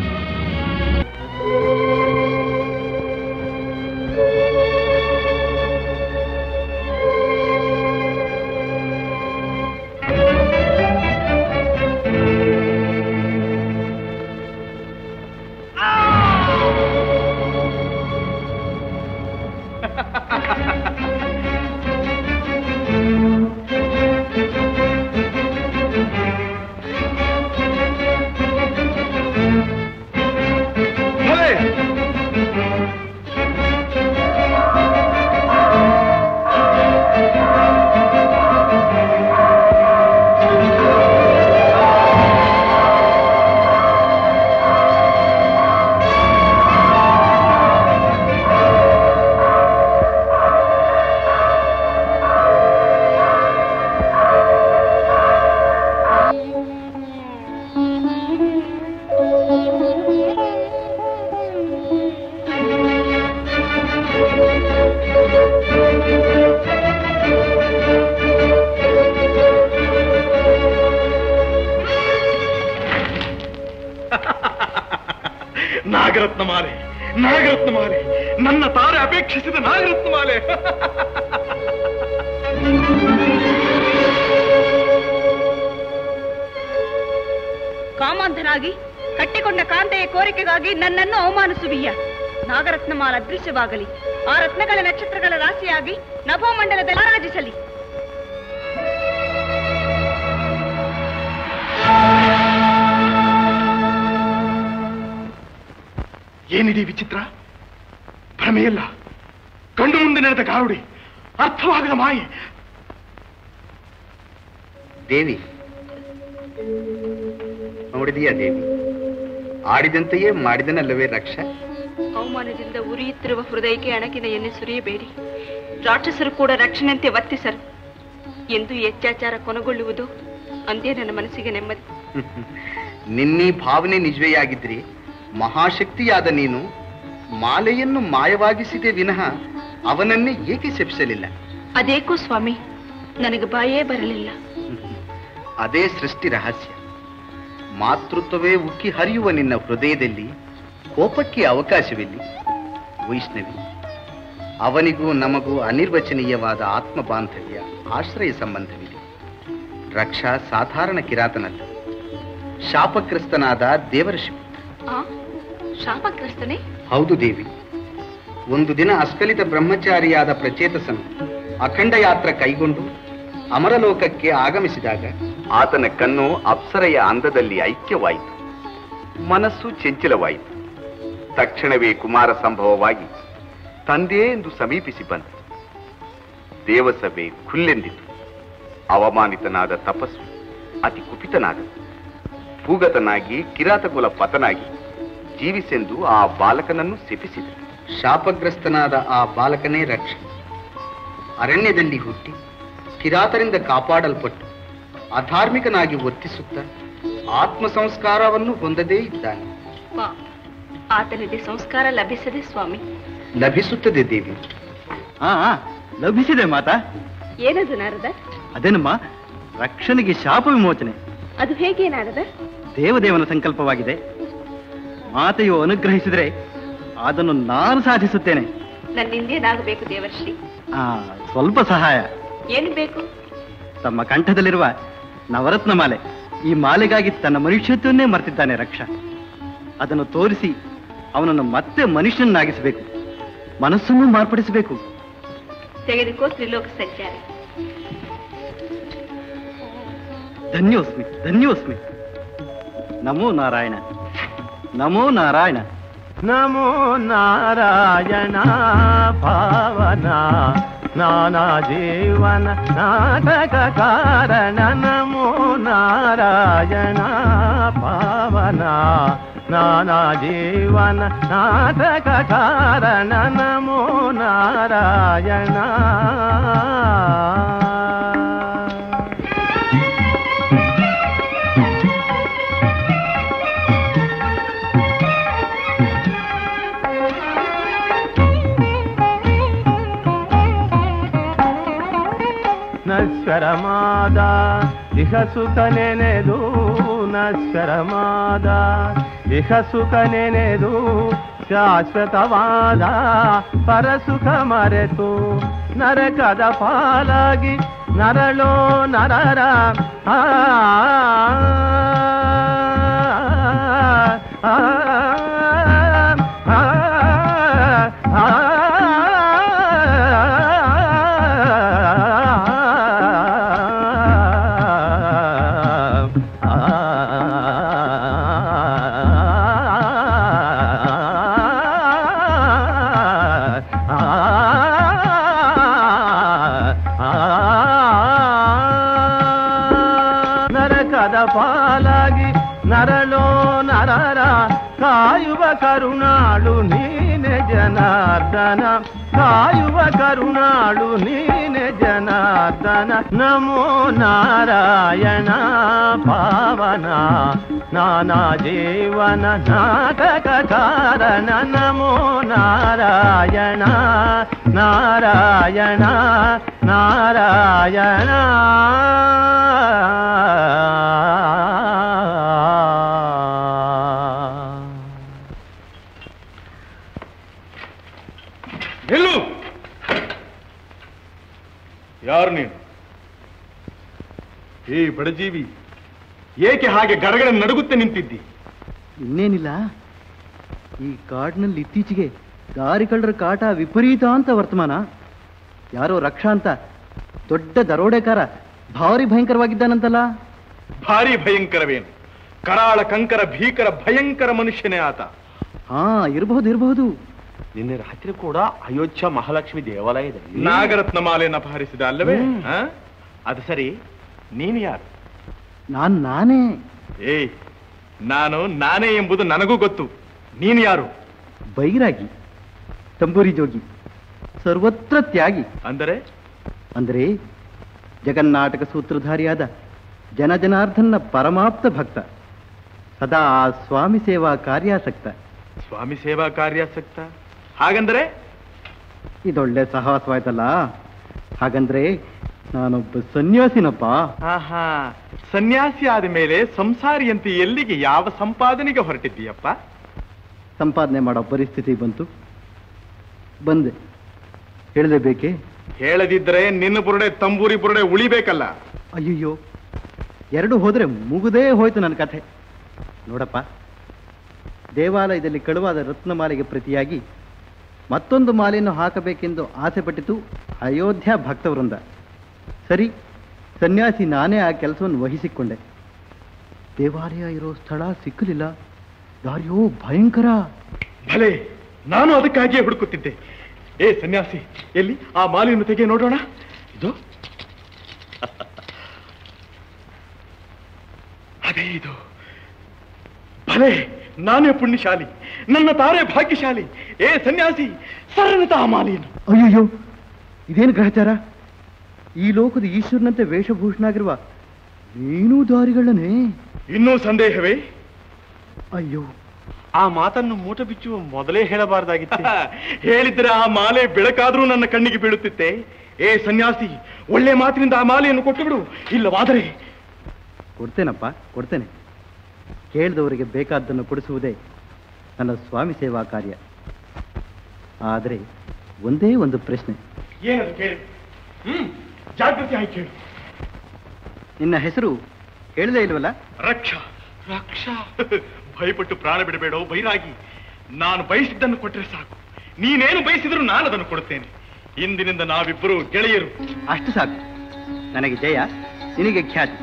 ನಾಗರತ್ನಮಾಲೆ, ನಾಗರತ್ನಮಾಲೆ, ನನ್ನ ತಾರೆ ಅಪೇಕ್ಷಿಸಿದ ನಾಗರತ್ನಮಾಲೆ. ಕಾಮಾಂಧನಾಗಿ ಕಟ್ಟಿಕೊಂಡ ಕಾಂತೆಯ ಕೋರಿಕೆಗಾಗಿ ನನ್ನನ್ನು ಅವಮಾನಿಸುವೀಯ. ನಾಗರತ್ನಮಾಲ ಅದೃಶ್ಯವಾಗಲಿ, ಆ ರತ್ನಗಳ ನಕ್ಷತ್ರಗಳ ರಾಶಿಯಾಗಿ ನಭೋಮಂಡಲದಲ್ಲಿ ರಾಜಿಸಲಿ. ಏನಿದೆ ವಿಚಿತ್ರ? ಭ್ರಮೆಯಲ್ಲ, ಕಣ್ಣು ಮುಂದೆ ನಡೆದ ಗಾರುಡಿ, ಅರ್ಥವಾಗದ ಮಾಯೆ. ದೇವಿ, ನೋಡಿದೆಯಾ ದೇವಿ? ಆಡಿದಂತೆಯೇ ಮಾಡಿದನಲ್ಲವೇ ರಕ್ಷ? ಅವಮಾನದಿಂದ ಉರಿಯುತ್ತಿರುವ ಹೃದಯಕ್ಕೆ ಅಣಕಿನ ಎಣ್ಣೆ ಸುರಿಯಬೇಡಿ. ರಾಕ್ಷಸರು ಕೂಡ ರಕ್ಷಣೆಯಂತೆ ವರ್ತಿಸರು. ಎಂದು ಹೆಚ್ಚಾಚಾರ ಕೊನೆಗೊಳ್ಳುವುದು ಅಂದೇ ನನ್ನ ಮನಸ್ಸಿಗೆ ನೆಮ್ಮದಿ. ನಿನ್ನೀ ಭಾವನೆ ನಿಜವೇ ಆಗಿದ್ರಿ ಮಹಾಶಕ್ತಿಯಾದ ನೀನು ಮಾಲೆಯನ್ನು ಮಾಯವಾಗಿಸಿದೆ ವಿನಃ ಅವನನ್ನೇ ಏಕೆ ಶಪಿಸಲಿಲ್ಲ? ಅದೇಕೋ ಸ್ವಾಮಿ, ನನಗೆ ಬಾಯೇ ಬರಲಿಲ್ಲ. ಅದೇ ಸೃಷ್ಟಿ ರಹಸ್ಯ. ಮಾತೃತ್ವವೇ ಉಕ್ಕಿ ಹರಿಯುವ ನಿನ್ನ ಹೃದಯದಲ್ಲಿ ಕೋಪಕ್ಕೆ ಅವಕಾಶವಿಲ್ಲ. ವೈಷ್ಣವಿ, ಅವನಿಗೂ ನಮಗೂ ಅನಿರ್ವಚನೀಯವಾದ ಆತ್ಮ ಬಾಂಧವ್ಯ, ಆಶ್ರಯ ಸಂಬಂಧವಿದೆ. ರಕ್ಷಾ ಸಾಧಾರಣ ಕಿರಾತನಲ್ಲ, ಶಾಪಗ್ರಸ್ತನಾದ ದೇವಋಷಿ. ಶಾಪಗ್ರಸ್ತನೇ? ಹೌದು ದೇವಿ. ಒಂದು ದಿನ ಅಸ್ಖಲಿತ ಬ್ರಹ್ಮಚಾರಿಯಾದ ಪ್ರಚೇತಸನು ಅಖಂಡ ಯಾತ್ರೆ ಕೈಗೊಂಡು ಅಮರಲೋಕಕ್ಕೆ ಆಗಮಿಸಿದಾಗ ಆತನ ಕಣ್ಣು ಅಪ್ಸರೆಯ ಅಂದದಲ್ಲಿ ಐಕ್ಯವಾಯಿತು, ಮನಸ್ಸು ಚಂಚಲವಾಯಿತು. ತಕ್ಷಣವೇ ಕುಮಾರ ಸಂಭವವಾಗಿ ತಂದೆ ಎಂದು ಸಮೀಪಿಸಿ ಬಂತು. ದೇವಸಭೆ ಖುಲ್ಲೆಂದಿತು. ಅವಮಾನಿತನಾದ ತಪಸ್ಸು ಅತಿ ಕುಪಿತನಾದ, ಭೂಗತನಾಗಿ ಕಿರಾತಕುಲ ಪತನಾಗಿ ಜೀವಿಸೆಂದು ಆ ಬಾಲಕನನ್ನು ಶಪಿಸಿದ. ಶಾಪಗ್ರಸ್ತನಾದ ಆ ಬಾಲಕನೇ ರಕ್ಷ. ಅರಣ್ಯದಲ್ಲಿ ಹುಟ್ಟಿ ಕಿರಾತರಿಂದ ಕಾಪಾಡಲ್ಪಟ್ಟು ಅಧಾರ್ಮಿಕನಾಗಿ ವರ್ತಿಸುತ್ತಾ ಆತ್ಮ ಸಂಸ್ಕಾರವನ್ನು ಹೊಂದದೇ ಇದ್ದಾನೆ. ಆತನಿಗೆ ಸಂಸ್ಕಾರ ಲಭಿಸದೆ ಸ್ವಾಮಿ? ಲಭಿಸುತ್ತದೆ ದೇವಿ. ಲಭಿಸಿದೆ ಮಾತಾ. ಏನದು ನಾರದ? ಅದೇನಮ್ಮ, ರಕ್ಷನಿಗೆ ಶಾಪ ವಿಮೋಚನೆ. ಅದು ಹೇಗೆ ನಾರದ? ದೇವದೇವನ ಸಂಕಲ್ಪವಾಗಿದೆ. ಮಾತೆಯು ಅನುಗ್ರಹಿಸಿದರೆ ಅದನ್ನು ನಾನು ಸಾಧಿಸುತ್ತೇನೆ. ನನ್ನಿಂದೇನಾಗಬೇಕು ದೇವರ್ಷಿ? ಸ್ವಲ್ಪ ಸಹಾಯ. ಏನು ಬೇಕು? ತಮ್ಮ ಕಂಠದಲ್ಲಿರುವ ನವರತ್ನ ಮಾಲೆ. ಈ ಮಾಲೆಗಾಗಿ ತನ್ನ ಮನುಷ್ಯತ್ವನ್ನೇ ಮರೆತಿದ್ದಾನೆ ರಕ್ಷ. ಅದನ್ನು ತೋರಿಸಿ ಅವನನ್ನು ಮತ್ತೆ ಮನುಷ್ಯನಾಗಿಸಬೇಕು, ಮನಸ್ಸನ್ನು ಮಾರ್ಪಡಿಸಬೇಕು. ತೆಗೆದುಕೋ ತ್ರಿಲೋಕ ಸಂಚಾರಿ. ಧನ್ಯೋಸ್ಮಿ, ಧನ್ಯೋಸ್ಮಿ. ನಮೋ ನಾರಾಯಣ, ನಮೋ ನಾರಾಯಣ. ನಮೋ ನಾರಾಯಣ ಪಾವನ ನಾನಾ ಜೀವನ ನಾಟಕ ಕಾರಣ. ನಮೋ ನಾರಾಯಣ ಪಾವನ ನಾನಾ ಜೀವನ ನಾಟಕ ಕಾರಣ. ನಮೋ ನಾರಾಯಣ. ನಶ್ವರಮಾದ ಇಹ ಸುಖ ನೆನೆದು, ನಶ್ವರಮಾದ ಇಹ ಸುಖ ನೆನೆದು, ಶಾಶ್ವತವಾದ ಪರಸುಖ ಮರೆತು ನರಕದ ಪಾಲಾಗಿ ನರಳೋ ನರರ ಆ ಪಾಲಾಗಿ ನರಳೋ ನರರ ಕಾಯುವ ಕರುಣಾಳು ನೀನೆ ಜನಾರ್ದನ. ಕಾಯುವ ಕರುಣಾಳು ನೀನೆ ಜನಾರ್ದನ. ನಮೋ ನಾರಾಯಣ ಪಾವನ ನಾನಾ ಜೀವನ ನಾಟಕ ಕಾರಣ. ನಮೋ ನಾರಾಯಣ ನಾರಾಯಣ ನಾರಾಯಣ. ನಿಲ್ಲು! ಯಾರು ನೀನು? ಈ ಬಡಜೀವಿ, ಏಕೆ ಹಾಗೆ ಗಡಗಡ ನಡುಗುತ್ತೆ ನಿಂತಿದ್ದಿ? ಇನ್ನೇನಿಲ್ಲ, ಈ ಕಾಡಿನಲ್ಲಿ ಇತ್ತೀಚೆಗೆ ದಾರಿಕಳ್ಳರ ಕಾಟ ವಿಪರೀತ ಅಂತ ವರ್ತಮಾನ. ಯಾರೋ ರಕ್ಷಾ ಅಂತ ದೊಡ್ಡ ದರೋಡೆಕಾರ ಭಾರಿ ಭಯಂಕರವಾಗಿದ್ದಾನಂತಲ್ಲ. ಭಾರಿ ಭಯಂಕರವೇನು? ಕರಾಳ ಕಂಕರ ಭೀಕರ ಭಯಂಕರ ಮನುಷ್ಯನೇ ಆತ. ಹಾ, ಇರಬಹುದು. ನಿನ್ನೆ ರಾತ್ರಿ ಕೂಡ ಅಯೋಧ್ಯ ಮಹಾಲಕ್ಷ್ಮಿ ದೇವಾಲಯದಲ್ಲಿ ನಾಗರತ್ನ ಮಾಲೆಯನ್ನು ಅಪಹರಿಸಿದ ಅಲ್ಲವೇ? ಅದು ಸರಿ, ನೀನು ಯಾರು? ನಾನೇ. ಏಯ್, ನಾನೇ ಎಂಬುದು ನನಗೂ ಗೊತ್ತು. ನೀನು ಯಾರು? ಬೈರಾಗಿ, ತಂಬೂರಿ ಜೋಗಿ, ಸರ್ವತ್ರ ತ್ಯಾಗಿ. ಅಂದರೆ ಜಗನ್ನಾಟಕ ಸೂತ್ರಧಾರಿಯಾದ ಜನಜನಾರ್ದನ್ನ ಪರಮಾಪ್ತ ಭಕ್ತ, ಸದಾ ಸ್ವಾಮಿ ಸೇವಾ ಕಾರ್ಯಾಸಕ್ತ. ಸ್ವಾಮಿ ಸೇವಾ ಕಾರ್ಯಾಸಕ್ತ ಹಾಗಂದ್ರೆ? ಇದೊಳ್ಳೆ ಸಹವಾಸವಾಯ್ತಲ್ಲ. ಹಾಗಂದ್ರೆ ನಾನೊಬ್ಬ ಸನ್ಯಾಸಿನಪ್ಪ. ಸನ್ಯಾಸಿ ಆದ ಮೇಲೆ ಸಂಸಾರಿಯಂತೆ ಎಲ್ಲಿಗೆ, ಯಾವ ಸಂಪಾದನೆಗೆ ಹೊರಟಿದ್ದೀಯಪ್ಪ? ಸಂಪಾದನೆ ಮಾಡೋ ಪರಿಸ್ಥಿತಿ ಬಂದೆ. ಹೇಳಲೇಬೇಕೆ? ಹೇಳದಿದ್ರೆ ನಿನ್ನ ಬುರುಡೆ ತಂಬೂರಿ ಬುರುಡೆ ಉಳಿಬೇಕಲ್ಲ. ಅಯ್ಯಯ್ಯೋ, ಎರಡು ಹೋದ್ರೆ ಮುಗುದೇ ಹೋಯ್ತು ನನ್ನ ಕಥೆ. ನೋಡಪ್ಪ, ದೇವಾಲಯದಲ್ಲಿ ಕಳುವಾದ ರತ್ನಮಾಲೆಗೆ ಪ್ರತಿಯಾಗಿ ಮತ್ತೊಂದು ಮಾಲೆಯನ್ನು ಹಾಕಬೇಕೆಂದು ಆಸೆ ಪಟ್ಟಿತು ಅಯೋಧ್ಯ ಭಕ್ತವೃಂದ. ಸರಿ, ಸನ್ಯಾಸಿ ನಾನೇ ಆ ಕೆಲಸವನ್ನು ವಹಿಸಿಕೊಂಡೆ. ದೇವಾಲಯ ಇರೋ ಸ್ಥಳ ಸಿಕ್ಕಲಿಲ್ಲ. ದಾರಿಯೋ ಭಯಂಕರ. ಭಲೆ, ನಾನು ಅದಕ್ಕಾಗಿಯೇ ಹುಡುಕುತ್ತಿದ್ದೆ. ಏ ಸನ್ಯಾಸಿ, ಎಲ್ಲಿ ಆ ಮಾಲೆಯನ್ನು ತೆಗೆ ನೋಡೋಣ. ಇದು ಅದೇ ಇದು. ಭಲೆ, ನಾನೇ ಪುಣ್ಯಶಾಲಿ, ನನ್ನ ತಾರೆ ಭಾಗ್ಯಶಾಲಿ. ಏ ಸನ್ಯಾಸಿ, ಸರಳತ ಆ ಮಾಲೆಯನ್ನು. ಅಯ್ಯಯ್ಯೋ, ಇದೇನು ಗ್ರಹಚಾರ? ಈ ಲೋಕದ ಈಶ್ವರನಂತೆ ವೇಷಭೂಷಣಾಗಿರುವ ನೀನೂ ದಾರಿಗಳನ್ನೇ? ಇನ್ನೂ ಸಂದೇಹವೇ? ಅಯ್ಯೋ, ಆ ಮಾತನ್ನು ಮೂಟ ಬಿಚ್ಚುವ ಮೊದಲೇ ಹೇಳಬಾರ್ದಾಗಿತ್ತು. ಹೇಳಿದ್ರೆ ಆ ಮಾಲೆ ಬೆಳಕಾದ್ರೂ ನನ್ನ ಕಣ್ಣಿಗೆ ಬೀಳುತ್ತಿತ್ತೆ. ಏ ಸನ್ಯಾಸಿ, ಒಳ್ಳೆ ಮಾತಿನಿಂದ ಆ ಮಾಲೆಯನ್ನು ಕೊಟ್ಟು ಬಿಡು, ಇಲ್ಲವಾದರೆ. ಕೊಡ್ತೇನಪ್ಪ, ಕೊಡ್ತೇನೆ. ಕೇಳಿದವರಿಗೆ ಬೇಕಾದ್ದನ್ನು ಕೊಡಿಸುವುದೇ ನನ್ನ ಸ್ವಾಮಿ ಸೇವಾ ಕಾರ್ಯ. ಆದರೆ ಒಂದೇ ಒಂದು ಪ್ರಶ್ನೆ. ಏನದು ಕೇಳಿ? ಜಾಗೃತಿ ಆಗಿ ಕೇಳು. ನಿನ್ನ ಹೆಸರು ಹೇಳಿದೇ ಇಲ್ವಲ್ಲ? ರಕ್ಷಾ. ರಕ್ಷಾ ಭಯಪಟ್ಟು ಪ್ರಾಣ ಬಿಡಬೇಡೋ ಬೈರಾಗಿ. ನಾನು ಬಯಸಿದ್ದನ್ನು ಕೊಟ್ಟರೆ ಸಾಕು. ನೀನೇನು ಬಯಸಿದ್ರು ನಾನು ಅದನ್ನು ಕೊಡುತ್ತೇನೆ. ಇಂದಿನಿಂದ ನಾವಿಬ್ಬರು ಗೆಳೆಯರು. ಅಷ್ಟು ಸಾಕು. ನನಗೆ ಜಯ, ನಿನಗೆ ಖ್ಯಾತಿ.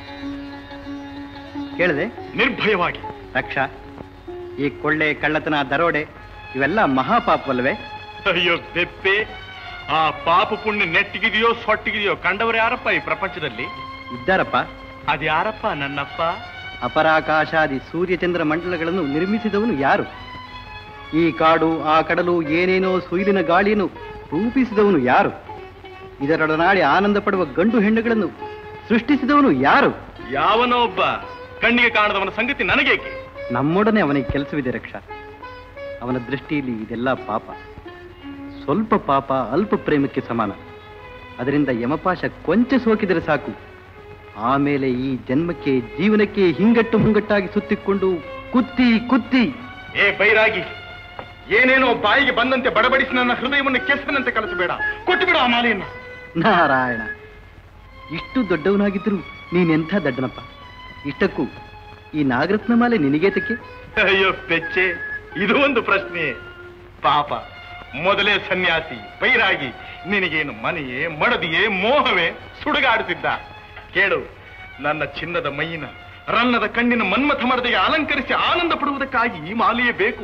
ಕೇಳಿದೆ? ನಿರ್ಭಯವಾಗಿ. ರಕ್ಷಾ, ಈ ಕೊಳ್ಳೆ, ಕಳ್ಳತನ, ದರೋಡೆ ಇವೆಲ್ಲ ಮಹಾಪಾಪವಲ್ಲವೇ? ಅಯ್ಯೋ ಬೆಪ್ಪೆ, ಆ ಪಾಪ ಪುಣ್ಯ ನೆಟ್ಟಿಗಿದೆಯೋ ಸೊಟ್ಟಿಗಿದೆಯೋ ಕಂಡವರು ಯಾರಪ್ಪ ಈ ಪ್ರಪಂಚದಲ್ಲಿ? ಇದ್ದಾರಪ್ಪ. ಅದ್ಯಾರಪ್ಪ? ನನ್ನಪ್ಪ. ಅಪರಾಕಾಶಾದಿ ಸೂರ್ಯಚಂದ್ರ ಮಂಡಲಗಳನ್ನು ನಿರ್ಮಿಸಿದವನು ಯಾರು? ಈ ಕಾಡು, ಆ ಕಡಲು, ಏನೇನೋ ಸುಯಿಲಿನ ಗಾಳಿಯನ್ನು ರೂಪಿಸಿದವನು ಯಾರು? ಇದರೊಡನಾಡಿ ಆನಂದ ಪಡುವ ಗಂಡು ಹೆಣ್ಣುಗಳನ್ನು ಸೃಷ್ಟಿಸಿದವನು ಯಾರು? ಯಾವನೋ ಒಬ್ಬ ಕಣ್ಣಿಗೆ ಕಾಣದವನ ಸಂಗತಿ ನನಗೇಕೆ? ನಮ್ಮೊಡನೆ ಅವನಿಗೆ ಕೆಲಸವಿದೆ ರಕ್ಷಾ. ಅವನ ದೃಷ್ಟಿಯಲ್ಲಿ ಇದೆಲ್ಲ ಪಾಪ. ಸ್ವಲ್ಪ ಪಾಪ ಅಲ್ಪ ಪ್ರೇಮಕ್ಕೆ ಸಮಾನ. ಅದರಿಂದ ಯಮಪಾಶ ಕೊಂಚ ಸೋಕಿದರೆ ಸಾಕು, ಆಮೇಲೆ ಈ ಜನ್ಮಕ್ಕೆ, ಜೀವನಕ್ಕೆ ಹಿಂಗಟ್ಟು ಮುಂಗಟ್ಟಾಗಿ ಸುತ್ತಿಕೊಂಡು ಕುತ್ತಿ ಕುತ್ತಿ. ಏ ಬೈರಾಗಿ, ಏನೇನೋ ಬಾಯಿಗೆ ಬಂದಂತೆ ಬಡಬಡಿಸಿ ನನ್ನ ಹೃದಯವನ್ನು ಕೆಸರಿನಂತೆ ಕಲಿಸಬೇಡ. ಕೊಟ್ಟು ಬಿಡು ಆ ಮಾಲೆಯನ್ನ. ನಾರಾಯಣ, ಇಷ್ಟು ದೊಡ್ಡವನಾಗಿದ್ದರೂ ನೀನೆಂಥ ದಡ್ಡನಪ್ಪ. ಇಷ್ಟಕ್ಕೂ ಈ ನಾಗರತ್ನ ಮಾಲೆ ನಿನಗೇತಕ್ಕೆ? ಅಯ್ಯೋ ಪೆಚ್ಚೆ, ಇದು ಒಂದು ಪ್ರಶ್ನೆ. ಪಾಪ, ಮೊದಲೇ ಸನ್ಯಾಸಿ ಬೈರಾಗಿ, ನಿನಗೇನು ಮನೆಯೇ, ಮಡದಿಯೇ, ಮೋಹವೇ ಸುಡುಗಾಡುತ್ತಿದ್ದ? ಕೇಳು, ನನ್ನ ಚಿನ್ನದ ಮೈಯಿನ, ರನ್ನದ ಕಣ್ಣಿನ ಮನ್ಮಥ ಮರದಿಗೆ ಅಲಂಕರಿಸಿ ಆನಂದ ಪಡುವುದಕ್ಕಾಗಿ ಈ ಮಾಲೆಯೇ ಬೇಕು.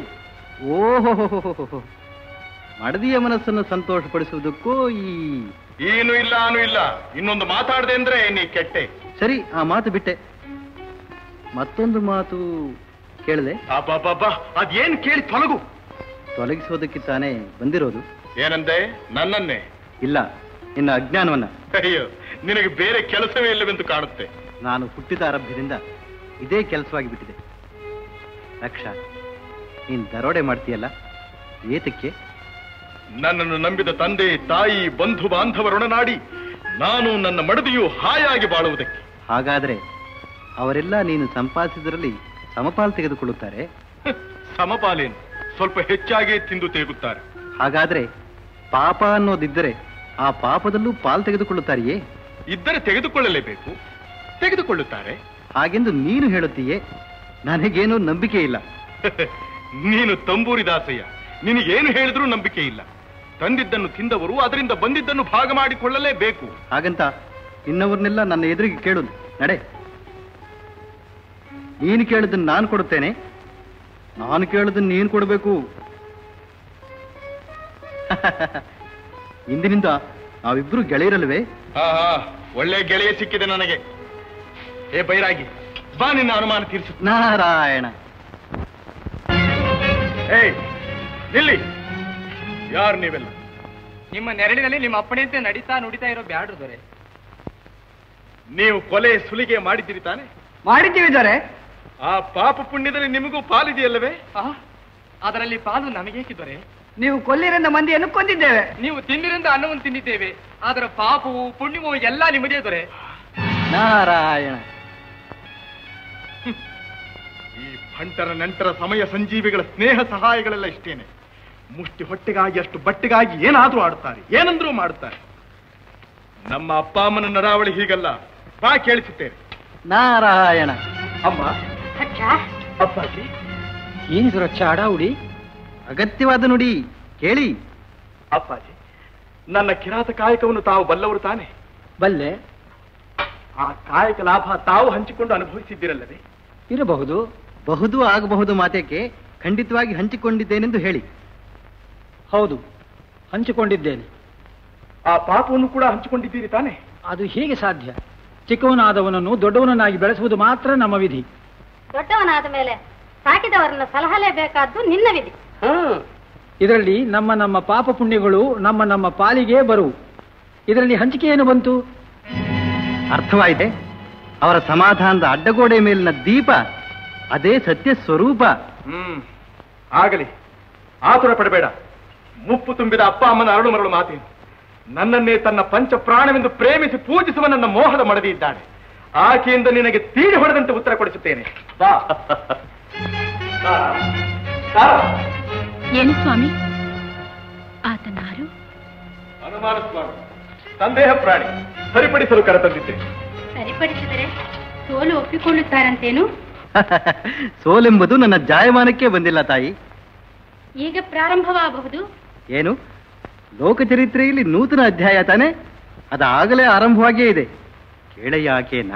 ಓಹೋ, ಮಡದಿಯ ಮನಸ್ಸನ್ನು ಸಂತೋಷಪಡಿಸುವುದಕ್ಕೂ ಏನು ಇಲ್ಲ, ಆನು ಇಲ್ಲ. ಇನ್ನೊಂದು ಮಾತಾಡದೆ ಅಂದ್ರೆ ನೀ ಕೆಟ್ಟೆ. ಸರಿ, ಆ ಮಾತು ಬಿಟ್ಟೆ. ಮತ್ತೊಂದು ಮಾತು ಕೇಳಿದೆ. ಅದೇನು ಕೇಳಿ ತೊಲಗು. ತೊಲಗಿಸೋದಕ್ಕೆ ತಾನೇ ಬಂದಿರೋದು. ಏನಂದೆ? ನನ್ನನ್ನೇ? ಇಲ್ಲ, ನಿನ್ನ ಅಜ್ಞಾನವನ್ನ. ಅಯ್ಯೋ, ನಿನಗೆ ಬೇರೆ ಕೆಲಸವೇ ಇಲ್ಲವೆಂದು ಕಾಣುತ್ತೆ. ನಾನು ಹುಟ್ಟಿದ ಆರಂಭದಿಂದ ಇದೇ ಕೆಲಸವಾಗಿ ಬಿಟ್ಟಿದೆ. ರಕ್ಷಾ, ನೀನ್ ದರೋಡೆ ಮಾಡ್ತೀಯಲ್ಲ, ಏತಕ್ಕೆ? ನನ್ನನ್ನು ನಂಬಿದ ತಂದೆ, ತಾಯಿ, ಬಂಧು ಬಾಂಧವರೊಡನಾಡಿ ನಾನು ನನ್ನ ಮಡದಿಯು ಹಾಯಾಗಿ ಬಾಳುವುದಕ್ಕೆ. ಹಾಗಾದ್ರೆ ಅವರೆಲ್ಲ ನೀನು ಸಂಪಾದಿಸಿದರಲ್ಲಿ ಸಮಪಾಲು ತೆಗೆದುಕೊಳ್ಳುತ್ತಾರೆ? ಸಮಪಾಲೇನು, ಸ್ವಲ್ಪ ಹೆಚ್ಚಾಗಿ ತಿಂದು ತೇಗುತ್ತಾರೆ. ಹಾಗಾದ್ರೆ ಪಾಪ ಅನ್ನೋದಿದ್ದರೆ ಆ ಪಾಪದಲ್ಲೂ ಪಾಲು ತೆಗೆದುಕೊಳ್ಳುತ್ತಾರೆಯೇ? ಇದ್ದರೆ ತೆಗೆದುಕೊಳ್ಳಲೇಬೇಕು, ತೆಗೆದುಕೊಳ್ಳುತ್ತಾರೆ. ಹಾಗೆಂದು ನೀನು ಹೇಳುತ್ತೀಯೇ? ನನಗೇನೂ ನಂಬಿಕೆ ಇಲ್ಲ. ನೀನು ತಂಬೂರಿ ದಾಸಯ್ಯ, ನಿನಗೇನು ಹೇಳಿದ್ರೂ ನಂಬಿಕೆ ಇಲ್ಲ. ತಂದಿದ್ದನ್ನು ತಿಂದವರು ಅದರಿಂದ ಬಂದಿದ್ದನ್ನು ಭಾಗ ಮಾಡಿಕೊಳ್ಳಲೇಬೇಕು. ಹಾಗಂತ ಇನ್ನವರನ್ನೆಲ್ಲ ನನ್ನ ಎದುರಿಗೆ ಕೇಳು. ನಡೆ. ನೀನು ಕೇಳಿದ್ದನ್ನು ನಾನು ಕೊಡುತ್ತೇನೆ, ನಾನು ಕೇಳಿದ್ದನ್ನು ನೀನು ಕೊಡಬೇಕು. ಇಂದಿನಿಂದ ನಾವಿಬ್ರು ಗೆಳೆಯರಲ್ವೇ? ಒಳ್ಳೆ ಗೆಳೆಯ ಸಿಕ್ಕಿದೆ ನನಗೆ. ಏ ಬೈರಾಗಿ, ಬಾ, ನಿನ್ನ ಅನುಮಾನ ತೀರಿಸು. ನಾರಾಯಣ. ಏಯ್ ನಿಲ್ಲಿ, ಯಾರು ನೀವೆಲ್ಲ? ನಿಮ್ಮ ನೆರಳಿನಲ್ಲಿ ನಿಮ್ಮ ಅಪ್ಪಣೆಯಂತೆ ನುಡಿತಾ ಇರೋ ಬ್ಯಾಡ್ರು ದೊರೆ. ನೀವು ಕೊಲೆ ಸುಲಿಗೆ ಮಾಡಿದ್ದೀರಿ ತಾನೆ? ಮಾಡಿದ್ದೀವಿ ದೊರೆ. ಆ ಪಾಪ ಪುಣ್ಯದಲ್ಲಿ ನಿಮಗೂ ಪಾಲಿದೆಯಲ್ಲವೇ? ಅದರಲ್ಲಿ ಪಾಲು ನಮಗೇಕಿದ್ದಾರೆ. ನೀವು ಕೊಲ್ಲಿರಿಂದ ಮಂದಿಯನ್ನು ಕೊಂದಿದ್ದೇವೆ, ನೀವು ತಿಂದಿರಿಂದ ಅನ್ನವನ್ನು ತಿಂದಿದ್ದೇವೆ. ಅದರ ಪಾಪವು ಪುಣ್ಯವೂ ಎಲ್ಲ ನಿಮ್ಮದೇ ದೊರೆ. ನಾರಾಯಣ. ಈ ಭಂಟರ ನೆಂಟರ ಸಮಯ ಸಂಜೀವಿಗಳ ಸ್ನೇಹ ಸಹಾಯಗಳೆಲ್ಲ ಇಷ್ಟೇನೆ. ಮುಷ್ಟಿ ಹೊಟ್ಟೆಗಾಗಿ, ಅಷ್ಟು ಬಟ್ಟೆಗಾಗಿ ಏನಾದ್ರೂ ಆಡುತ್ತಾರೆ, ಏನಂದ್ರೂ ಮಾಡುತ್ತಾರೆ. ನಮ್ಮ ಅಪ್ಪ ಅಮ್ಮನ ನಡಾವಳಿ ಹೀಗಲ್ಲ. ಬಾ, ಕೇಳಿಸುತ್ತೇನೆ. ನಾರಾಯಣ. ಅಮ್ಮ, ಅಪ್ಪಾಜಿ, ಏನಿದು ರಕ್ಷಾ ಅಡಾವುಡಿ? ಅಗತ್ಯವಾದ ನುಡಿ, ಕೇಳಿ. ಅಪ್ಪಾಜಿ, ನನ್ನ ಕಿರಾತ ಕಾಯಕವನ್ನು ತಾವು ಬಲ್ಲವರು ತಾನೆ? ಬಲ್ಲೆ. ಆ ಕಾಯಕ ಲಾಭ ತಾವು ಹಂಚಿಕೊಂಡು ಅನುಭವಿಸಿದ್ದೀರಲ್ಲವೇ? ಇರಬಹುದು. ಬಹುದು ಆಗಬಹುದು ಮಾತೇಕೆ? ಖಂಡಿತವಾಗಿ ಹಂಚಿಕೊಂಡಿದ್ದೇನೆಂದು ಹೇಳಿ. ಹೌದು, ಹಂಚಿಕೊಂಡಿದ್ದೇನೆ. ಆ ಪಾಪವನ್ನು ಕೂಡ ಹಂಚಿಕೊಂಡಿದ್ದೀರಿ ತಾನೆ? ಅದು ಹೇಗೆ ಸಾಧ್ಯ? ಚಿಕ್ಕವನಾದವನನ್ನು ದೊಡ್ಡವನನ್ನಾಗಿ ಬೆಳೆಸುವುದು ಮಾತ್ರ ನಮ್ಮ ವಿಧಿ. ದೊಡ್ಡವನಾದ ಮೇಲೆ ಸಾಕಿದವರನ್ನ ಸಲಹಲೇಬೇಕಾದ್ದು ನಿನ್ನ ವಿಧಿ. ಇದರಲ್ಲಿ ನಮ್ಮ ನಮ್ಮ ಪಾಪ ಪುಣ್ಯಗಳು ನಮ್ಮ ನಮ್ಮ ಪಾಲಿಗೆ ಬರುವು. ಇದರಲ್ಲಿ ಹಂಚಿಕೆ ಏನು ಬಂತು? ಅರ್ಥವಾಯಿತೆ. ಅವರ ಸಮಾಧಾನದ ಅಡ್ಡಗೋಡೆ ಮೇಲಿನ ದೀಪ ಅದೇ ಸತ್ಯ ಸ್ವರೂಪ. ಆಗಲಿ, ಆತುರ ಪಡಬೇಡ. ಮುಪ್ಪು ತುಂಬಿದ ಅಪ್ಪ ಅಮ್ಮನ ಅರಳು ಮರಳು ಮಾತೇನು. ನನ್ನನ್ನೇ ತನ್ನ ಪಂಚ ಪ್ರಾಣವೆಂದು ಪ್ರೇಮಿಸಿ ಪೂಜಿಸುವ ನನ್ನ ಮೋಹದ ಮಡದಿ ಇದ್ದಾಳೆ. ಆಕೆಯಿಂದ ನಿನಗೆ ತೀಡಿ ಹೊಡೆದಂತೆ ಉತ್ತರ ಕೊಡಿಸುತ್ತೇನೆ. ಬಾ. ಏನು ಸ್ವಾಮಿ? ಆತನಾರು? ಅನುಮಾನ ಸ್ವಾಮಿ, ಸಂದೇಹ ಪ್ರಾಣಿ, ಸರಿಪಡಿಸಲು ಕರೆತಂದಿದ್ದೆ. ಸರಿಪಡಿಸಿದರೆ ಸೋಲು ಒಪ್ಪಿಕೊಳ್ಳುತ್ತಾರಂತೇನು? ಸೋಲೆಂಬುದು ನನ್ನ ಜಾಯಮಾನಕ್ಕೆ ಬಂದಿಲ್ಲ ತಾಯಿ. ಈಗ ಪ್ರಾರಂಭವಾಗಬಹುದು. ಏನು? ಲೋಕಚರಿತ್ರೆಯಲ್ಲಿ ನೂತನ ಅಧ್ಯಾಯ ತಾನೆ? ಅದಾಗಲೇ ಆರಂಭವಾಗಿಯೇ ಇದೆ. ಕೇಳಯ್ಯ ಆಕೆಯನ್ನ.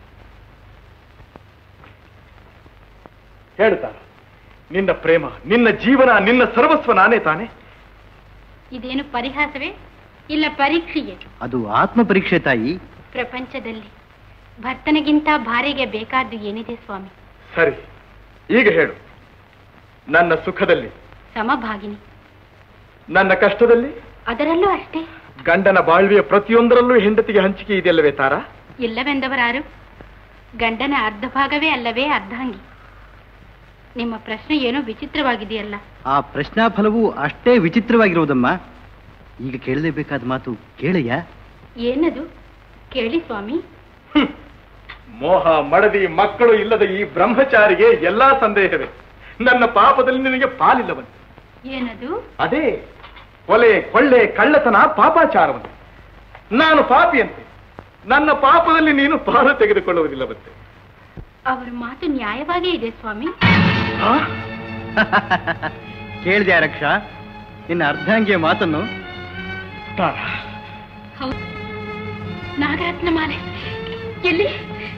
ಹೇಳುತ್ತಾ, ನಿನ್ನ ಪ್ರೇಮ, ನಿನ್ನ ಜೀವನ, ನಿನ್ನ ಸರ್ವಸ್ವ ನಾನೇ ತಾನೆ? ಇದೇನು ಪರಿಹಾಸವೇ ಇಲ್ಲ ಪರೀಕ್ಷೆಯೇ? ಅದು ಆತ್ಮ ಪರೀಕ್ಷೆ ತಾಯಿ. ಪ್ರಪಂಚದಲ್ಲಿ ಭರ್ತನಿಗಿಂತ ಭಾರಿಗೆ ಬೇಕಾದ್ದು ಏನಿದೆ ಸ್ವಾಮಿ? ಸರಿ, ಈಗ ಹೇಳು. ನನ್ನ ಸುಖದಲ್ಲಿ ಸಮಭಾಗಿನಿ, ನನ್ನ ಕಷ್ಟದಲ್ಲಿ ಅದರಲ್ಲೂ ಅಷ್ಟೇ. ಗಂಡನ ಬಾಳ್ವೆಯ ಪ್ರತಿಯೊಂದರಲ್ಲೂ ಹೆಂಡತಿಗೆ ಹಂಚಿಕೆ ಇದೆಯಲ್ಲವೇ ತಾರಾ? ಇಲ್ಲವೆಂದವರಾರು? ಗಂಡನ ಅರ್ಧ ಭಾಗವೇ ಅಲ್ಲವೇ ಅರ್ಧಾಂಗಿ? ನಿಮ್ಮ ಪ್ರಶ್ನೆ ಏನೋ ವಿಚಿತ್ರವಾಗಿದೆಯಲ್ಲ. ಆ ಪ್ರಶ್ನಾಫಲವು ಅಷ್ಟೇ ವಿಚಿತ್ರವಾಗಿರುವುದಮ್ಮ. ಈಗ ಕೇಳಲೇಬೇಕಾದ ಮಾತು ಕೇಳಯ್ಯ. ಏನದು? ಕೇಳಿ ಸ್ವಾಮಿ. ಮೋಹ, ಮಡದಿ, ಮಕ್ಕಳು ಇಲ್ಲದ ಈ ಬ್ರಹ್ಮಚಾರಿಗೆ ಎಲ್ಲಾ ಸಂದೇಹವೇ. ನನ್ನ ಪಾಪದಲ್ಲಿ ನಿನಗೆ ಪಾಲಿಲ್ಲವಂತೆ. ಏನದು? ಅದೇ ಕೊಲೆ, ಕೊಳ್ಳೆ, ಕಳ್ಳತನ, ಪಾಪಾಚಾರವಂತೆ. ನಾನು ಪಾಪಿಯಂತೆ. ನನ್ನ ಪಾಪದಲ್ಲಿ ನೀನು ಪಾಲು ತೆಗೆದುಕೊಳ್ಳುವುದಿಲ್ಲವಂತೆ. ಅವರ ಮಾತು ನ್ಯಾಯವಾಗೇ ಇದೆ ಸ್ವಾಮಿ. ಕೇಳಿದೆ ರಕ್ಷ ನಿನ್ನ ಅರ್ಧಾಂಗಿಯ ಮಾತನ್ನು? ಹೌದು, ನಾಗರತ್ನ ಮಾಲೆ ಎಲ್ಲಿ?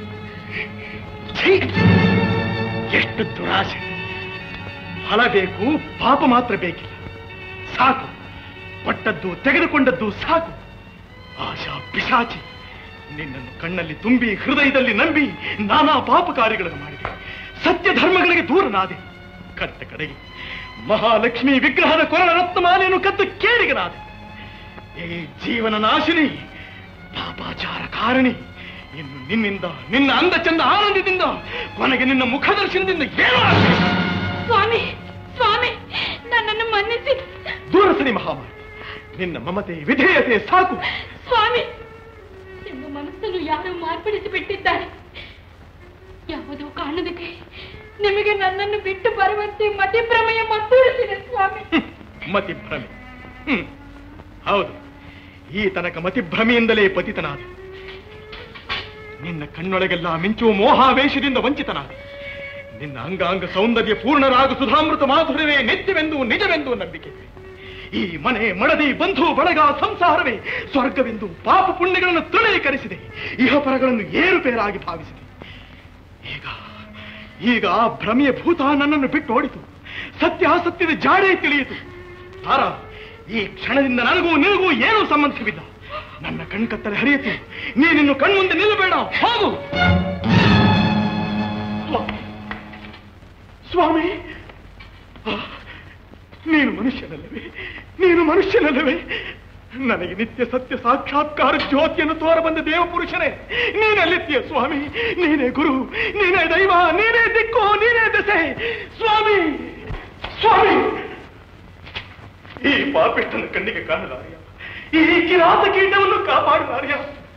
ಎಷ್ಟು ದುರಾಸೆ! ಫಲ ಬೇಕು, ಪಾಪ ಮಾತ್ರ ಬೇಕಿಲ್ಲ. ಸಾಕು, ಪಟ್ಟದ್ದು ತೆಗೆದುಕೊಂಡದ್ದು ಸಾಕು. ಆಶಾ ಪಿಶಾಚಿ, ನಿನ್ನನ್ನು ಕಣ್ಣಲ್ಲಿ ತುಂಬಿ ಹೃದಯದಲ್ಲಿ ನಂಬಿ ನಾನಾ ಪಾಪ ಕಾರ್ಯಗಳನ್ನು ಮಾಡಿದೆ. ಸತ್ಯ ಧರ್ಮಗಳಿಗೆ ದೂರನಾದೆ. ಕಟ್ಟ ಕಡೆಗೆ ಮಹಾಲಕ್ಷ್ಮಿ ವಿಗ್ರಹದ ಕೊರಳ ರತ್ನಮಾಲೆಯನ್ನು ಕದ್ದು ಕೇಳಿಗನಾದೆ. ಏ ಜೀವನ ನಾಶಿನಿ, ಪಾಪಾಚಾರ ಕಾರಣಿ, ಇನ್ನು ನಿನ್ನಿಂದ, ನಿನ್ನ ಅಂದ ಚಂದ ಆನಂದದಿಂದ, ಕೊನೆಗೆ ನಿನ್ನ ಮುಖದರ್ಶನದಿಂದ ಏನೋ ಸ್ವಾಮಿ, ಸ್ವಾಮಿ, ನನ್ನನ್ನು ಮನ್ನಿಸಿ. ದೂರಸನಿ ಮಹಾಮಾರಿ, ನಿನ್ನ ಮಮತೆ, ವಿಧೇಯತೆ ಸಾಕು. ಸ್ವಾಮಿ, ನಿಮ್ಮ ಮನಸ್ಸನ್ನು ಯಾರು ಮಾರ್ಪಡಿಸಿ ಬಿಟ್ಟಿದ್ದಾರೆ. ಯಾವುದೋ ಕಾರಣದಕ್ಕೆ ನಿಮಗೆ ನನ್ನನ್ನು ಬಿಟ್ಟು ಬರುವಂತೆ ಮತಿಭ್ರಮೆಯ ಮತ್ತೂರಿಸಿದೆ ಸ್ವಾಮಿ. ಮತಿಭ್ರಮೆ? ಹೌದು, ಈ ತನಕ ಮತಿಭ್ರಮೆಯಿಂದಲೇ ಪತಿತನಾದ. ನಿನ್ನ ಕಣ್ಣೊಳಗೆಲ್ಲ ಮಿಂಚುವ ಮೋಹಾವೇಶದಿಂದ ವಂಚಿತನಾದ. ನಿನ್ನ ಅಂಗಾಂಗ ಸೌಂದರ್ಯ ಪೂರ್ಣರಾಗ ಸುಧಾಮೃತ ಮಾಧುರ್ಯವೇ ನಿತ್ಯವೆಂದು ನಿಜವೆಂದು ನಂಬಿಕೆ. ಈ ಮನೆ, ಮಡದಿ, ಬಂಧು ಬಳಗ, ಸಂಸಾರವೇ ಸ್ವರ್ಗವೆಂದು ಪಾಪ ಪುಣ್ಯಗಳನ್ನು ತೃಣೀಕರಿಸಿದೆ. ಇಹಪರಗಳನ್ನು ಏರುಪೇರಾಗಿ ಭಾವಿಸಿದೆ. ಈಗ ಆ ಭ್ರಮೆಯ ಭೂತ ನನ್ನನ್ನು ಬಿಟ್ಟು ಓಡಿತು. ಸತ್ಯಾಸತ್ಯದ ಜಾಡೇ ತಿಳಿಯಿತು. ತಾರ, ಈ ಕ್ಷಣದಿಂದ ನನಗೂ ನಿನಗೂ ಏನೂ ಸಂಬಂಧವಿಲ್ಲ. ನನ್ನ ಕಣ್ಕತ್ತಲೆ ಹರಿಯಿತು. ನೀನಿನ್ನು ಕಣ್ಮುಂದೆ ನಿಲ್ಲಬೇಡ, ಹೋಗು. ಸ್ವಾಮಿ, ನೀನು ಮನುಷ್ಯನಲ್ಲವೇ? ನೀನು ಮನುಷ್ಯನಲ್ಲವೇ? ನನಗೆ ನಿತ್ಯ ಸತ್ಯ ಸಾಕ್ಷಾತ್ಕಾರ ಜ್ಯೋತಿಯನ್ನು ತೋರಬಂದ ದೇವಪುರುಷನೇ, ನೀನೆಲ್ಲಿತ್ತೀಯ ಸ್ವಾಮಿ? ನೀನೇ ಗುರು, ನೀನೇ ದೈವ, ನೀನೇ ದಿಕ್ಕು, ನೀನೇ ದೆಸೆ. ಸ್ವಾಮಿ, ಸ್ವಾಮಿ, ಈ ಪಾಪಿಷ್ಟನ ಕಣ್ಣಿಗೆ ಕಾಣಲಾರ್ಯ, ಈ ಕಿರಾತ ಕೀಟವನ್ನು ಕಾಪಾಡಲಾರ್ಯ.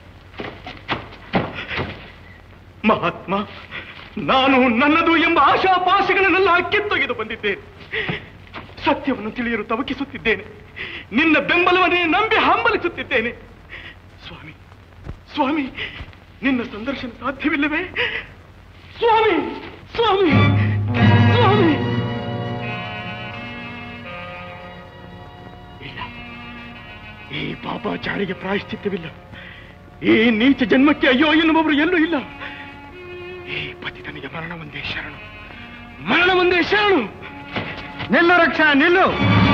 ಮಹಾತ್ಮ, ನಾನು ನನ್ನದು ಎಂಬ ಆಶಾಪಾಶಗಳನ್ನೆಲ್ಲ ಕಿತ್ತೊಗೆದು ಬಂದಿದ್ದೇನೆ. ಸತ್ಯವನ್ನು ತಿಳಿಯಲು ತವಕಿಸುತ್ತಿದ್ದೇನೆ. ನಿನ್ನ ಬೆಂಬಲವನ್ನೇ ನಂಬಿ ಹಂಬಲಿಸುತ್ತಿದ್ದೇನೆ. ಸ್ವಾಮಿ, ಸ್ವಾಮಿ, ನಿನ್ನ ಸಂದರ್ಶನ ಸಾಧ್ಯವಿಲ್ಲವೇ? ಸ್ವಾಮಿ, ಸ್ವಾಮಿ, ಸ್ವಾಮಿ. ಇಲ್ಲ, ಈ ಪಾಪಾಚಾರಿಗೆ ಪ್ರಾಯಶ್ಚಿತ್ತವಿಲ್ಲ. ಈ ನೀಚ ಜನ್ಮಕ್ಕೆ ಅಯ್ಯೋ ಎನ್ನುವವರು ಎಲ್ಲೂ ಇಲ್ಲ. ಈ ಪತಿತನಿಗೆ ಮರಣವೊಂದೇ ಶರಣು, ಮರಣವೊಂದೇ ಶರಣು. ನಿಲ್ಲು ರಕ್ಷಾ, ನಿಲ್ಲು.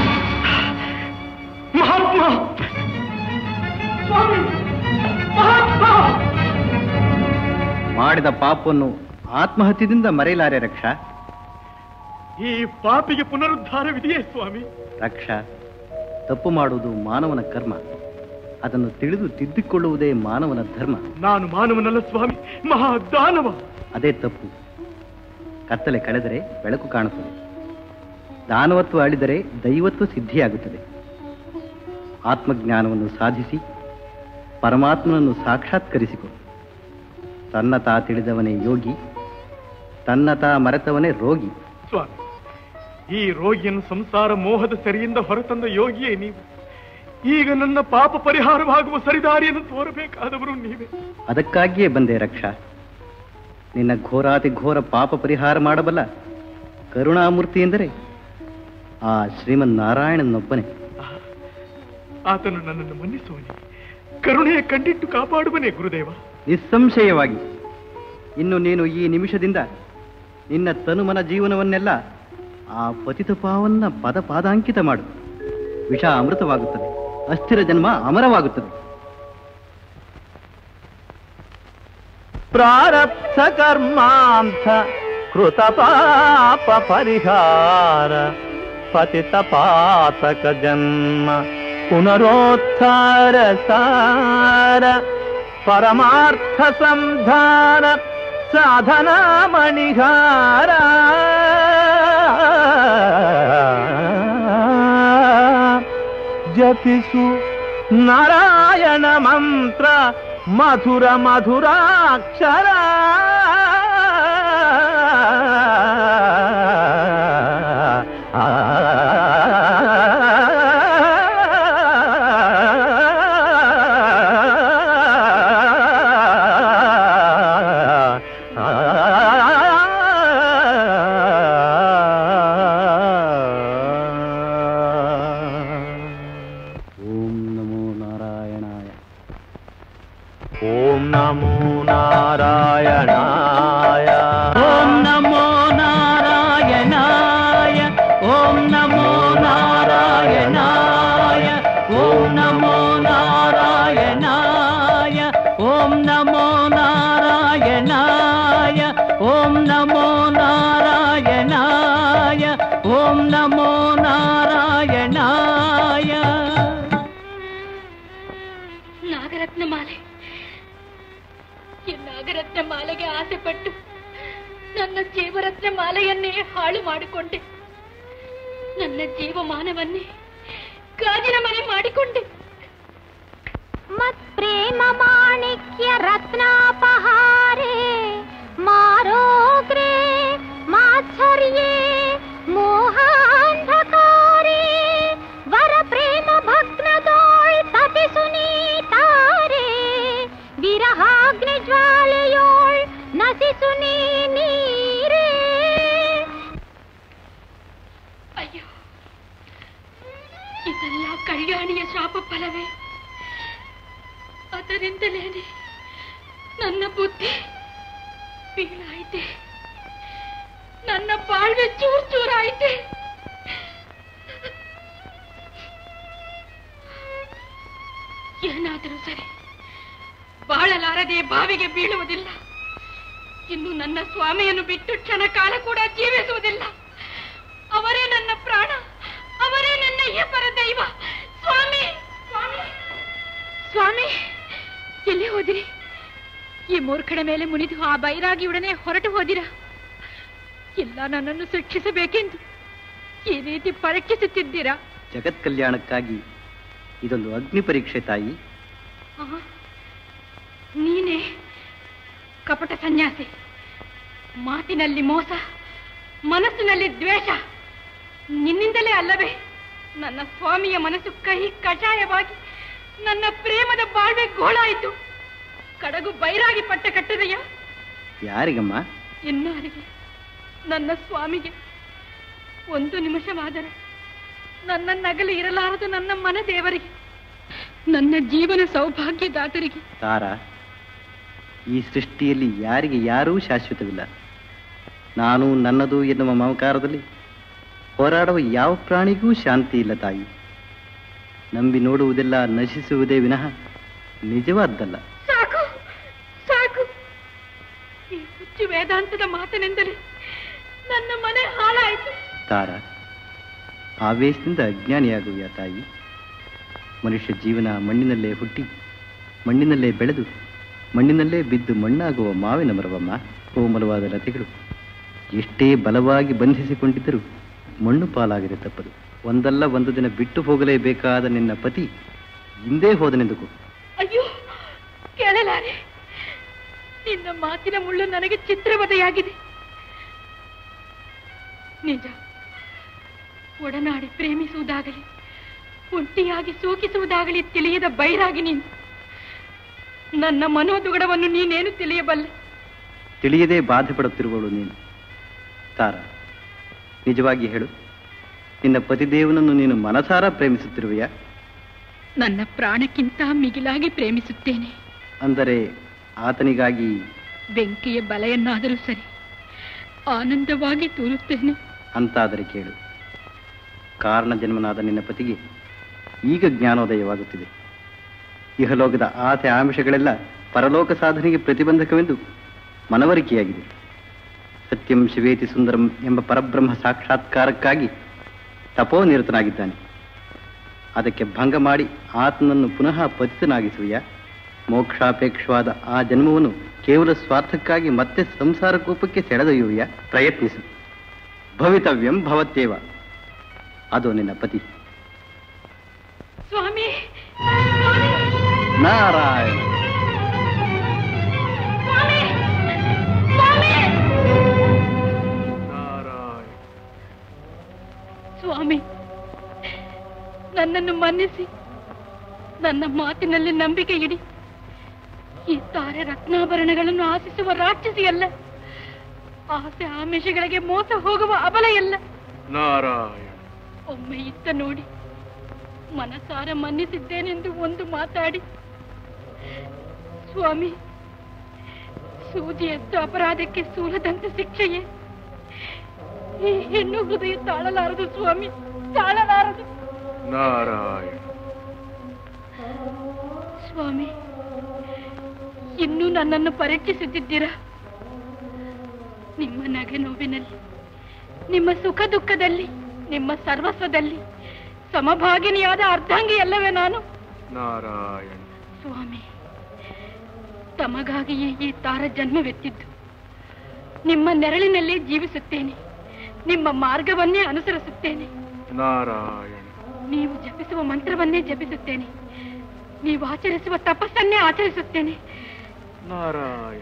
ಮಹಾತ್ಮ, ಸ್ವಾಮಿ, ಮಹಾತ್ಮ. ಮಾಡಿದ ಪಾಪವನ್ನು ಆತ್ಮಹತ್ಯದಿಂದ ಮರೆಯಲಾರೆ ರಕ್ಷಾ. ಈ ಪಾಪಿಗೆ ಪುನರುದ್ಧಾರವಿದೆಯೇ ಸ್ವಾಮಿ? ರಕ್ಷಾ, ತಪ್ಪು ಮಾಡುವುದು ಮಾನವನ ಕರ್ಮ. ಅದನ್ನು ತಿಳಿದು ತಿದ್ದಿಕೊಳ್ಳುವುದೇ ಮಾನವನ ಧರ್ಮ. ನಾನು ಮಾನವನಲ್ಲ ಸ್ವಾಮಿ, ಮಹಾದಾನವ. ಅದೇ ತಪ್ಪು. ಕತ್ತಲೆ ಕಳೆದರೆ ಬೆಳಕು ಕಾಣುತ್ತದೆ. ದಾನವತ್ವ ಅಳಿದರೆ ದೈವತ್ವ ಸಿದ್ಧಿಯಾಗುತ್ತದೆ. ಆತ್ಮಜ್ಞಾನವನ್ನು ಸಾಧಿಸಿ ಪರಮಾತ್ಮನನ್ನು ಸಾಕ್ಷಾತ್ಕರಿಸಿಕೊ. ತನ್ನ ತಾ ತಿಳಿದವನೇ ಯೋಗಿ, ತನ್ನ ತಾ ಮರೆತವನೇ ರೋಗಿ. ಸ್ವಾಮಿ, ಈ ರೋಗಿಯನ್ನು ಸಂಸಾರ ಮೋಹದ ಸೆರೆಯಿಂದ ಹೊರತಂದ ಯೋಗಿಯೇ ನೀವು. ಈಗ ನನ್ನ ಪಾಪ ಪರಿಹಾರವಾಗುವ ಸರಿದಾರಿಯನ್ನು ತೋರಬೇಕಾದವರು ನೀವೇ. ಅದಕ್ಕಾಗಿಯೇ ಬಂದೆ ರಕ್ಷಾ. ನಿನ್ನ ಘೋರಾತಿ ಘೋರ ಪಾಪ ಪರಿಹಾರ ಮಾಡಬಲ್ಲ ಕರುಣಾಮೂರ್ತಿ ಎಂದರೆ ಆ ಶ್ರೀಮನ್ನಾರಾಯಣನೊಬ್ಬನೇ. ಆತನು ನನ್ನನ್ನು ಮನ್ನಿಸುವನೇ, ಕರುಣೆಯ ಕಂಡಿಟ್ಟು ಕಾಪಾಡುವನೇ ಗುರುದೇವ. ನಿಸ್ಸಂಶಯವಾಗಿ. ಇನ್ನು ನೀನು ಈ ನಿಮಿಷದಿಂದ ನಿನ್ನ ತನುಮನ ಜೀವನವನ್ನೆಲ್ಲ ಆ ಪತಿತ ಪಾವನ್ನ ಪಾದಾಂಕಿತ ಮಾಡು. ವಿಷ ಅಮೃತವಾಗುತ್ತದೆ, ಅಸ್ಥಿರ ಜನ್ಮ ಅಮರವಾಗುತ್ತದೆ. ಪ್ರಾರಬ್ಧ ಕರ್ಮಾಂಥ ಕೃತ ಪಾಪ ಪರಿಹಾರ ಪತಿತ ಪಾತಕ ಜನ್ಮ ಪುನರೋದ್ಧಾರ ಸಾರ ಪರಮಾರ್ಥ ಸಂಧಾನ ಸಾಧನಾ ಮಣಿಹಾರ ಜಪಿಸು ನಾರಾಯಣ ಮಂತ್ರ ಮಧುರ ಮಧುರಾಕ್ಷರ ಮಾಲೆಗೆ ಆಸೆ ಪಟ್ಟು ನನ್ನ ಜೀವರತ್ನ ಮಾಲೆಯನ್ನೇ ಹಾಳು ಮಾಡಿಕೊಂಡೆ. ನನ್ನ ಜೀವಮಾನವನ್ನೇ ಗಾಜಿನ ಮನೆ ಮಾಡಿಕೊಂಡೆ. ಮತ್ ಪ್ರೇಮ ಮಾಣಿಕ್ಯ ರತ್ನಾಪಹಾರೇ ಮಾರೋಗ್ರೇ ಮಾತ್ಸರ್ಯೇ ಮೋಹಾಂಧಕಾರೇ ವರ ಪ್ರೇಮ ಭಗ್ನದೋಳ್ ತಪಿಸು ನೀತಾರೆ ವಿರಹಾಗ್ನಿ ಜ್ವಾಲೆಯೋಳ್ ನಸಿಸು ನೀರೇ. ಅಯ್ಯೋ, ಇದೆಲ್ಲ ಕಲ್ಯಾಣಿಯ ಶಾಪ ಫಲವೇ. ಅದರಿಂದಲೇನೆ ನನ್ನ ಬುದ್ಧಿ ಬೀಳಾಯಿತೆ, ನನ್ನ ಬಾಳ್ವೆ ಚೂರ್ ಚೂರಾಯಿತೆ. ಏನಾದರೂ ಸರಿ, ಬಾಳಲಾರದೆ ಬಾವಿಗೆ ಬೀಳುವುದಿಲ್ಲ. ಇನ್ನು ನನ್ನ ಸ್ವಾಮಿಯನ್ನು ಬಿಟ್ಟು ಕ್ಷಣ ಕಾಲ ಕೂಡ ಜೀವಿಸುವುದಿಲ್ಲ. ಅವರೇ ನನ್ನ ಪ್ರಾಣ, ಅವರೇ ನನ್ನ ಏಪರ ದೈವ. ಸ್ವಾಮಿ, ಸ್ವಾಮಿ, ಸ್ವಾಮಿ, ಎಲ್ಲಿ ಹೋದಿರಿ? ಈ ಮೂರ್ಖನ ಮೇಲೆ ಮುನಿದು ಆ ಬೈರಾಗಿಯೊಡನೆ ಹೊರಟು ಹೋದಿರ? ಇಲ್ಲ, ನನ್ನನ್ನು ಶಿಕ್ಷಿಸಬೇಕೆಂದು ಈ ರೀತಿ ಪರೀಕ್ಷಿಸುತ್ತಿದ್ದೀರಾ? ಜಗತ್ ಕಲ್ಯಾಣಕ್ಕಾಗಿ ಇದೊಂದು ಅಗ್ನಿ ಪರೀಕ್ಷೆ ತಾಯಿ. ನೀನೇ ಕಪಟ ಸನ್ಯಾಸಿ. ಮಾತಿನಲ್ಲಿ ಮೋಸ, ಮನಸ್ಸಿನಲ್ಲಿ ದ್ವೇಷ. ನಿನ್ನಿಂದಲೇ ಅಲ್ಲವೇ ನನ್ನ ಸ್ವಾಮಿಯ ಮನಸ್ಸು ಕಹಿ ಕಷಾಯವಾಗಿ ನನ್ನ ಪ್ರೇಮದ ಬಾಳ್ವೆ ಗೋಳಾಯಿತು. ಕಡಗು ಬೈರಾಗಿ ಪಟ್ಟ ಕಟ್ಟದೆಯ? ಯಾರಿಗಮ್ಮ? ಇನ್ನಾರಿಗೆ? ನನ್ನ ಸ್ವಾಮಿಗೆ. ಒಂದು ನಿಮಿಷವಾದರೆ ನನ್ನ ನಗಲಿ ಇರಲಾರದು ನನ್ನ ಮನ ದೇವರಿಗೆ, ನನ್ನ ಜೀವನ ಸೌಭಾಗ್ಯದಾತರಿಗೆ. ತಾರಾ, ಈ ಸೃಷ್ಟಿಯಲ್ಲಿ ಯಾರಿಗೆ ಯಾರೂ ಶಾಶ್ವತವಿಲ್ಲ. ನಾನು ನನ್ನದು ಎನ್ನುವ ಮಮಕಾರದಲ್ಲಿ ಹೋರಾಡುವ ಯಾವ ಪ್ರಾಣಿಗೂ ಶಾಂತಿ ಇಲ್ಲ ತಾಯಿ. ನಂಬಿ ನೋಡುವುದೆಲ್ಲ ನಶಿಸುವುದೇ ವಿನಃ ನಿಜವಾದ್ದಲ್ಲ. ಸಾಕು ಸಾಕು, ಈ ಹುಚ್ಚು ವೇದಾಂತದ ಮಾತನೆಂದರೆ ನನ್ನ ಮನೆ ಹಾಳಾಯಿತು. ತಾರ, ಆವೇಶದಿಂದ ಅಜ್ಞಾನಿಯಾಗುವ ತಾಯಿ. ಮನುಷ್ಯ ಜೀವನ ಮಣ್ಣಿನಲ್ಲೇ ಹುಟ್ಟಿ, ಮಣ್ಣಿನಲ್ಲೇ ಬೆಳೆದು, ಮಣ್ಣಿನಲ್ಲೇ ಬಿದ್ದು ಮಣ್ಣಾಗುವ ಮಾವಿನ ಮರವಮ್ಮ. ಕೋಮಲವಾದ ಲತೆಗಳು ಎಷ್ಟೇ ಬಲವಾಗಿ ಬಂಧಿಸಿಕೊಂಡಿದ್ದರೂ ಮಣ್ಣು ಪಾಲಾಗಿದೆ ತಪ್ಪದು. ಒಂದಲ್ಲ ಒಂದು ದಿನ ಬಿಟ್ಟು ಹೋಗಲೇಬೇಕಾದ ನಿನ್ನ ಪತಿ ಹಿಂದೆ ಹೋದನೆಂದುಕು. ಅಯ್ಯೋ, ಕೇಳಲಾರೆ. ನಿನ್ನ ಮಾತಿನ ಮುಳ್ಳು ನನಗೆ ಚಿತ್ರವಧೆಯಾಗಿದೆ. ನಿಜ, ಒಡನಾಡಿ ಪ್ರೇಮಿಸುವುದಾಗಲಿ ಒಂಟಿಯಾಗಿ ಸೋಕಿಸುವುದಾಗಲಿ ತಿಳಿಯದ ಬೈರಾಗಿ ನೀನು. ನನ್ನ ಮನೋದುಗಡವನ್ನು ನೀನೇನು ತಿಳಿಯಬಲ್ಲೆ? ತಿಳಿಯದೆ ಬಾಧೆ ಪಡುತ್ತಿರುವವಳು ನೀನು. ತಾರ, ನಿಜವಾಗಿ ಹೇಳು, ನಿನ್ನ ಪತಿದೇವನನ್ನು ನೀನು ಮನಸಾರ ಪ್ರೇಮಿಸುತ್ತಿರುವೆಯಾ? ನನ್ನ ಪ್ರಾಣಕ್ಕಿಂತ ಮಿಗಿಲಾಗಿ ಪ್ರೇಮಿಸುತ್ತೇನೆ. ಅಂದರೆ ಆತನಿಗಾಗಿ ಬೆಂಕಿಯ ಬಲೆಯನ್ನಾದರೂ ಸರಿ, ಆನಂದವಾಗಿ ತೂರುತ್ತೇನೆ. ಅಂತಾದರೆ ಕೇಳು, ಕಾರಣ ಜನ್ಮನಾದ ನಿನ್ನ ಪತಿಗೆ ಈಗ ಜ್ಞಾನೋದಯವಾಗುತ್ತಿದೆ. ಇಹಲೋಕದ ಆಸೆ ಆಮಿಷಗಳೆಲ್ಲ ಪರಲೋಕ ಸಾಧನೆಗೆ ಪ್ರತಿಬಂಧಕವೆಂದು ಮನವರಿಕೆಯಾಗಿದೆ. ಸತ್ಯಂ ಶಿವೇತಿ ಸುಂದರಂ ಎಂಬ ಪರಬ್ರಹ್ಮ ಸಾಕ್ಷಾತ್ಕಾರಕ್ಕಾಗಿ ತಪೋನಿರತನಾಗಿದ್ದಾನೆ. ಅದಕ್ಕೆ ಭಂಗ ಮಾಡಿ ಆತನನ್ನು ಪುನಃ ಪತಿತನಾಗಿಸುವೆಯಾ? ಮೋಕ್ಷಾಪೇಕ್ಷವಾದ ಆ ಜನ್ಮವನ್ನು ಕೇವಲ ಸ್ವಾರ್ಥಕ್ಕಾಗಿ ಮತ್ತೆ ಸಂಸಾರ ಕೂಪಕ್ಕೆ ಸೆಳೆದೊಯ್ಯುವೆಯಾ? ಪ್ರಯತ್ನಿಸು. ಭವಿತವ್ಯಂ ಭವತ್ಯೇವ. ಅದು ನಿನ್ನ ಪತಿ. ಸ್ವಾಮಿ ನಾರಾಯಣ. ಸ್ವಾಮಿ, ನನ್ನನ್ನು ಮನ್ನಿಸಿ. ನನ್ನ ಮಾತಿನಲ್ಲಿ ನಂಬಿಕೆ ಇಡಿ. ಈ ತಾರೆ ರತ್ನಾಭರಣಗಳನ್ನು ಆಶಿಸುವ ರಾಕ್ಷಸಿಯಲ್ಲ. ಆಸೆ ಆಮಿಷಗಳಿಗೆ ಮೋಸ ಹೋಗುವ ಅಬಲೆಯಲ್ಲ. ನಾರಾಯಣ. ಒಮ್ಮೆ ಇತ್ತ ನೋಡಿ. ಮನಸಾರ ಮನ್ನಿಸಿದ್ದೇನೆಂದು ಒಂದು ಮಾತಾಡಿ. ಸ್ವಾಮಿ, ಸೂಜಿಯಷ್ಟು ಅಪರಾಧಕ್ಕೆ ಸೂಲದಂತ ಶಿಕ್ಷೆಯೇ. ಈ ಹೆಣ್ಣು ಹೃದಯ ತಾಳಲಾರದು ಸ್ವಾಮಿ, ತಾಳಲಾರದು. ನಾರಾಯಣ. ಸ್ವಾಮಿ, ಇನ್ನೂ ನನ್ನನ್ನು ಪರೀಕ್ಷಿಸುತ್ತಿದ್ದೀರಾ? ನಿಮ್ಮ ನಗೆ ನೋವಿನಲ್ಲಿ, ನಿಮ್ಮ ಸುಖ ದುಃಖದಲ್ಲಿ, ನಿಮ್ಮ ಸರ್ವಸ್ವದಲ್ಲಿ ಸಮಭಾಗಿನಿಯಾದ ಅರ್ಧಾಂಗಿ ಅಲ್ಲವೇ ನಾನು? ನಾರಾಯಣ. ಸ್ವಾಮಿ, ತಮಗಾಗಿಯೇ ಈ ತಾರ ಜನ್ಮವೆತ್ತಿದ್ದು. ನಿಮ್ಮ ನೆರಳಿನಲ್ಲೇ ಜೀವಿಸುತ್ತೇನೆ. ನಿಮ್ಮ ಮಾರ್ಗವನ್ನೇ ಅನುಸರಿಸುತ್ತೇನೆ. ನಾರಾಯಣ. ನೀವು ಜಪಿಸುವ ಮಂತ್ರವನ್ನೇ ಜಪಿಸುತ್ತೇನೆ. ನೀವು ಆಚರಿಸುವ ತಪಸ್ಸನ್ನೇ ಆಚರಿಸುತ್ತೇನೆ. ನಾರಾಯಣ.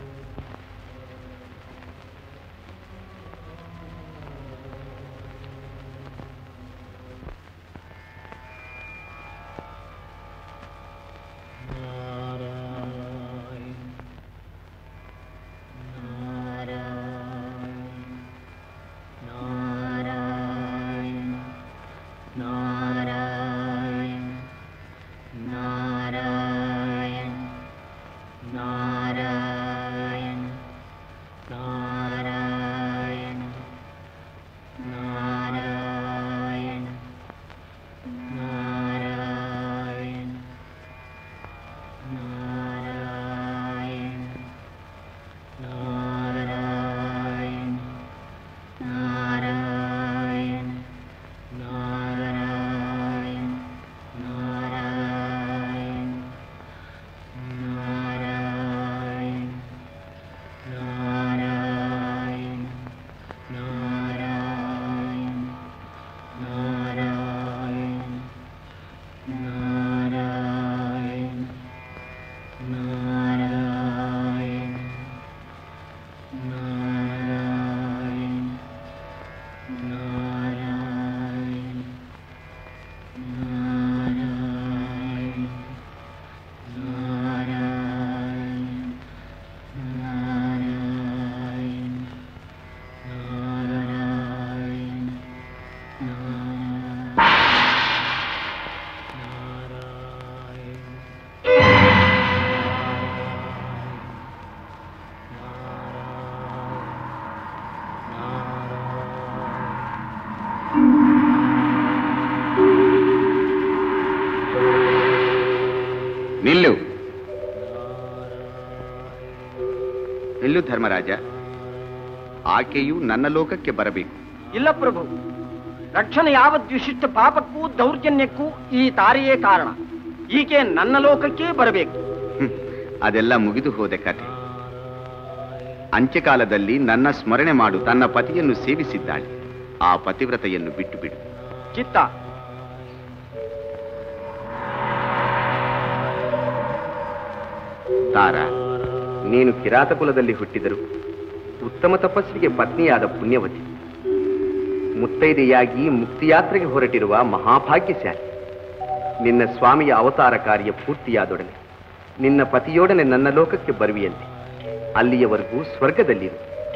ನಿಲ್ಲು ನಿಲ್ಲು ಧರ್ಮರಾಜ. ಆಕೆಯು ನನ್ನ ಲೋಕಕ್ಕೆ ಬರಬೇಕು. ಇಲ್ಲ ಪ್ರಭು, ರಕ್ಷಣೆ ಯಾವತ್ ವಿಶಿಷ್ಟ ಪಾಪಕ್ಕೂ ದೌರ್ಜನ್ಯಕ್ಕೂ ಈ ತಾರೆಯೇ ಕಾರಣ. ಈಕೆ ನನ್ನ ಲೋಕಕ್ಕೆ ಬರಬೇಕು. ಅದೆಲ್ಲ ಮುಗಿದು ಹೋದ ಕಥೆ. ಅಂತ್ಯಕಾಲದಲ್ಲಿ ನನ್ನ ಸ್ಮರಣೆ ಮಾಡು ತನ್ನ ಪತಿಯನ್ನು ಸೇವಿಸಿದ್ದಾಳೆ. ಆ ಪತಿವ್ರತೆಯನ್ನು ಬಿಟ್ಟು ಬಿಡು. ಚಿತ್ತ. ತಾರಾ, ನೀನು ಕಿರಾತ ಕುಲದಲ್ಲಿ ಹುಟ್ಟಿದರು ಉತ್ತಮ ತಪಸ್ಸಿಗೆ ಪತ್ನಿಯಾದ ಪುಣ್ಯವತಿ, ಮುತ್ತೈದೆಯಾಗಿ ಮುಕ್ತಿಯಾತ್ರೆಗೆ ಹೊರಟಿರುವ ಮಹಾಭಾಗ್ಯಶಾಲಿ. ನಿನ್ನ ಸ್ವಾಮಿಯ ಅವತಾರ ಕಾರ್ಯ ಪೂರ್ತಿಯಾದೊಡನೆ ನಿನ್ನ ಪತಿಯೊಡನೆ ನನ್ನ ಲೋಕಕ್ಕೆ ಬರುವಿಯಂತೆ. ಅಲ್ಲಿಯವರೆಗೂ ಸ್ವರ್ಗದಲ್ಲಿರು.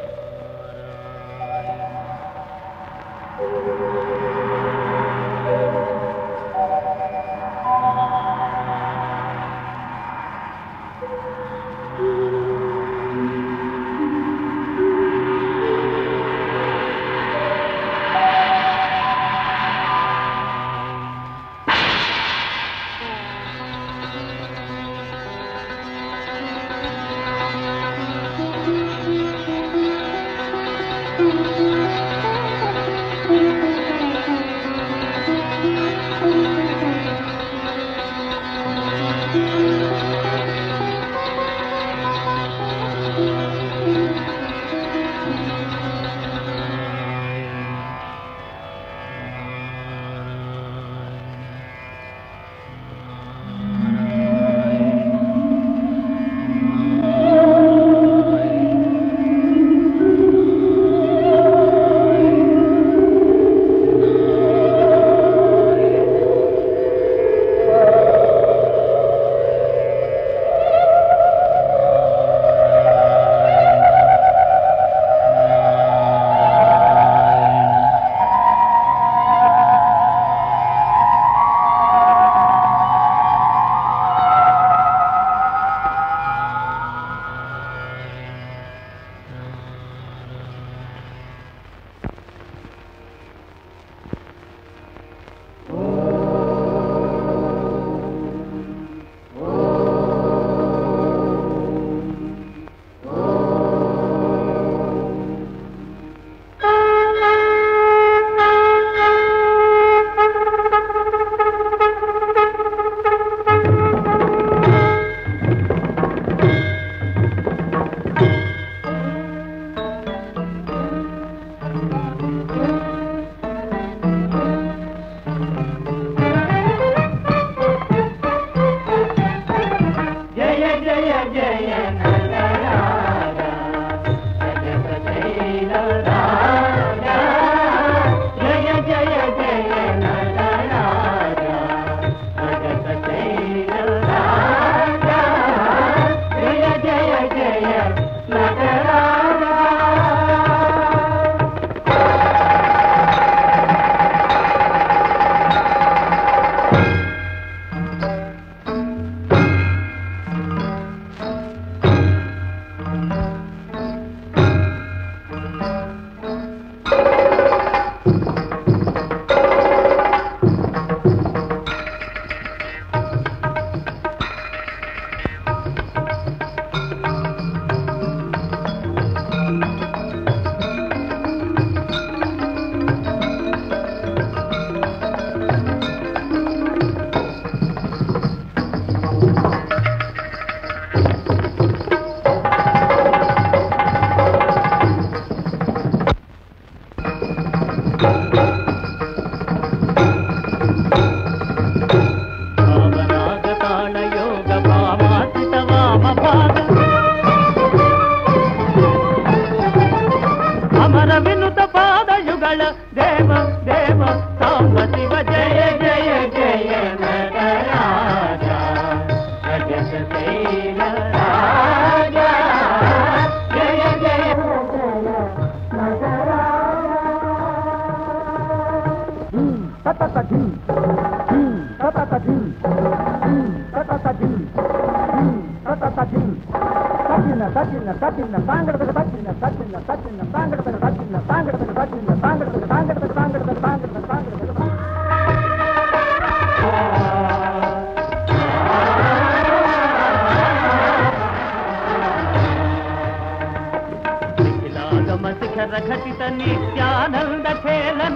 ಘಟಿತ ನಿತ್ಯಾನಂದ ಖೇಲನ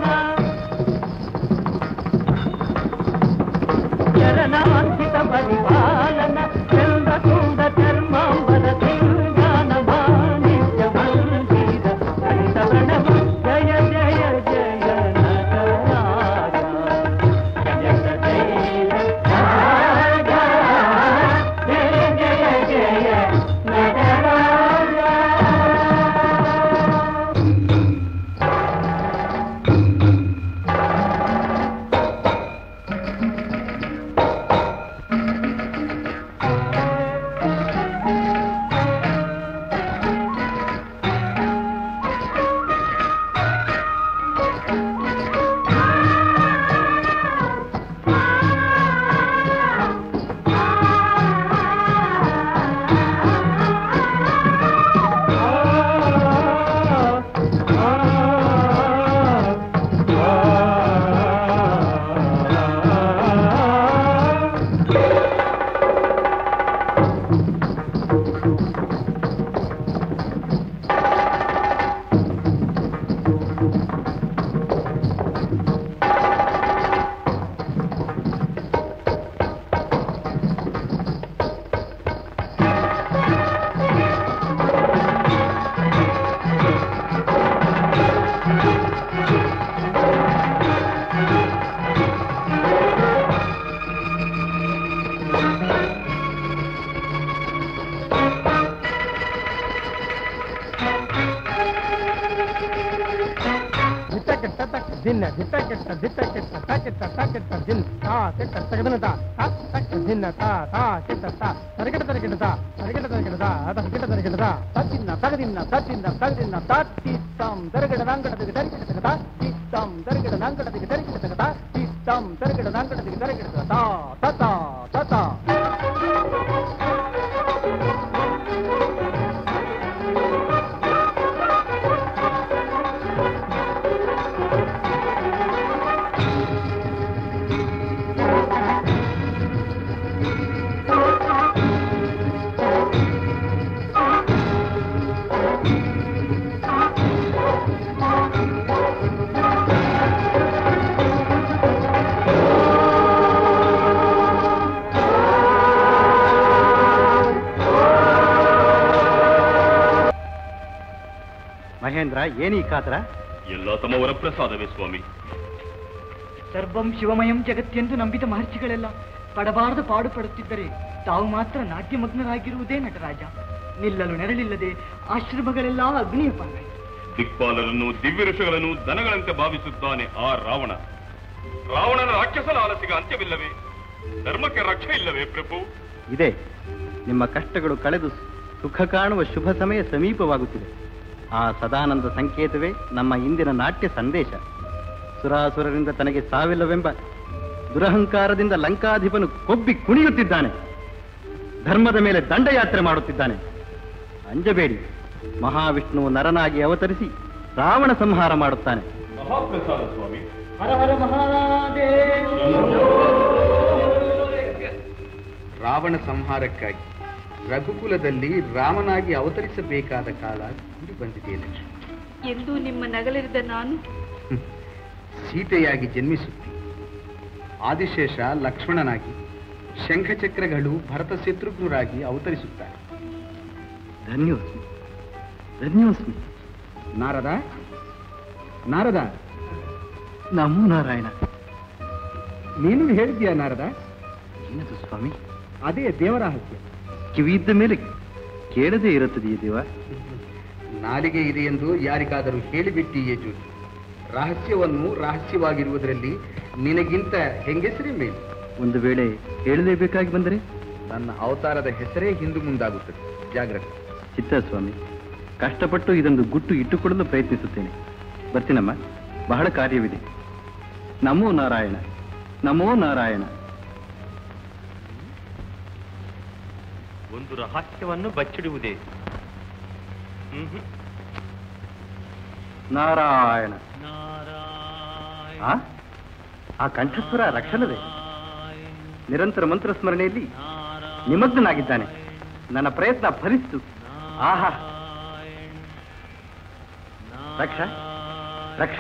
ಚರಣಾಂಕಿತ ಪರಿಪಾಲನ ಚಂದ್ರಕೂಡ ಚರ್ಮಾಂಬರ ಜ್ಞಾನ ಮಾಣಿಕ್ಯ ಮಂದಿರ ಗಣಿತ ಪ್ರಣವ ಜಯ ಜಯ ಜಯ ನಟರಾಜ ಜಯ ಜಯ ರಾಜ ಜಯ ಜಯ ಜಯ ಕೆಟ್ಟ ತಕ್ಕ ದಿನ ದಿಟ್ಟ ಕೆಟ್ಟ ದಿಟ್ಟ ಕೆಟ್ಟ ತ ಕೆಟ್ಟ ತ ಕೆಟ್ಟ ದಿನ ತಾ ಕೆಟ್ಟ ತಗದನ ತಾ ತಕ್ಕ ದಿನ ತಾ ತಾ ಕೆಟ್ಟ ತಾ ತರಕೆಟ್ಟ ತರಕೆಟ್ಟ ತಾ ತರಕೆಟ್ಟ ತರಕೆಟ್ಟ ತಾ ತರಕೆಟ್ಟ ತರಕೆಟ್ಟ ತಾ ತತ್ತಿನ ತಗದಿನ ತತ್ತಿನ ತಗದಿನ ತಾತ್ತಿತ್ತಂ ತರಗೆಡ ನಾಂಗಡದಿಗೆ ತರಕೆಟ್ಟ ತಾ ತಿತ್ತಂ ತರಗೆಡ ನಾಂಗಡದಿಗೆ ತರಕೆಟ್ಟ ತಾ ತಿತ್ತಂ ತರಗೆಡ ನಾಂಗಡದಿಗೆ ತರಕೆಟ್ಟ ತಾ ತತ ತತ ಮಹೇಂದ್ರ, ಏನೀ ಕಾತರ? ಎಲ್ಲ ತಮ್ಮವರ ಪ್ರಸಾದವೇ ಸ್ವಾಮಿ. ಸರ್ವಂ ಶಿವಮಯಂ ಜಗತ್ತೆಂದು ನಂಬಿದ ಮಹರ್ಷಿಗಳೆಲ್ಲ ಪಡಬಾರದು ಪಾಡು ಪಡುತ್ತಿದ್ದರೆ ತಾವು ಮಾತ್ರ ನಾಟ್ಯಮಗ್ನರಾಗಿರುವುದೇ ನಟರಾಜ. ನಿಲ್ಲಲು ನೆರಳಿಲ್ಲದೆ ಆಶ್ರಮಗಳೆಲ್ಲ ಅಗ್ನಿಯ ಪಾಲಾಯಿತು. ದಿಕ್ಪಾಲರನ್ನು ದಿವ್ಯ ಋಷಿಗಳನ್ನು ದನಗಳಂತೆ ಭಾವಿಸುತ್ತಾನೆ ಆ ರಾವಣ. ರಾವಣನ ರಾಕ್ಷಸನ ಆಲಸಿಗೆ ಅಂತ್ಯವಿಲ್ಲವೇ? ಧರ್ಮಕ್ಕೆ ರಕ್ಷೆ ಇಲ್ಲವೇ ಪ್ರಭು? ಇದೆ. ನಿಮ್ಮ ಕಷ್ಟಗಳು ಕಳೆದು ಸುಖ ಕಾಣುವ ಶುಭ ಸಮಯ ಸಮೀಪವಾಗುತ್ತಿದೆ. ಆ ಸದಾನಂದ ಸಂಕೇತವೇ ನಮ್ಮ ಇಂದಿನ ನಾಟ್ಯ ಸಂದೇಶ. ಸುರಾಸುರರಿಂದ ತನಗೆ ಸಾವಿಲ್ಲವೆಂಬ ದುರಹಂಕಾರದಿಂದ ಲಂಕಾಧಿಪನು ಕೊಬ್ಬಿ ಕುಣಿಯುತ್ತಿದ್ದಾನೆ. ಧರ್ಮದ ಮೇಲೆ ದಂಡಯಾತ್ರೆ ಮಾಡುತ್ತಿದ್ದಾನೆ. ಅಂಜಬೇಡಿ, ಮಹಾವಿಷ್ಣುವು ನರನಾಗಿ ಅವತರಿಸಿ ರಾವಣ ಸಂಹಾರ ಮಾಡುತ್ತಾನೆ. ಮಹಾಪ್ರಸಾದ ಸ್ವಾಮಿ. ಹರ ಹರ ಮಹಾದೇವ. ರಾವಣ ಸಂಹಾರಕ್ಕಾಗಿ ರಘುಕುಲದಲ್ಲಿ ರಾಮನಾಗಿ ಅವತರಿಸಬೇಕಾದ ಕಾಲ ಕೂಡಿ ಬಂದಿದೆ ಲಕ್ಷ್ಮಿ. ಎಂದು ನಿಮ್ಮ ನಗಲಿರಿದ ನಾನು ಸೀತೆಯಾಗಿ ಜನ್ಮಿಸುತ್ತಿ, ಆದಿಶೇಷ ಲಕ್ಷ್ಮಣನಾಗಿ, ಶಂಖಚಕ್ರಗಳು ಭರತ ಶತ್ರುಘ್ನರಾಗಿ ಅವತರಿಸುತ್ತಾರೆ. ಧನ್ಯೋಸ್ಮಿ, ಧನ್ಯೋಸ್ಮಿ. ನಾರದ, ನಾರದ. ನಮೋ ನಾರಾಯಣ. ನೀನು ಹೇಳಿದ್ಯಾ ನಾರದ? ಏನದು ಸ್ವಾಮಿ? ಅದೇ ದೇವರಹಸ್ಯ. ಕಿವಿಯಿದ್ದ ಮೇಲೆ ಕೇಳದೇ ಇರುತ್ತದೆಯೇ ದೇವ? ನಾಲಿಗೆ ಇದೆ ಎಂದು ಯಾರಿಗಾದರೂ ಹೇಳಿಬಿಟ್ಟಿಯೇ ಜ್ಯೋತಿ. ರಹಸ್ಯವನ್ನು ರಹಸ್ಯವಾಗಿರುವುದರಲ್ಲಿ ನಿನಗಿಂತ ಹೆಂಗೆಸರೇ ಮೇಲೆ. ಒಂದು ವೇಳೆ ಹೇಳಲೇಬೇಕಾಗಿ ಬಂದರೆ? ನನ್ನ ಅವತಾರದ ಹೆಸರೇ ಹಿಂದು ಮುಂದಾಗುತ್ತದೆ. ಜಾಗ್ರತೆ. ಚಿತ್ತ ಸ್ವಾಮಿ, ಕಷ್ಟಪಟ್ಟು ಇದೊಂದು ಗುಟ್ಟು ಇಟ್ಟುಕೊಡಲು ಪ್ರಯತ್ನಿಸುತ್ತೇನೆ. ಬರ್ತೀನಮ್ಮ, ಬಹಳ ಕಾರ್ಯವಿದೆ. ನಮೋ ನಾರಾಯಣ, ನಮೋ ನಾರಾಯಣ. ಒಂದು ರಹಸ್ಯವನ್ನು ಬಚ್ಚಿಡುವುದೇ? ನಾರಾಯಣ. ಆ ಕಂಠಸ್ವರ ರಕ್ಷಣವೇ? ನಿರಂತರ ಮಂತ್ರ ಸ್ಮರಣೆಯಲ್ಲಿ ನಿಮಗ್ನಾಗಿದ್ದಾನೆ. ನನ್ನ ಪ್ರಯತ್ನ ಫಲಿಸಿತು. ಆಹಾ, ರಕ್ಷ ರಕ್ಷ.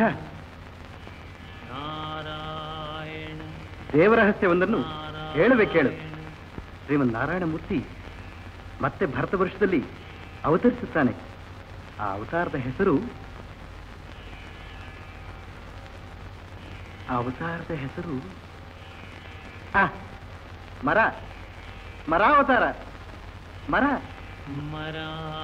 ದೇವರಹಸ್ಯವೊಂದನ್ನು ಹೇಳುವೆ ಕೇಳು. ಶ್ರೀಮನ್ ನಾರಾಯಣ ಮೂರ್ತಿ ಮತ್ತೆ ಭರತ ವರ್ಷದಲ್ಲಿ ಅವತರಿಸುತ್ತಾನೆ. ಆ ಅವತಾರದ ಹೆಸರು ಮರ. ಮರಾವತಾರ. ಮರ ಮರ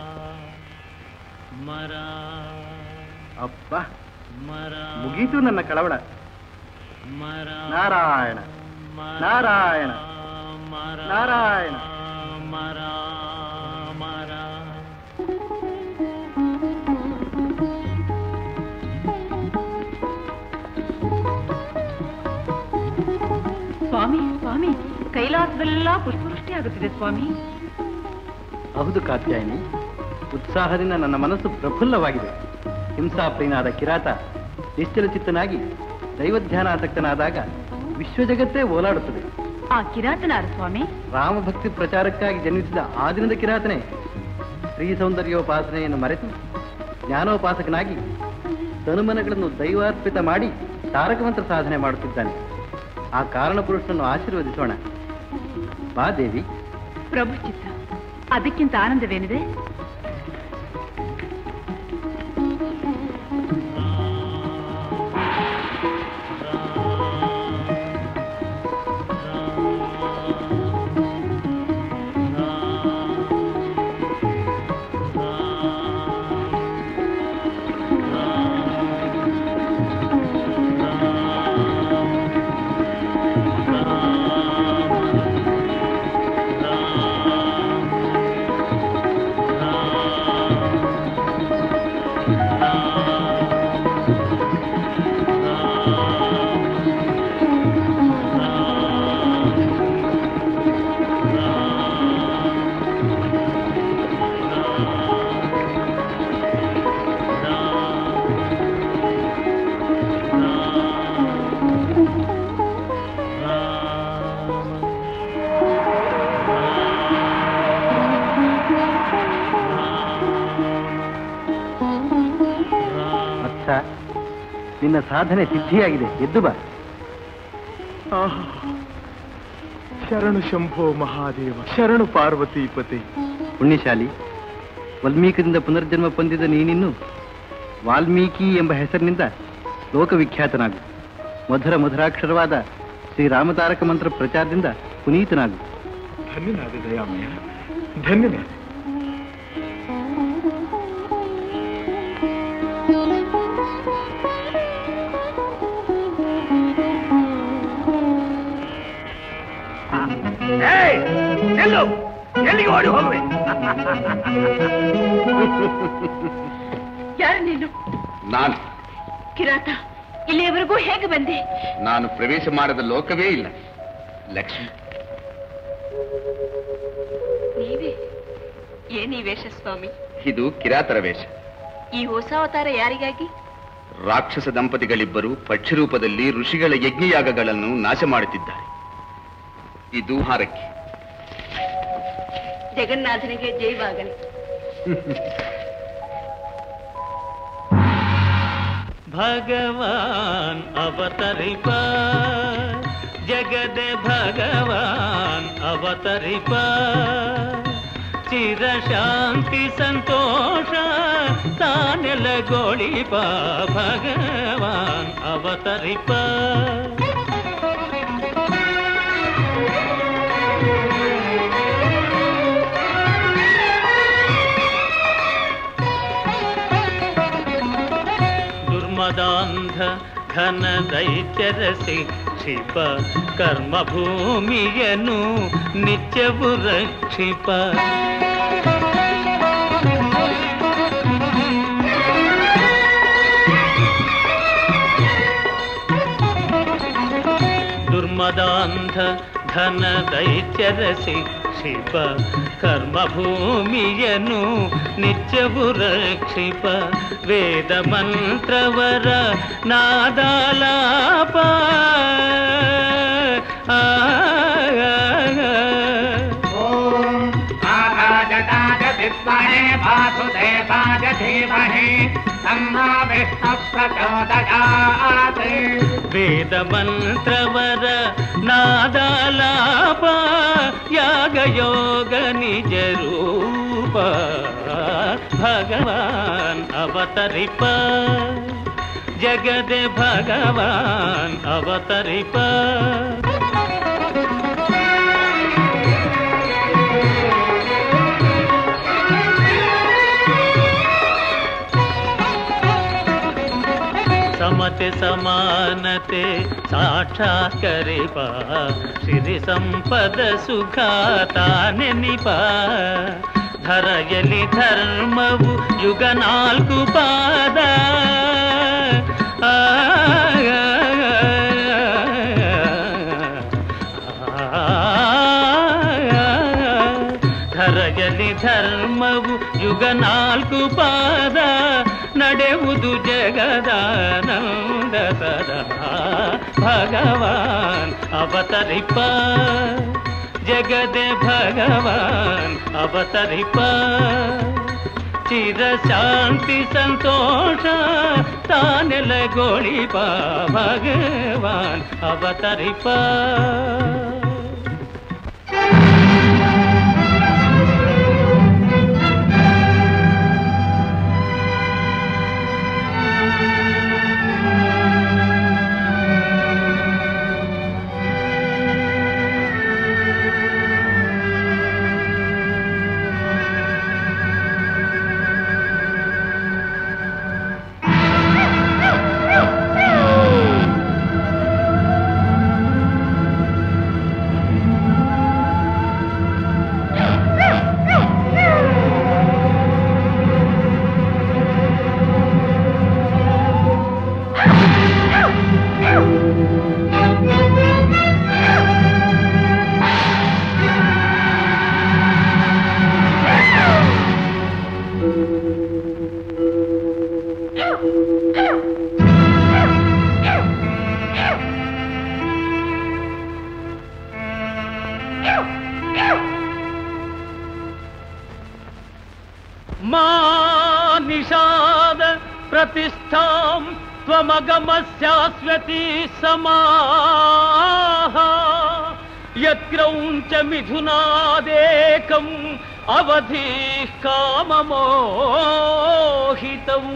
ಮರ. ಅಪ್ಪ, ಮುಗೀತು ನನ್ನ ಕಳವಳ. ನಾರಾಯಣ ನಾರಾಯಣ ನಾರಾಯಣ. ಮರ ಮರ. ಸ್ವಾಮಿ, ಸ್ವಾಮಿ, ಕೈಲಾಸದೆಲ್ಲ ಪುಷ್ಪವೃಷ್ಟಿ ಆಗುತ್ತಿದೆ ಸ್ವಾಮಿ. ಹೌದು ಕಾತ್ಯಾಯಿನಿ, ಉತ್ಸಾಹದಿಂದ ನನ್ನ ಮನಸ್ಸು ಪ್ರಫುಲ್ಲವಾಗಿದೆ. ಹಿಂಸಾಪ್ರಿಯನಾದ ಕಿರಾತ ನಿಶ್ಚಲಚಿತ್ತನಾಗಿ ದೈವಧ್ಯಾನಾಸಕ್ತನಾದಾಗ ವಿಶ್ವಜಗತ್ತೇ ಓಲಾಡುತ್ತದೆ. ಆ ಕಿರಾತನಾರ ಸ್ವಾಮಿ? ರಾಮಭಕ್ತಿ ಪ್ರಚಾರಕ್ಕಾಗಿ ಜನ್ಮಿಸಿದ ಆ ದಿನದ ಕಿರಾತನೇ ಶ್ರೀ ಸೌಂದರ್ಯೋಪಾಸನೆಯನ್ನು ಮರೆತು ಜ್ಞಾನೋಪಾಸಕನಾಗಿ ತನುಮನಗಳನ್ನು ದೈವಾರ್ಪಿತ ಮಾಡಿ ತಾರಕಮಂತ್ರ ಸಾಧನೆ ಮಾಡುತ್ತಿದ್ದಾನೆ. ಆ ಕಾರಣ ಪುರುಷನನ್ನು ಆಶೀರ್ವದಿಸೋಣ. ಬಾ ದೇವಿ. ಪ್ರಭು ಚಿತ್ತ, ಅದಕ್ಕಿಂತ ಆನಂದವೇನಿದೆ? ವತ್ಸ, ನಿನ್ನ ಸಾಧನೆ ಸಿದ್ಧಿಯಾಗಿದೆ, ಎದ್ದು ಬಾ. ಶರಣು ಶಂಭೋ ಮಹಾದೇವ, ಶರಣು ಪಾರ್ವತೀಪತೆ. ಪುಣ್ಯಶಾಲಿ, ವಾಲ್ಮೀಕಿಯಿಂದ ಪುನರ್ಜನ್ಮ ಹೊಂದಿದ ನೀನಿನ್ನು ವಾಲ್ಮೀಕಿ ಎಂಬ ಹೆಸರಿನಿಂದ ಲೋಕವಿಖ್ಯಾತನಾಗು. ಮಧುರ ಮಧುರಾಕ್ಷರವಾದ ಶ್ರೀರಾಮತಾರಕ ಮಂತ್ರ ಪ್ರಚಾರದಿಂದ ಪುನೀತನಾಗು. ಧನ್ಯನಾದೆ ದಯಾಮಯ, ಧನ್ಯನಾದೆ. ಎಲ್ಲಿಗೆ ಓಡಿ ಹೋಗುವೆ? ಯಾರು ನೀನು? ನಾನು ಕಿರಾತ, ಇಲ್ಲಿಯವರೆಗೂ ಹೇಗೆ ಬಂದೆ? ನಾನು ಪ್ರವೇಶ ಮಾಡದ ಲೋಕವೇ ಇಲ್ಲ. ಲಕ್ಷ್ಮಿ, ನೀವೇ? ಏನಿ ವೇಷ ಸ್ವಾಮಿ? ಇದು ಕಿರಾತರ ವೇಷ. ಈ ಹೊಸ ಅವತಾರ ಯಾರಿಗಾಗಿ? ರಾಕ್ಷಸ ದಂಪತಿಗಳಿಬ್ಬರು ಪಕ್ಷಿ ರೂಪದಲ್ಲಿ ಋಷಿಗಳ ಯಜ್ಞಯಾಗಗಳನ್ನು ನಾಶ ಮಾಡುತ್ತಿದ್ದಾರೆ. ಇದು ಹಾರಕ್ಕೆ. ಜಗನ್ನಾಥನಿಗೆ ಜೈವಾಗಲಿ. ಭಗವಾನ್ ಅವತರಿಪ, ಜಗದೆ ಭಗವಾನ್ ಅವತರಿಪ, ಚಿರ ಶಾಂತಿ ಸಂತೋಷ ತಾನೆಲಗೊಳಿಪ, ಭಗವಾನ್ ಅವತರಿಪ. ದುರ್ಮದಾಂಧ ಘನ ದೈತ್ಯರಸಿ ಕ್ಷಿಪ, ಕರ್ಮ ಭೂಮಿಯನ್ನು ನಿತ್ಯವು ರಕ್ಷಿಪ. ದುರ್ಮದಾಂಧ ಘನ ದೈತ್ಯರಸಿ ಕ್ಷಿಪ, ಕರ್ಮ ಭೂಮಿಯನ್ನು ನಿತ್ಯವು ರಕ್ಷಿಪ. ವೇದ ಮಂತ್ರವರ ನಾದಾಲಾಪ, ವಾಸುದೇವಾಯ ಧೀಮಹಿ ತನ್ನೋ ವಿಷ್ಣು ಪ್ರಚೋದಯಾತ್. ವೇದ ಮಂತ್ರವರ ನಾದಾಲಾಪ, ಯಾಗಯೋಗ ನಿಜ ರೂಪ, ಭಗವಾನ್ ಅವತರಿಪ, ಜಗದೆ ಭಗವಾನ್ ಅವತರಿಪ. ಸಮತೆ ಸಮಾನತೆ ಸಾಕ್ಷಾತ್ಕರಿಪ, ಸಿರಿ ಸಂಪದ ಸುಖ ತಾನೆನಿಪ. ಧರೆಯಲ್ಲಿ ಧರ್ಮವು ಯುಗ ನಾಲ್ಕು ಪಾದ, ಧರೆಯಲ್ಲಿ ಧರ್ಮವು ಯುಗ ನಾಲ್ಕು ಪಾದ, ನಡೆಯುವುದು ಜಗದಾನಂದ ಸದಾ, ಭಗವಾನ್ ಅವತರಿಪ, ಜಗದೆ ಭಗವಾನ್ ಅವತರಿಪ. ಚಿರ ಶಾಂತಿ ಸಂತೋಷ ತಾನೆಲಗೊಳಿಪ, ಭಗವಾನ್ ಅವತರಿಪ. प्रतिष्ठां त्वमगमस्यास्वती समाः यत्क्रौञ्च मिथुनादेकम् अवधिः काममोहितम्।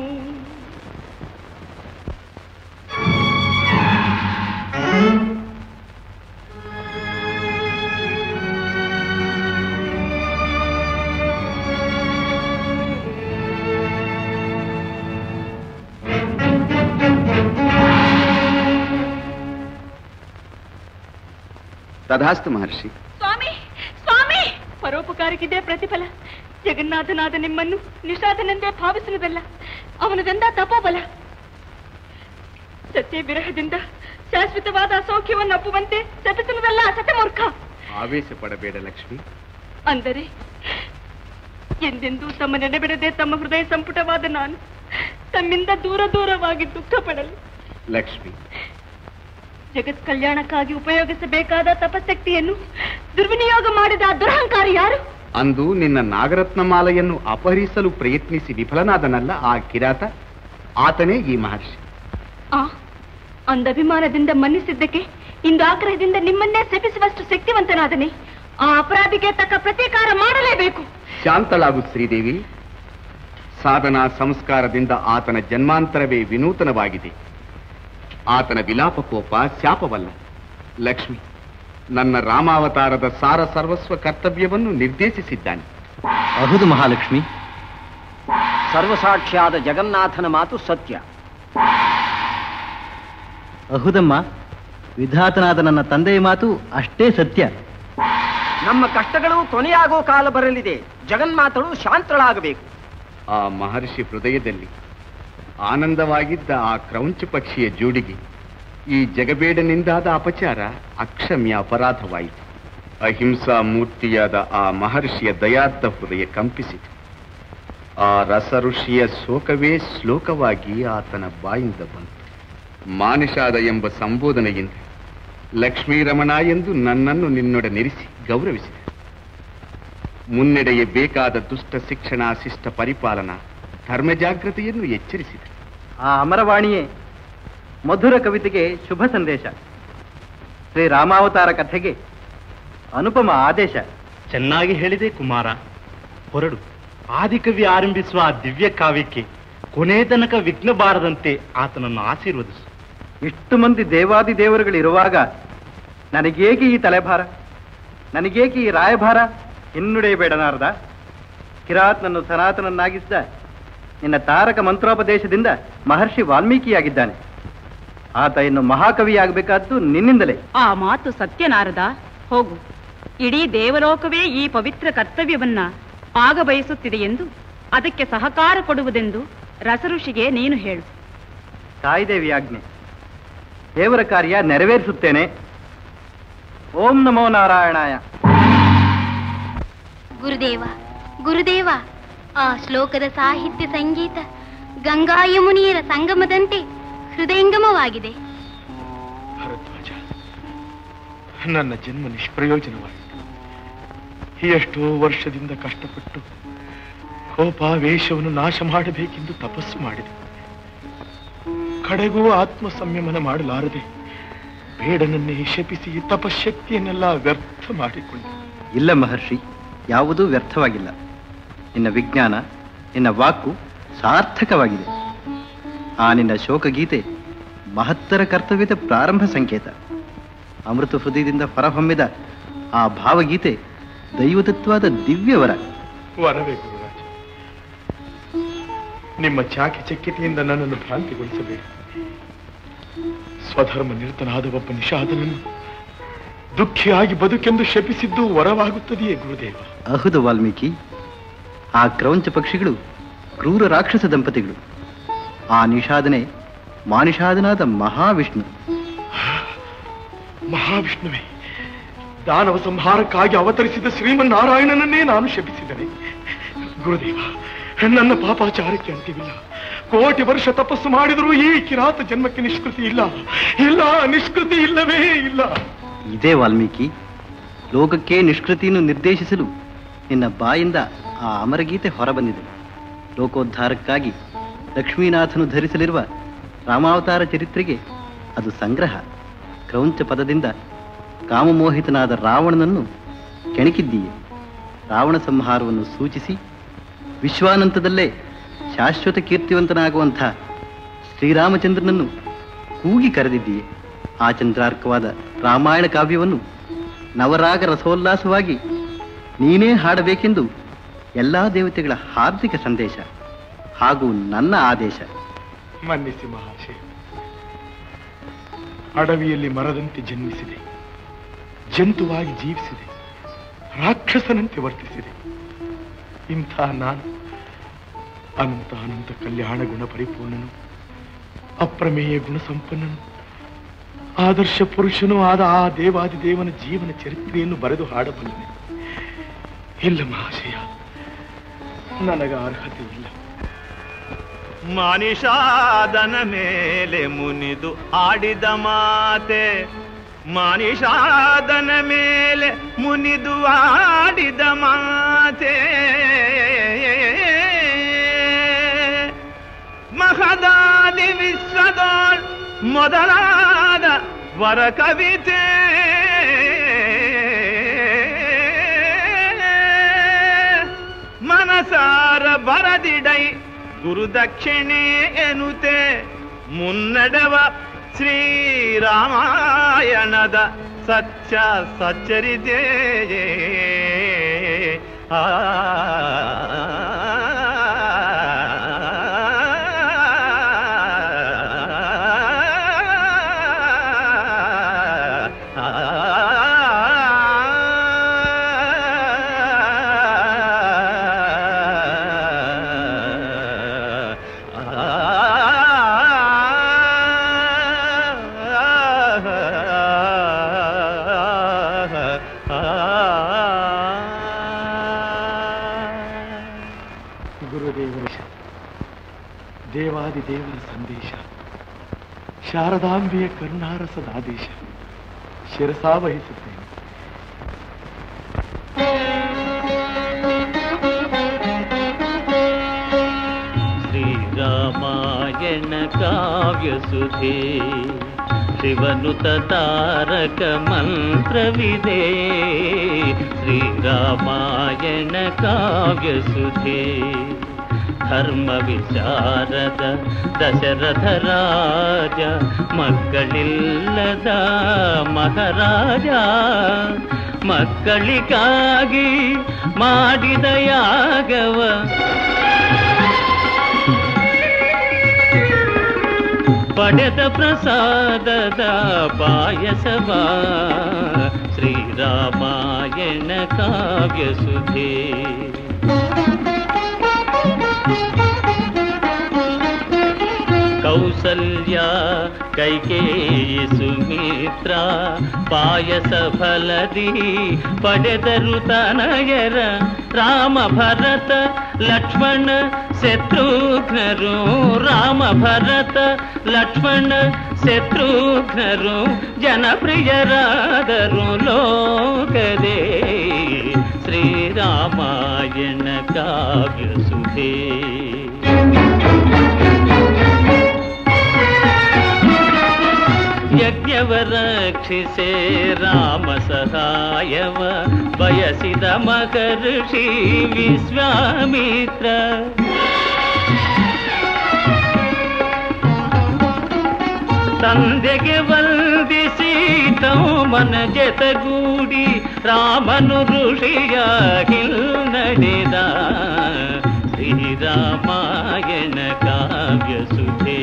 ತಥಾಸ್ತು ಮಹರ್ಷಿ. ಸ್ವಾಮಿ ಸ್ವಾಮಿ, ಪರೋಪಕಾರಕ್ಕಿದೆ ಪ್ರತಿಫಲ. ಜಗನ್ನಾಥನಾದ ನಿಮ್ಮನ್ನು ನಿಷಾದನೆಂದೇ ಭಾವಿಸುವುದಲ್ಲ, ಅವನದೆಂದ ತಪೋಬಲ. ಸತ್ಯ ವಿರಹದಿಂದ ಶಾಶ್ವತವಾದ ಅಸೌಖ್ಯವನ್ನು ಅಪ್ಪುವಂತೆ ಶಪಿಸುವುದಲ್ಲ ಸತಮೂರ್ಖ. ಆವೇಶ ಪಡಬೇಡ ಲಕ್ಷ್ಮಿ. ಅಂದರೆ ಎಂದೆಂದೂ ತಮ್ಮ ನೆನಬಿಡದೆ ತಮ್ಮ ಹೃದಯ ಸಂಪುಟವಾದ ನಾನು ತಮ್ಮಿಂದ ದೂರವಾಗಿ ದುಃಖ ಪಡಲು. ಲಕ್ಷ್ಮಿ, ಜಗತ್ ಕಲ್ಯಾಣಕ್ಕಾಗಿ ಉಪಯೋಗಿಸಬೇಕಾದ ತಪಶಕ್ತಿಯನ್ನು ದುರ್ವಿನಿಯೋಗ ಮಾಡಿದ ದುರಹಂಕಾರಿ ಯಾರು? ಅಂದು ನಿನ್ನ ನಾಗರತ್ನ ಮಾಲೆಯನ್ನು ಅಪಹರಿಸಲು ಪ್ರಯತ್ನಿಸಿ ವಿಫಲನಾದನಲ್ಲ ಆ ಕಿರಾತ, ಆತನೇ ಈ ಮಹರ್ಷಿ. ಅಂದಭಿಮಾನದಿಂದ ಮನ್ನಿಸಿದ್ದಕ್ಕೆ ಇಂದು ಆಗ್ರಹದಿಂದ ನಿಮ್ಮನ್ನೇ ಶಪಿಸುವಷ್ಟು ಶಕ್ತಿವಂತನಾದನೆ. ಆ ಅಪರಾಧಿಗೆ ತಕ್ಕ ಪ್ರತೀಕಾರ ಮಾಡಲೇಬೇಕು. ಶಾಂತಳಾಗು ಶ್ರೀದೇವಿ. ಸಾಧನಾ ಸಂಸ್ಕಾರದಿಂದ ಆತನ ಜನ್ಮಾಂತರವೇ ವಿನೂತನವಾಗಿದೆ. ಆತನ ವಿಲಾಪಕೋಪ ಶಾಪವಲ್ಲ. ಲಕ್ಷ್ಮಿ, ನನ್ನ ರಾಮಾವತಾರದ ಸಾರ ಸರ್ವಸ್ವ ಕರ್ತವ್ಯವನ್ನು ನಿರ್ದೇಶಿಸಿದ್ದಾನೆ. ಹೌದು ಮಹಾಲಕ್ಷ್ಮಿ, ಸರ್ವಸಾಕ್ಷಿಯಾದ ಜಗನ್ನಾಥನ ಮಾತು ಸತ್ಯ. ಅಹುದಮ್ಮ, ವಿಧಾತನಾದ ನನ್ನ ತಂದೆಯ ಮಾತು ಅಷ್ಟೇ ಸತ್ಯ. ನಮ್ಮ ಕಷ್ಟಗಳು ಕೊನೆಯಾಗೋ ಕಾಲ ಬರಲಿದೆ. ಜಗನ್ಮಾತಳು ಶಾಂತಳಾಗಬೇಕು. ಆ ಮಹರ್ಷಿ ಹೃದಯದಲ್ಲಿ ಆನಂದವಾಗಿದ್ದ ಆ ಕ್ರೌಂಚ ಪಕ್ಷಿಯ ಜೋಡಿಗೆ ಈ ಜಗಬೇಡನಿಂದಾದ ಅಪಚಾರ ಅಕ್ಷಮ್ಯ ಅಪರಾಧವಾಯಿತು. ಅಹಿಂಸಾ ಮೂರ್ತಿಯಾದ ಆ ಮಹರ್ಷಿಯ ದಯಾರ್ಥ ಹೃದಯ ಕಂಪಿಸಿತು. ಆ ರಸ ಋಷಿಯ ಶೋಕವೇ ಶ್ಲೋಕವಾಗಿ ಆತನ ಬಾಯಿಂದ ಬಂತು. ಮಾನಿಷಾದ ಎಂಬ ಸಂಬೋಧನೆಯಿಂದ ಲಕ್ಷ್ಮೀರಮಣ ಎಂದು ನನ್ನನ್ನು ನಿನ್ನೊಡನಿರಿಸಿ ಗೌರವಿಸಿದೆ. ಮುನ್ನಡೆಯಬೇಕಾದ ದುಷ್ಟ ಶಿಕ್ಷಣ, ಶಿಷ್ಟ ಪರಿಪಾಲನಾ, ಧರ್ಮ ಜಾಗೃತಿಯನ್ನು ಎಚ್ಚರಿಸಿದೆ. ಆ ಅಮರವಾಣಿಯೇ ಮಧುರ ಕವಿತೆಗೆ ಶುಭ ಸಂದೇಶ, ಶ್ರೀರಾಮಾವತಾರ ಕಥೆಗೆ ಅನುಪಮ ಆದೇಶ. ಚೆನ್ನಾಗಿ ಹೇಳಿದೆ ಕುಮಾರ. ಹೊರಡು, ಆದಿಕವಿ ಆರಂಭಿಸುವ ಆ ದಿವ್ಯ ಕಾವ್ಯಕ್ಕೆ ಕೊನೆ ತನಕ ವಿಘ್ನ ಬಾರದಂತೆ ಆತನನ್ನು ಆಶೀರ್ವದಿಸು. ಇಷ್ಟು ಮಂದಿ ದೇವಾದಿ ದೇವರುಗಳಿರುವಾಗ ನನಗೇಕೆ ಈ ತಲೆಭಾರ, ನನಗೇಕೆ ಈ ರಾಯಭಾರ? ಹಿನ್ನುಡೆಯಬೇಡ ನಾರದ. ಕಿರಾತ್ನನ್ನು ಸನಾತನನ್ನಾಗಿಸಿದ ನಿನ್ನ ತಾರಕ ಮಂತ್ರೋಪದೇಶದಿಂದ ಮಹರ್ಷಿ ವಾಲ್ಮೀಕಿಯಾಗಿದ್ದಾನೆ. ಆತ ಇನ್ನು ಮಹಾಕವಿಯಾಗಬೇಕಾದ್ದು ನಿನ್ನಿಂದಲೇ. ಆ ಮಾತು ಸತ್ಯನಾರದ. ಹೋಗು, ಇಡೀ ದೇವಲೋಕವೇ ಈ ಪವಿತ್ರ ಕರ್ತವ್ಯವನ್ನ ಆಗ ಬಯಸುತ್ತಿದೆ ಎಂದು, ಅದಕ್ಕೆ ಸಹಕಾರ ಕೊಡುವುದೆಂದು ರಸಋಷಿಗೆ ನೀನು ಹೇಳು. ತಾಯಿದೇವಿ ಆಜ್ಞೆ. ದೇವರ ಕಾರ್ಯ ನೆರವೇರಿಸುತ್ತೇನೆ. ಓಂ ನಮೋ ನಾರಾಯಣಾಯ. ಗುರುದೇವ, ಗುರುದೇವ, ಆ ಶ್ಲೋಕದ ಸಾಹಿತ್ಯ ಸಂಗೀತ ಗಂಗಾ ಯಮುನಿಯರ ಸಂಗಮದಂತೆ ಹೃದಯಂಗಮವಾಗಿದೆ. ಭರದ್ವಾಜ, ನನ್ನ ಜನ್ಮ ನಿಷ್ಪ್ರಯೋಜನವಾಯಿತು. ಎಷ್ಟೋ ವರ್ಷದಿಂದ ಕಷ್ಟಪಟ್ಟು ಕೋಪಾವೇಶವನ್ನು ನಾಶ ಮಾಡಬೇಕೆಂದು ತಪಸ್ಸು ಮಾಡಿದೆ. ಕಡೆಗೂ ಆತ್ಮ ಸಂಯಮನ ಮಾಡಲಾರದೆ ಬೇಡನನ್ನೇ ಶಪಿಸಿ ತಪಶಕ್ತಿಯನ್ನೆಲ್ಲ ವ್ಯರ್ಥ ಮಾಡಿಕೊಂಡೆ. ಇಲ್ಲ ಮಹರ್ಷಿ, ಯಾವುದೂ ವ್ಯರ್ಥವಾಗಿಲ್ಲ. ನಿನ್ನ ವಿಜ್ಞಾನ, ನಿನ್ನ ವಾಕು ಸಾರ್ಥಕವಾಗಿದೆ. ಆ ನಿನ್ನ ಶೋಕಗೀತೆ ಮಹತ್ತರ ಕರ್ತವ್ಯದ ಪ್ರಾರಂಭ ಸಂಕೇತ. ಅಮೃತ ಹೃದಯದಿಂದ ಹೊರಹೊಮ್ಮಿದ ಆ ಭಾವಗೀತೆ ದೈವತತ್ವದ ದಿವ್ಯವರ. ವರವೇ ಗುರುರಾಜ, ನಿಮ್ಮ ಚಾಕಚಕ್ಯತೆಯಿಂದ ನನ್ನನ್ನು ಭ್ರಾಂತಿಗೊಳಿಸಬೇಡಿ. ಸ್ವಧರ್ಮ ನಿರತನಾದ ಒಬ್ಬ ನಿಷಾದನನ್ನು ದುಃಖಿಯಾಗಿ ಬದುಕೆಂದು ಶಪಿಸಿದ್ದು ವರವಾಗುತ್ತದೆಯೇ ಗುರುದೇವ? ಅಹುದು ವಾಲ್ಮೀಕಿ, ಆ ಕ್ರೌಂಚ ಪಕ್ಷಿಗಳು ಕ್ರೂರ ರಾಕ್ಷಸ ದಂಪತಿಗಳು. ಆ ನಿಷಾದನೆ ಮಾನಿಷಾದನಾದ ಮಹಾವಿಷ್ಣು. ಮಹಾವಿಷ್ಣುವೇ, ದಾನವ ಸಂಹಾರಕ್ಕಾಗಿ ಅವತರಿಸಿದ ಶ್ರೀಮನ್ನಾರಾಯಣನನ್ನೇ ನಾನು ಶಪಿಸಿದನೆ. ಗುರುದೇವ, ನನ್ನ ಪಾಪಾಚಾರಕ್ಕೆ ಅಂತ್ಯವಿಲ್ಲ. ಕೋಟಿ ವರ್ಷ ತಪಸ್ಸು ಮಾಡಿದರೂ ಈ ಕಿರಾತ ಜನ್ಮಕ್ಕೆ ನಿಷ್ಕೃತಿ ಇಲ್ಲ. ಇಲ್ಲ, ನಿಷ್ಕೃತಿ ಇಲ್ಲವೇ ಇಲ್ಲ. ಇದೇ ವಾಲ್ಮೀಕಿ, ಲೋಕಕ್ಕೆ ನಿಷ್ಕೃತಿಯನ್ನು ನಿರ್ದೇಶಿಸಲು ನಿನ್ನ ಬಾಯಿಂದ ಆ ಅಮರಗೀತೆ ಹೊರಬಂದಿದೆ. ಲೋಕೋದ್ಧಾರಕ್ಕಾಗಿ ಲಕ್ಷ್ಮೀನಾಥನು ಧರಿಸಲಿರುವ ರಾಮಾವತಾರ ಚರಿತ್ರೆಗೆ ಅದು ಸಂಗ್ರಹ. ಕ್ರೌಂಚ ಪದದಿಂದ ಕಾಮಮೋಹಿತನಾದ ರಾವಣನನ್ನು ಕೆಣಕಿದ್ದೀಯೆ. ರಾವಣ ಸಂಹಾರವನ್ನು ಸೂಚಿಸಿ ವಿಶ್ವಾನಂತದಲ್ಲೇ ಶಾಶ್ವತ ಕೀರ್ತಿವಂತನಾಗುವಂಥ ಶ್ರೀರಾಮಚಂದ್ರನನ್ನು ಕೂಗಿ ಕರೆದಿದ್ದೀಯೆ. ಆ ಚಂದ್ರಾರ್ಕವಾದ ರಾಮಾಯಣ ಕಾವ್ಯವನ್ನು ನವರಾಗ ರಸೋಲ್ಲಾಸವಾಗಿ ನೀನೇ ಹಾಡಬೇಕೆಂದು ಎಲ್ಲಾ ದೇವತೆಗಳ ಹಾರ್ದಿಕ ಸಂದೇಶ ಹಾಗೂ ನನ್ನ ಆದೇಶ. ಮನ್ನಿಸಿ ಮಹಾಶಯ. ಅಡವಿಯಲ್ಲಿ ಮರದಂತೆ ಜನ್ಮಿಸಿದೆ, ಜಂತುವಾಗಿ ಜೀವಿಸಿದೆ, ರಾಕ್ಷಸನಂತೆ ವರ್ತಿಸಿದೆ. ಇಂಥ ನಾನು ಅನಂತ ಅನಂತ ಕಲ್ಯಾಣ ಗುಣ ಪರಿಪೂರ್ಣನು, ಅಪ್ರಮೇಯ ಗುಣ ಸಂಪನ್ನನು, ಆದರ್ಶ ಪುರುಷನೂ ಆದ ಆ ದೇವಾದಿದೇವನ ಜೀವನ ಚರಿತ್ರೆಯನ್ನು ಬರೆದು ಹಾಡಬಲ್ಲನೆ. ಇಲ್ಲ ಮಹಾಶಯ, ನನಗ ಅರ್ಹತೆ ಇಲ್ಲ. ಮಾನಿಷಾದನ ಮೇಲೆ ಮುನಿದು ಆಡಿದ ಮಾತೆ, ಮಾನಿಷಾದನ ಮೇಲೆ ಮುನಿದು ಆಡಿದ ಮಾತೆ, ಮಹದಾದಿ ವಿಶ್ವದೋಳ್ ಮೊದಲಾದ ವರ ಕವಿತೆ, ಮನಸಾರ ಬರದಿಡೈ ಗುರುದಕ್ಷಿಣೆ ಎನ್ನುತ್ತೆ ಮುನ್ನಡೆವ ಶ್ರೀರಾಮಾಯಣದ ಸತ್ಯ ಸಚ್ಚರಿತೆ. ದೇವಾದಿದೇವರ ಸಂದೇಶ, ಶಾರದಾಂಬೆಯ ಕರುಣಾರಸದ ಆದೇಶ ಶಿರಸಾವಹಿಸುತ್ತೇನೆ. ಶ್ರೀರಾಮಾಯಣ ಕಾವ್ಯಸುಧೆ ಶಿವನುತ ತಾರಕ ಮಂತ್ರವಿದೆ. ಶ್ರೀರಾಮಾಯಣ ಕಾವ್ಯಸುಧೆ ಧರ್ಮ ವಿಚಾರದ ದಶರಥ ರಾಜ, ಮಕ್ಕಳಿಲ್ಲದ ಮಹಾರಾಜ, ಮಕ್ಕಳಿಗಾಗಿ ಮಾಡಿದ ಯಾಗವ ಪಡೆದ ಪ್ರಸಾದದ ಪಾಯಸವ. ಶ್ರೀರಾಮಾಯಣ ಕಾವ್ಯಸುಧೆ ಕೌಸಲ್ಯ ಕೈಕೇಯಿ ಸುಮಿತ್ರ ಪಾಯಸ ಫಲದಿ ಪಡೆದರು ತನಯರ. ರಾಮ ಭರತ ಲಕ್ಷ್ಮಣ ಶತ್ರುಘ್ನರು, ರಾಮ ಭರತ ಲಕ್ಷ್ಮಣ ಶತ್ರುಘ್ನರು ಜನಪ್ರಿಯರಾದರು ಲೋಕದೇ. ಶ್ರೀರಾಮಾಯಣ ಕಾವ್ಯಸುಧೆ ಯಜ್ಞವ ರಕ್ಷಿಸೆ ರಾಮ ಸಹಾಯವ ಬಯಸಿದ ಮಹರ್ಷಿ ವಿಶ್ವಾಮಿತ್ರ. ತಂದೆಗೆ ವಂದಿಸಿ ತಮ್ಮನ ಜೊತೆಗೂಡಿ ರಾಮನು ಋಷಿಯಾಗಿ ನಡೆದ. ಶ್ರೀರಾಮಾಯಣ ಕಾವ್ಯಸುಧೆ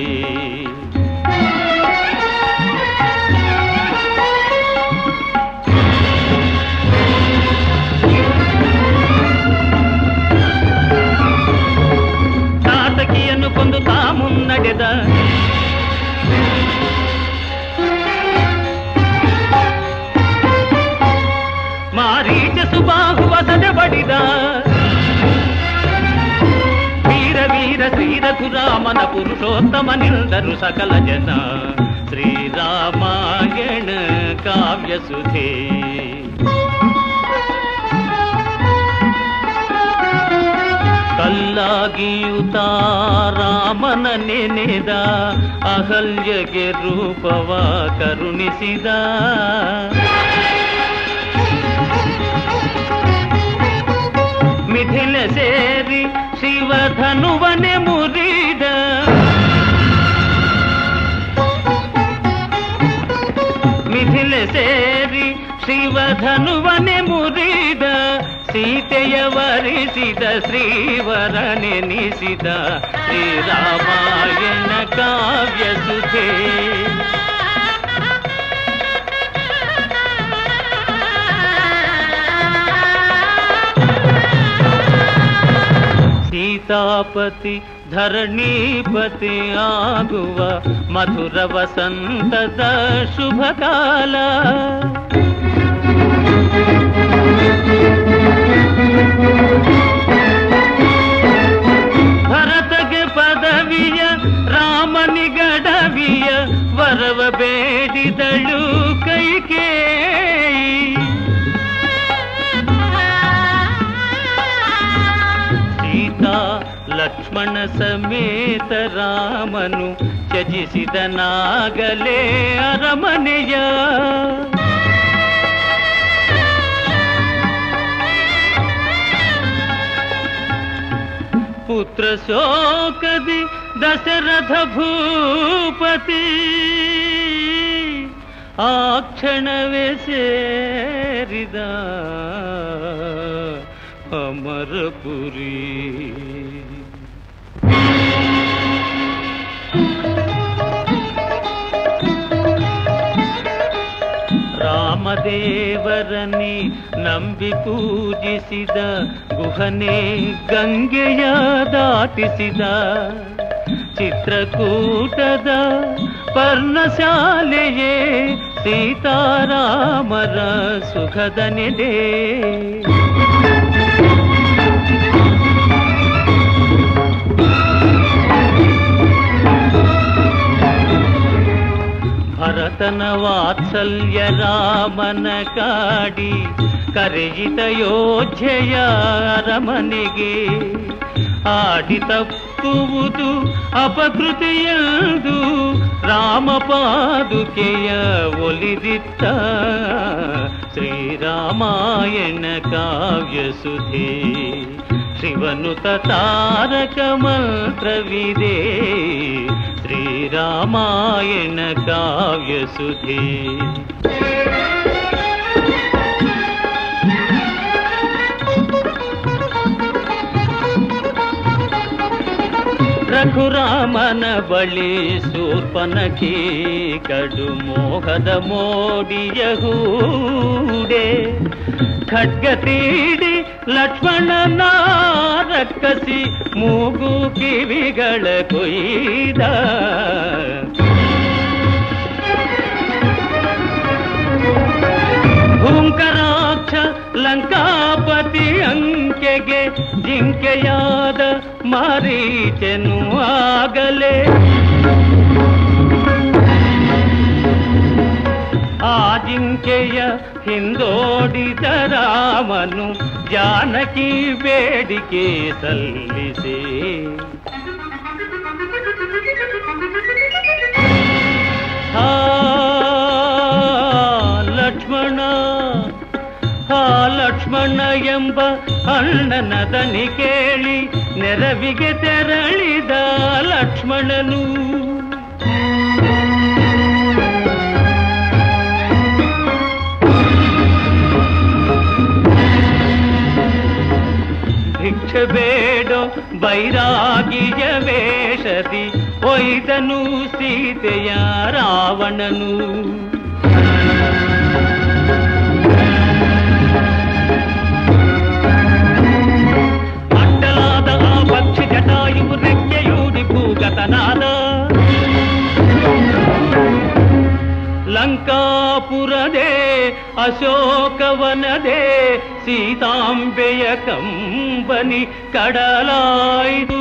ತಾತಕಿಯನ್ನು ಕೊಂದು ತಾ ಮುನ್ನಡೆದ. ಮಾರೀಚ ಸುಬಾಹುವ ಸದೆ ಬಡಿದ. ವೀರ ವೀರ ಶ್ರೀರಘುರಾಮನ ಪುರುಷೋತ್ತಮನಿಂದರು ಸಕಲ ಜನ. ಶ್ರೀರಾಮಾಯಣ ಕಾವ್ಯಸುಧೆ ಕಲ್ಲ ಅದಿಲಾಗಿಯುತ ರಾಮನ ನೆನೆದ ಅಹಲ್ಯಗೆ ರೂಪವ ಕರುಣಿಸಿದ ಮಿಥಿಲೆ ಸೇರಿ ಶಿವಧನುವನೆ ಮುರಿದ ಮಿಥಿಲೆ ಸೇರಿ ಶಿವಧನುವನೆ ಮುರಿದ ಸೀತೆಯ ವರಿಸಿದ ಶ್ರೀವರನೆನಿಸಿದ ಶ್ರೀರಾಮಾಯಣ ಕಾವ್ಯ ಸುಧೆ ಸೀತಾಪತಿ ಧರಣೀಪತಿ ಆಗುವ ಮಧುರ ವಸಂತದ ಶುಭ ಕಾಲ ಭರತಗೆ ಪದವಿಯ ರಾಮನಿಗಡವಿಯ ವರವ ಬೇಡಿದಳು ಕೈಕೇಯಿ ಸೀತಾ ಲಕ್ಷ್ಮಣ ಸಮೇತ ರಾಮನು ತ್ಯಜಿಸಿದನಾಗಲೇ ಅರಮನೆಯ ಪುತ್ರ ಶೋಕದಿ ದಶರಥ ಭೂಪತಿ ಆ ಕ್ಷಣವೇ ಸೇರಿದ ಅಮರಪುರಿ ರಾಮದೇವರನಿ ನಂಬಿ ಪೂಜಿಸಿದ ಗುಹನೆ ಗಂಗೆಯ ದಾಟಿಸಿದ ಚಿತ್ರಕೂಟದ ಪರ್ಣಶಾಲೆಯೇ ಸೀತಾರಾಮರ ಸುಖದ ನೆಡೆ ಭರತನ ವಾತ್ಸಲ್ಯ ರಾಮನ ಕಾಡಿ ಕರೆಯಿತ ಯೋಧ್ಯೆಯ ಅರಮನೆಗೆ ಆಡಿ ತಪ್ಪುವುದು ಅಪಕೃತಿಯೆಂದು ರಾಮ ಪಾದುಕೆಯ ಒಲಿದಿತ್ತ ಶ್ರೀರಾಮಾಯಣ ಕಾವ್ಯ ಸುಧೆ ಶಿವನುತ ತಾರಕ ಮಂತ್ರವಿದೆ ಶ್ರೀರಾಮಾಯಣ ಕಾವ್ಯ ಸುಧೆ ರಘುರಾಮನ ಬಳಿ ಶೂರ್ಪನಖಿ ಕಡು ಮೋಹದ ಮೋಡಿಯ ಹೂಡೆ ಖಡ್ಗ ತೀಡಿ ಲಕ್ಷ್ಮಣನ ರಕ್ಕಸಿ ಮೂಗು ಕಿವಿಗಳ ಕೊಯ್ದ ಭೂಂಕರಾಕ್ಷ ಲಂಕಾಪತಿ ಅಂಕೆಗೆ ಜಿಂಕೆಯಾದ ಮಾರೀಚನು ಆಗಲೇ ಆ ಜಿಂಕೆಯ ಹಿಂದೋಡಿದ ರಾಮನು ಜಾನಕಿ ಬೇಡಿಕೆ ಸಲ್ಲಿಸಿ ಲಕ್ಷ್ಮಣ ಎಂಬ ಅಣ್ಣನ ದನಿ ಕೇಳಿ ನೆರವಿಗೆ ತೆರಳಿದ ಲಕ್ಷ್ಮಣನು ಭಿಕ್ಷೆ ಬೇಡೋ ಬೈರಾಗಿಯ ವೇಷದಿ ಒಯ್ದನು ಸೀತೆಯ ರಾವಣನು ಅಡ್ಡಲಾದ ಆ ಪಕ್ಷಿ ಜಟಾಯುವು ರೆಕ್ಕೆಯೂಡಿ ಭೂಗತನಾದ ಲಂಕಾಪುರದೇ ಅಶೋಕವನದೇ ಸೀತಾಂಬೆಯ ಕಂಬನಿ ಕಡಲಾಯಿತು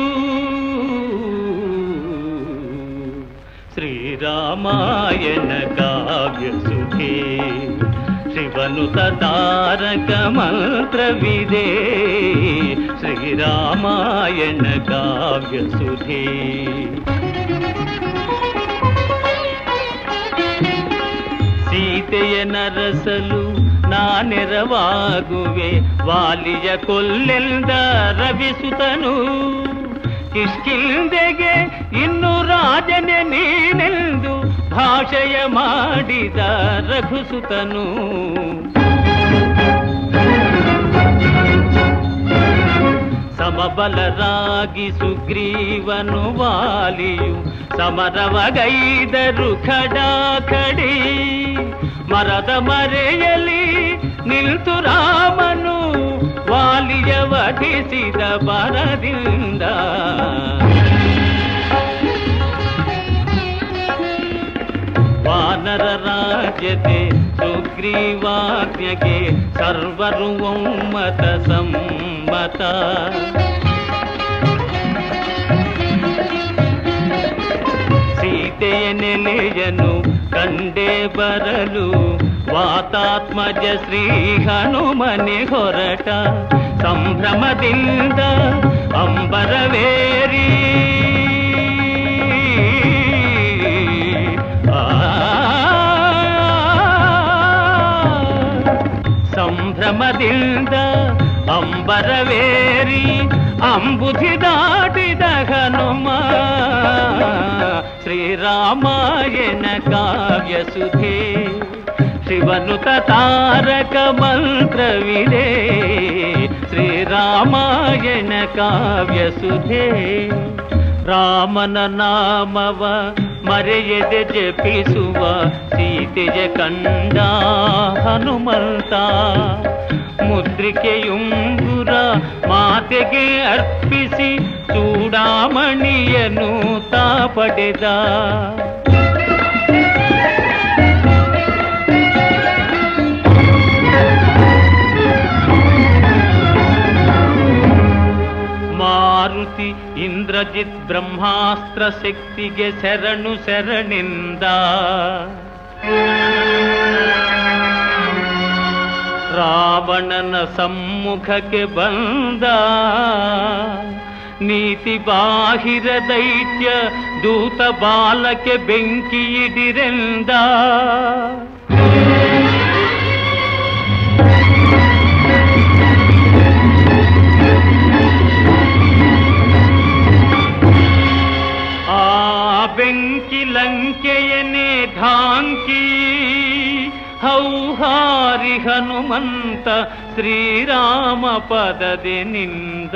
ಶ್ರೀರಾಮಾಯಣ ಕಾವ್ಯ ಸುಖೇ ಶ್ರೀ ಶಿವನುತ ತಾರಕ ಮಂತ್ರವಿದೆ ಶ್ರೀರಾಮಾಯಣ ಕಾವ್ಯ ಸುಧೇ. ಸೀತೆಯ ನರಸಲು ನಾನೆರವಾಗುವೆ ವಾಲಿಯ ಕೊಲ್ಲೆಂದ ರವಿಸುತನು. ಕಿಷ್ಕಿಂದೆಗೆ ಇನ್ನು ರಾಜನೆ ನೀನೆಂದು ಭಾಷೆಯ ಮಾಡಿದ ರಘುಸುತನು. ಸಮಬಲರಾಗಿ ಸುಗ್ರೀವನು ವಾಲಿಯು ಸಮರವಗೈದರು ಖಡಾಖಡಿ. ಮರದ ಮರೆಯಲಿ ನಿಲ್ತು ರಾಮನು ವಾಲಿಯ ವಧಿಸಿದ ಬರದಿಂದ. ವಾನರ ರಾಜ್ಯತೆ ಸುಗ್ರೀವಾಜ್ಞೆಗೆ ಸರ್ವರು ಒಮ್ಮತ ಸಮ್ಮತ. ಸೀತೆಯ ನೆಲೆಯನು ಕಂಡೇ ಬರಲು ವಾತಾತ್ಮಜ ಶ್ರೀ ಹನುಮನೆ ಹೊರಟ. ಸಂಭ್ರಮದಿಂದ ಅಂಬರವೇರಿ ಸಂಭ್ರಮದಿಂದ ಅಂಬರವೇರಿ ಅಂಬುಧಿ ದಾಟಿದ ಹನುಮ. ಶ್ರೀರಾಮಾಯಣ ಕಾವ್ಯ ಸುಧೇ ಶಿವನುತ ತಾರಕ ಮಂತ್ರವಿದೆ ಶ್ರೀರಾಮಾಯಣ ಕಾವ್ಯ ಸುಧೇ. ರಾಮನ ನಾಮವ ಮರೆಯದೆ ಜಪಿಸುವ ಸೀತೆಯ ಕಂಡ ಹನುಮಂತ. ಮುದ್ರಿಕೆಯುಂಗುರ ಮಾತೆಗೆ ಅರ್ಪಿಸಿ ಚೂಡಾಮಣಿಯನ್ನು ತಾ ಪಡೆದ. ಮಾರುತಿ ಇಂದ್ರಜಿತ್ ಬ್ರಹ್ಮಾಸ್ತ್ರ ಶಕ್ತಿಗೆ ಶರಣು ಶರಣಿಂದ. ರಾವಣನ ಸಮ್ಮುಖಕ್ಕೆ ಬಂದ. ನೀತಿ ಬಾಹಿರ ದೈತ್ಯ ದೂತ ಬಾಲಕ್ಕೆ ಬೆಂಕಿಯಿಡಿರೆಂದ. ಬೆಂಕಿ ಲಂಕೆಯನೇ ಢಾಂಕಿ ಹೌಹಾರಿ ಹನುಮಂತ ಶ್ರೀರಾಮ ಪದದೆ ನಿಂದ.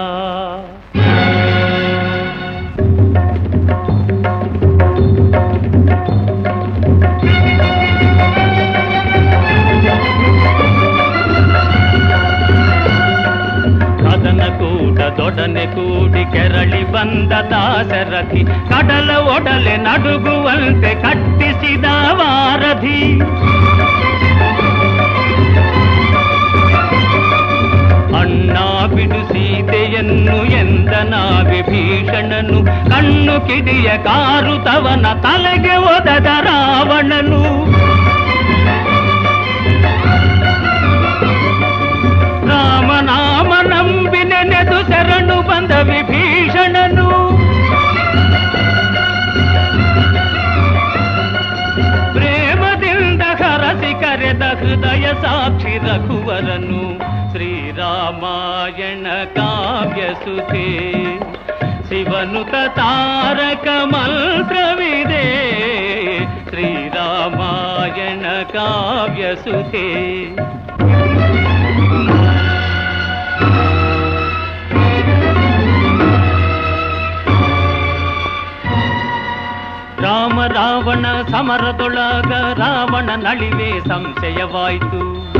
ಕೂಟದೊಡನೆ ಕೂಡಿ ಕೆರಳಿ ಬಂದ ದಾಸರಥಿ. ಕಡಲ ಒಡಲೆ ನಡುಗುವಂತೆ ಕಟ್ಟಿಸಿದ ವಾರಧಿ. ಅಣ್ಣ ಬಿಡು ಸೀತೆಯನ್ನು ಎಂದನ ವಿಭೀಷಣನು. ಕಣ್ಣು ಕಿಡಿಯ ಕಾರುತವನ ತಲೆಗೆ ಒದದ ರಾವಣನು. ರಾಮನಾಮ ನಂಬಿ ನೆನೆದು ಶರಣು ಬಂದ ವಿಭೀಷಣನು. ಪ್ರೇಮದಿಂದ ಹರಸಿ ಕರೆದ ಹೃದಯ ಸಾಕ್ಷಿ ರಘುವರನು. ಶ್ರೀರಾಮಾಯಣ ಕಾವ್ಯ ಸುಧೇ ಶಿವನುತ ತಾರಕ ಮಂತ್ರವಿದೆ ಶ್ರೀರಾಮಾಯಣ ಕಾವ್ಯ ಸುಧೇ. ರಾಮ ರಾವಣ ಸಮರದೊಳಗ ರಾವಣ ನಳಿವೆ ಸಂಶಯವಾಯಿತು.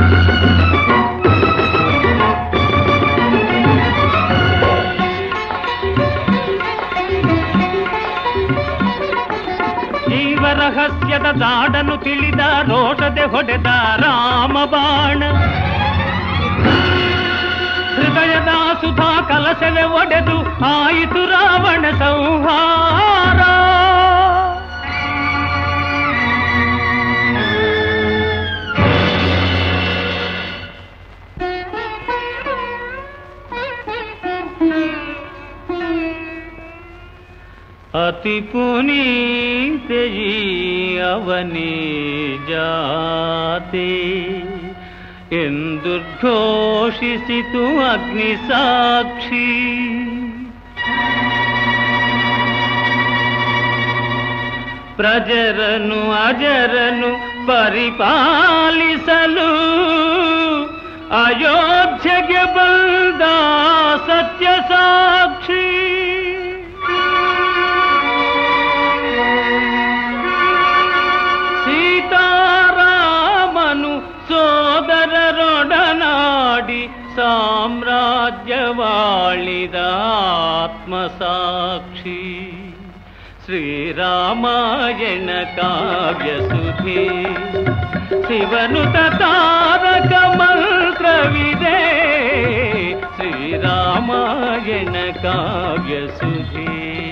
ಜೀವ ರಹಸ್ಯದ ದಾಡನು ತಿಳಿದ ರೋಷದೆ ಹೊಡೆದ ರಾಮ ಬಾಣ. ಹೃದಯದ ಸುಧಾ ಕಲಸವೇ ಒಡೆದು ಆಯಿತು ರಾವಣ ಸಂಹಾರ. ಅತಿ ಪುನೀತೆಯೀ ಅವನೇ ಜಾತೆ ಎಂದುರ್ಘೋಷಿಸಿತು ಅಗ್ನಿ ಸಾಕ್ಷಿ. ಪ್ರಜರನು ಅಜರನು ಪರಿಪಾಲಿಸಲು ಅಯೋಧ್ಯೆಗೆ ಬಂದ ಸತ್ಯ ಸಾಕ್ಷಿ. ಸೀತಾರಾಮನು ಸೋದರರೊಡನಾಡಿ ಸಾಮ್ರಾಜ್ಯವಾಳಿದ ಆತ್ಮಸಾಕ್ಷಿ. ಶ್ರೀರಾಮಾಯಣ ಕಾವ್ಯಸುಧೆ ಶಿವನುತ ತಾರಕ ಮಂತ್ರವಿದೆ. ಶ್ರೀರಾಮಾಯಣ ಕಾವ್ಯಸುಧೆ.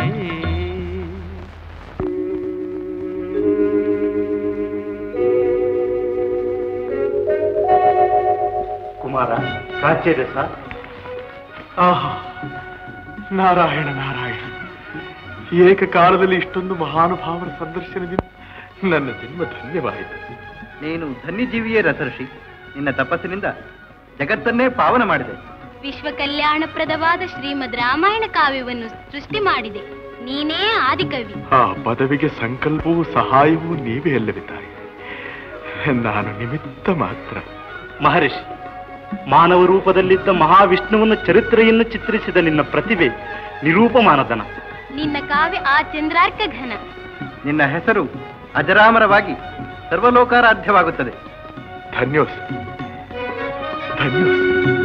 ಕುಮಾರ ರಾಜ್ಯರಸ. ಆಹಾ, ನಾರಾಯಣ ನಾರಾಯಣ, ಏಕಕಾಲದಲ್ಲಿ ಇಷ್ಟೊಂದು ಮಹಾನುಭಾವರ ಸಂದರ್ಶನದಿಂದ ನನ್ನ ಜನ್ಮ ಧನ್ಯವಾಯಿತು. ನೀನು ಧನ್ಯಜೀವಿಯೇ ರಸರ್ಷಿ. ನಿನ್ನ ತಪಸ್ಸಿನಿಂದ ಜಗತ್ತನ್ನೇ ಪಾವನ ಮಾಡಿದೆ. ವಿಶ್ವ ಕಲ್ಯಾಣಪ್ರದವಾದ ಶ್ರೀಮದ್ ರಾಮಾಯಣ ಕಾವ್ಯವನ್ನು ಸೃಷ್ಟಿ ಮಾಡಿದೆ. ನೀನೇ ಆದಿಕವಿ. ಆ ಪದವಿಗೆ ಸಂಕಲ್ಪವೂ ಸಹಾಯವೂ ನೀವೇ ಅಲ್ಲವಿದ್ದಾರೆ. ನಾನು ನಿಮಿತ್ತ ಮಾತ್ರ. ಮಹರ್ಷಿ, ಮಾನವ ರೂಪದಲ್ಲಿದ್ದ ಮಹಾವಿಷ್ಣುವನ ಚರಿತ್ರೆಯನ್ನು ಚಿತ್ರಿಸಿದ ನಿನ್ನ ಪ್ರತಿಭೆ ನಿರೂಪಮಾನದನ. ನಿನ್ನ ಕಾವ್ಯ ಆ ಚಂದ್ರಾರ್ಕ ಘನ. ನಿನ್ನ ಹೆಸರು ಅಜರಾಮರವಾಗಿ ಸರ್ವಲೋಕಾರಾಧ್ಯವಾಗುತ್ತದೆ. ಧನ್ಯೋಸ್ ಧನ್ಯೋಸ್.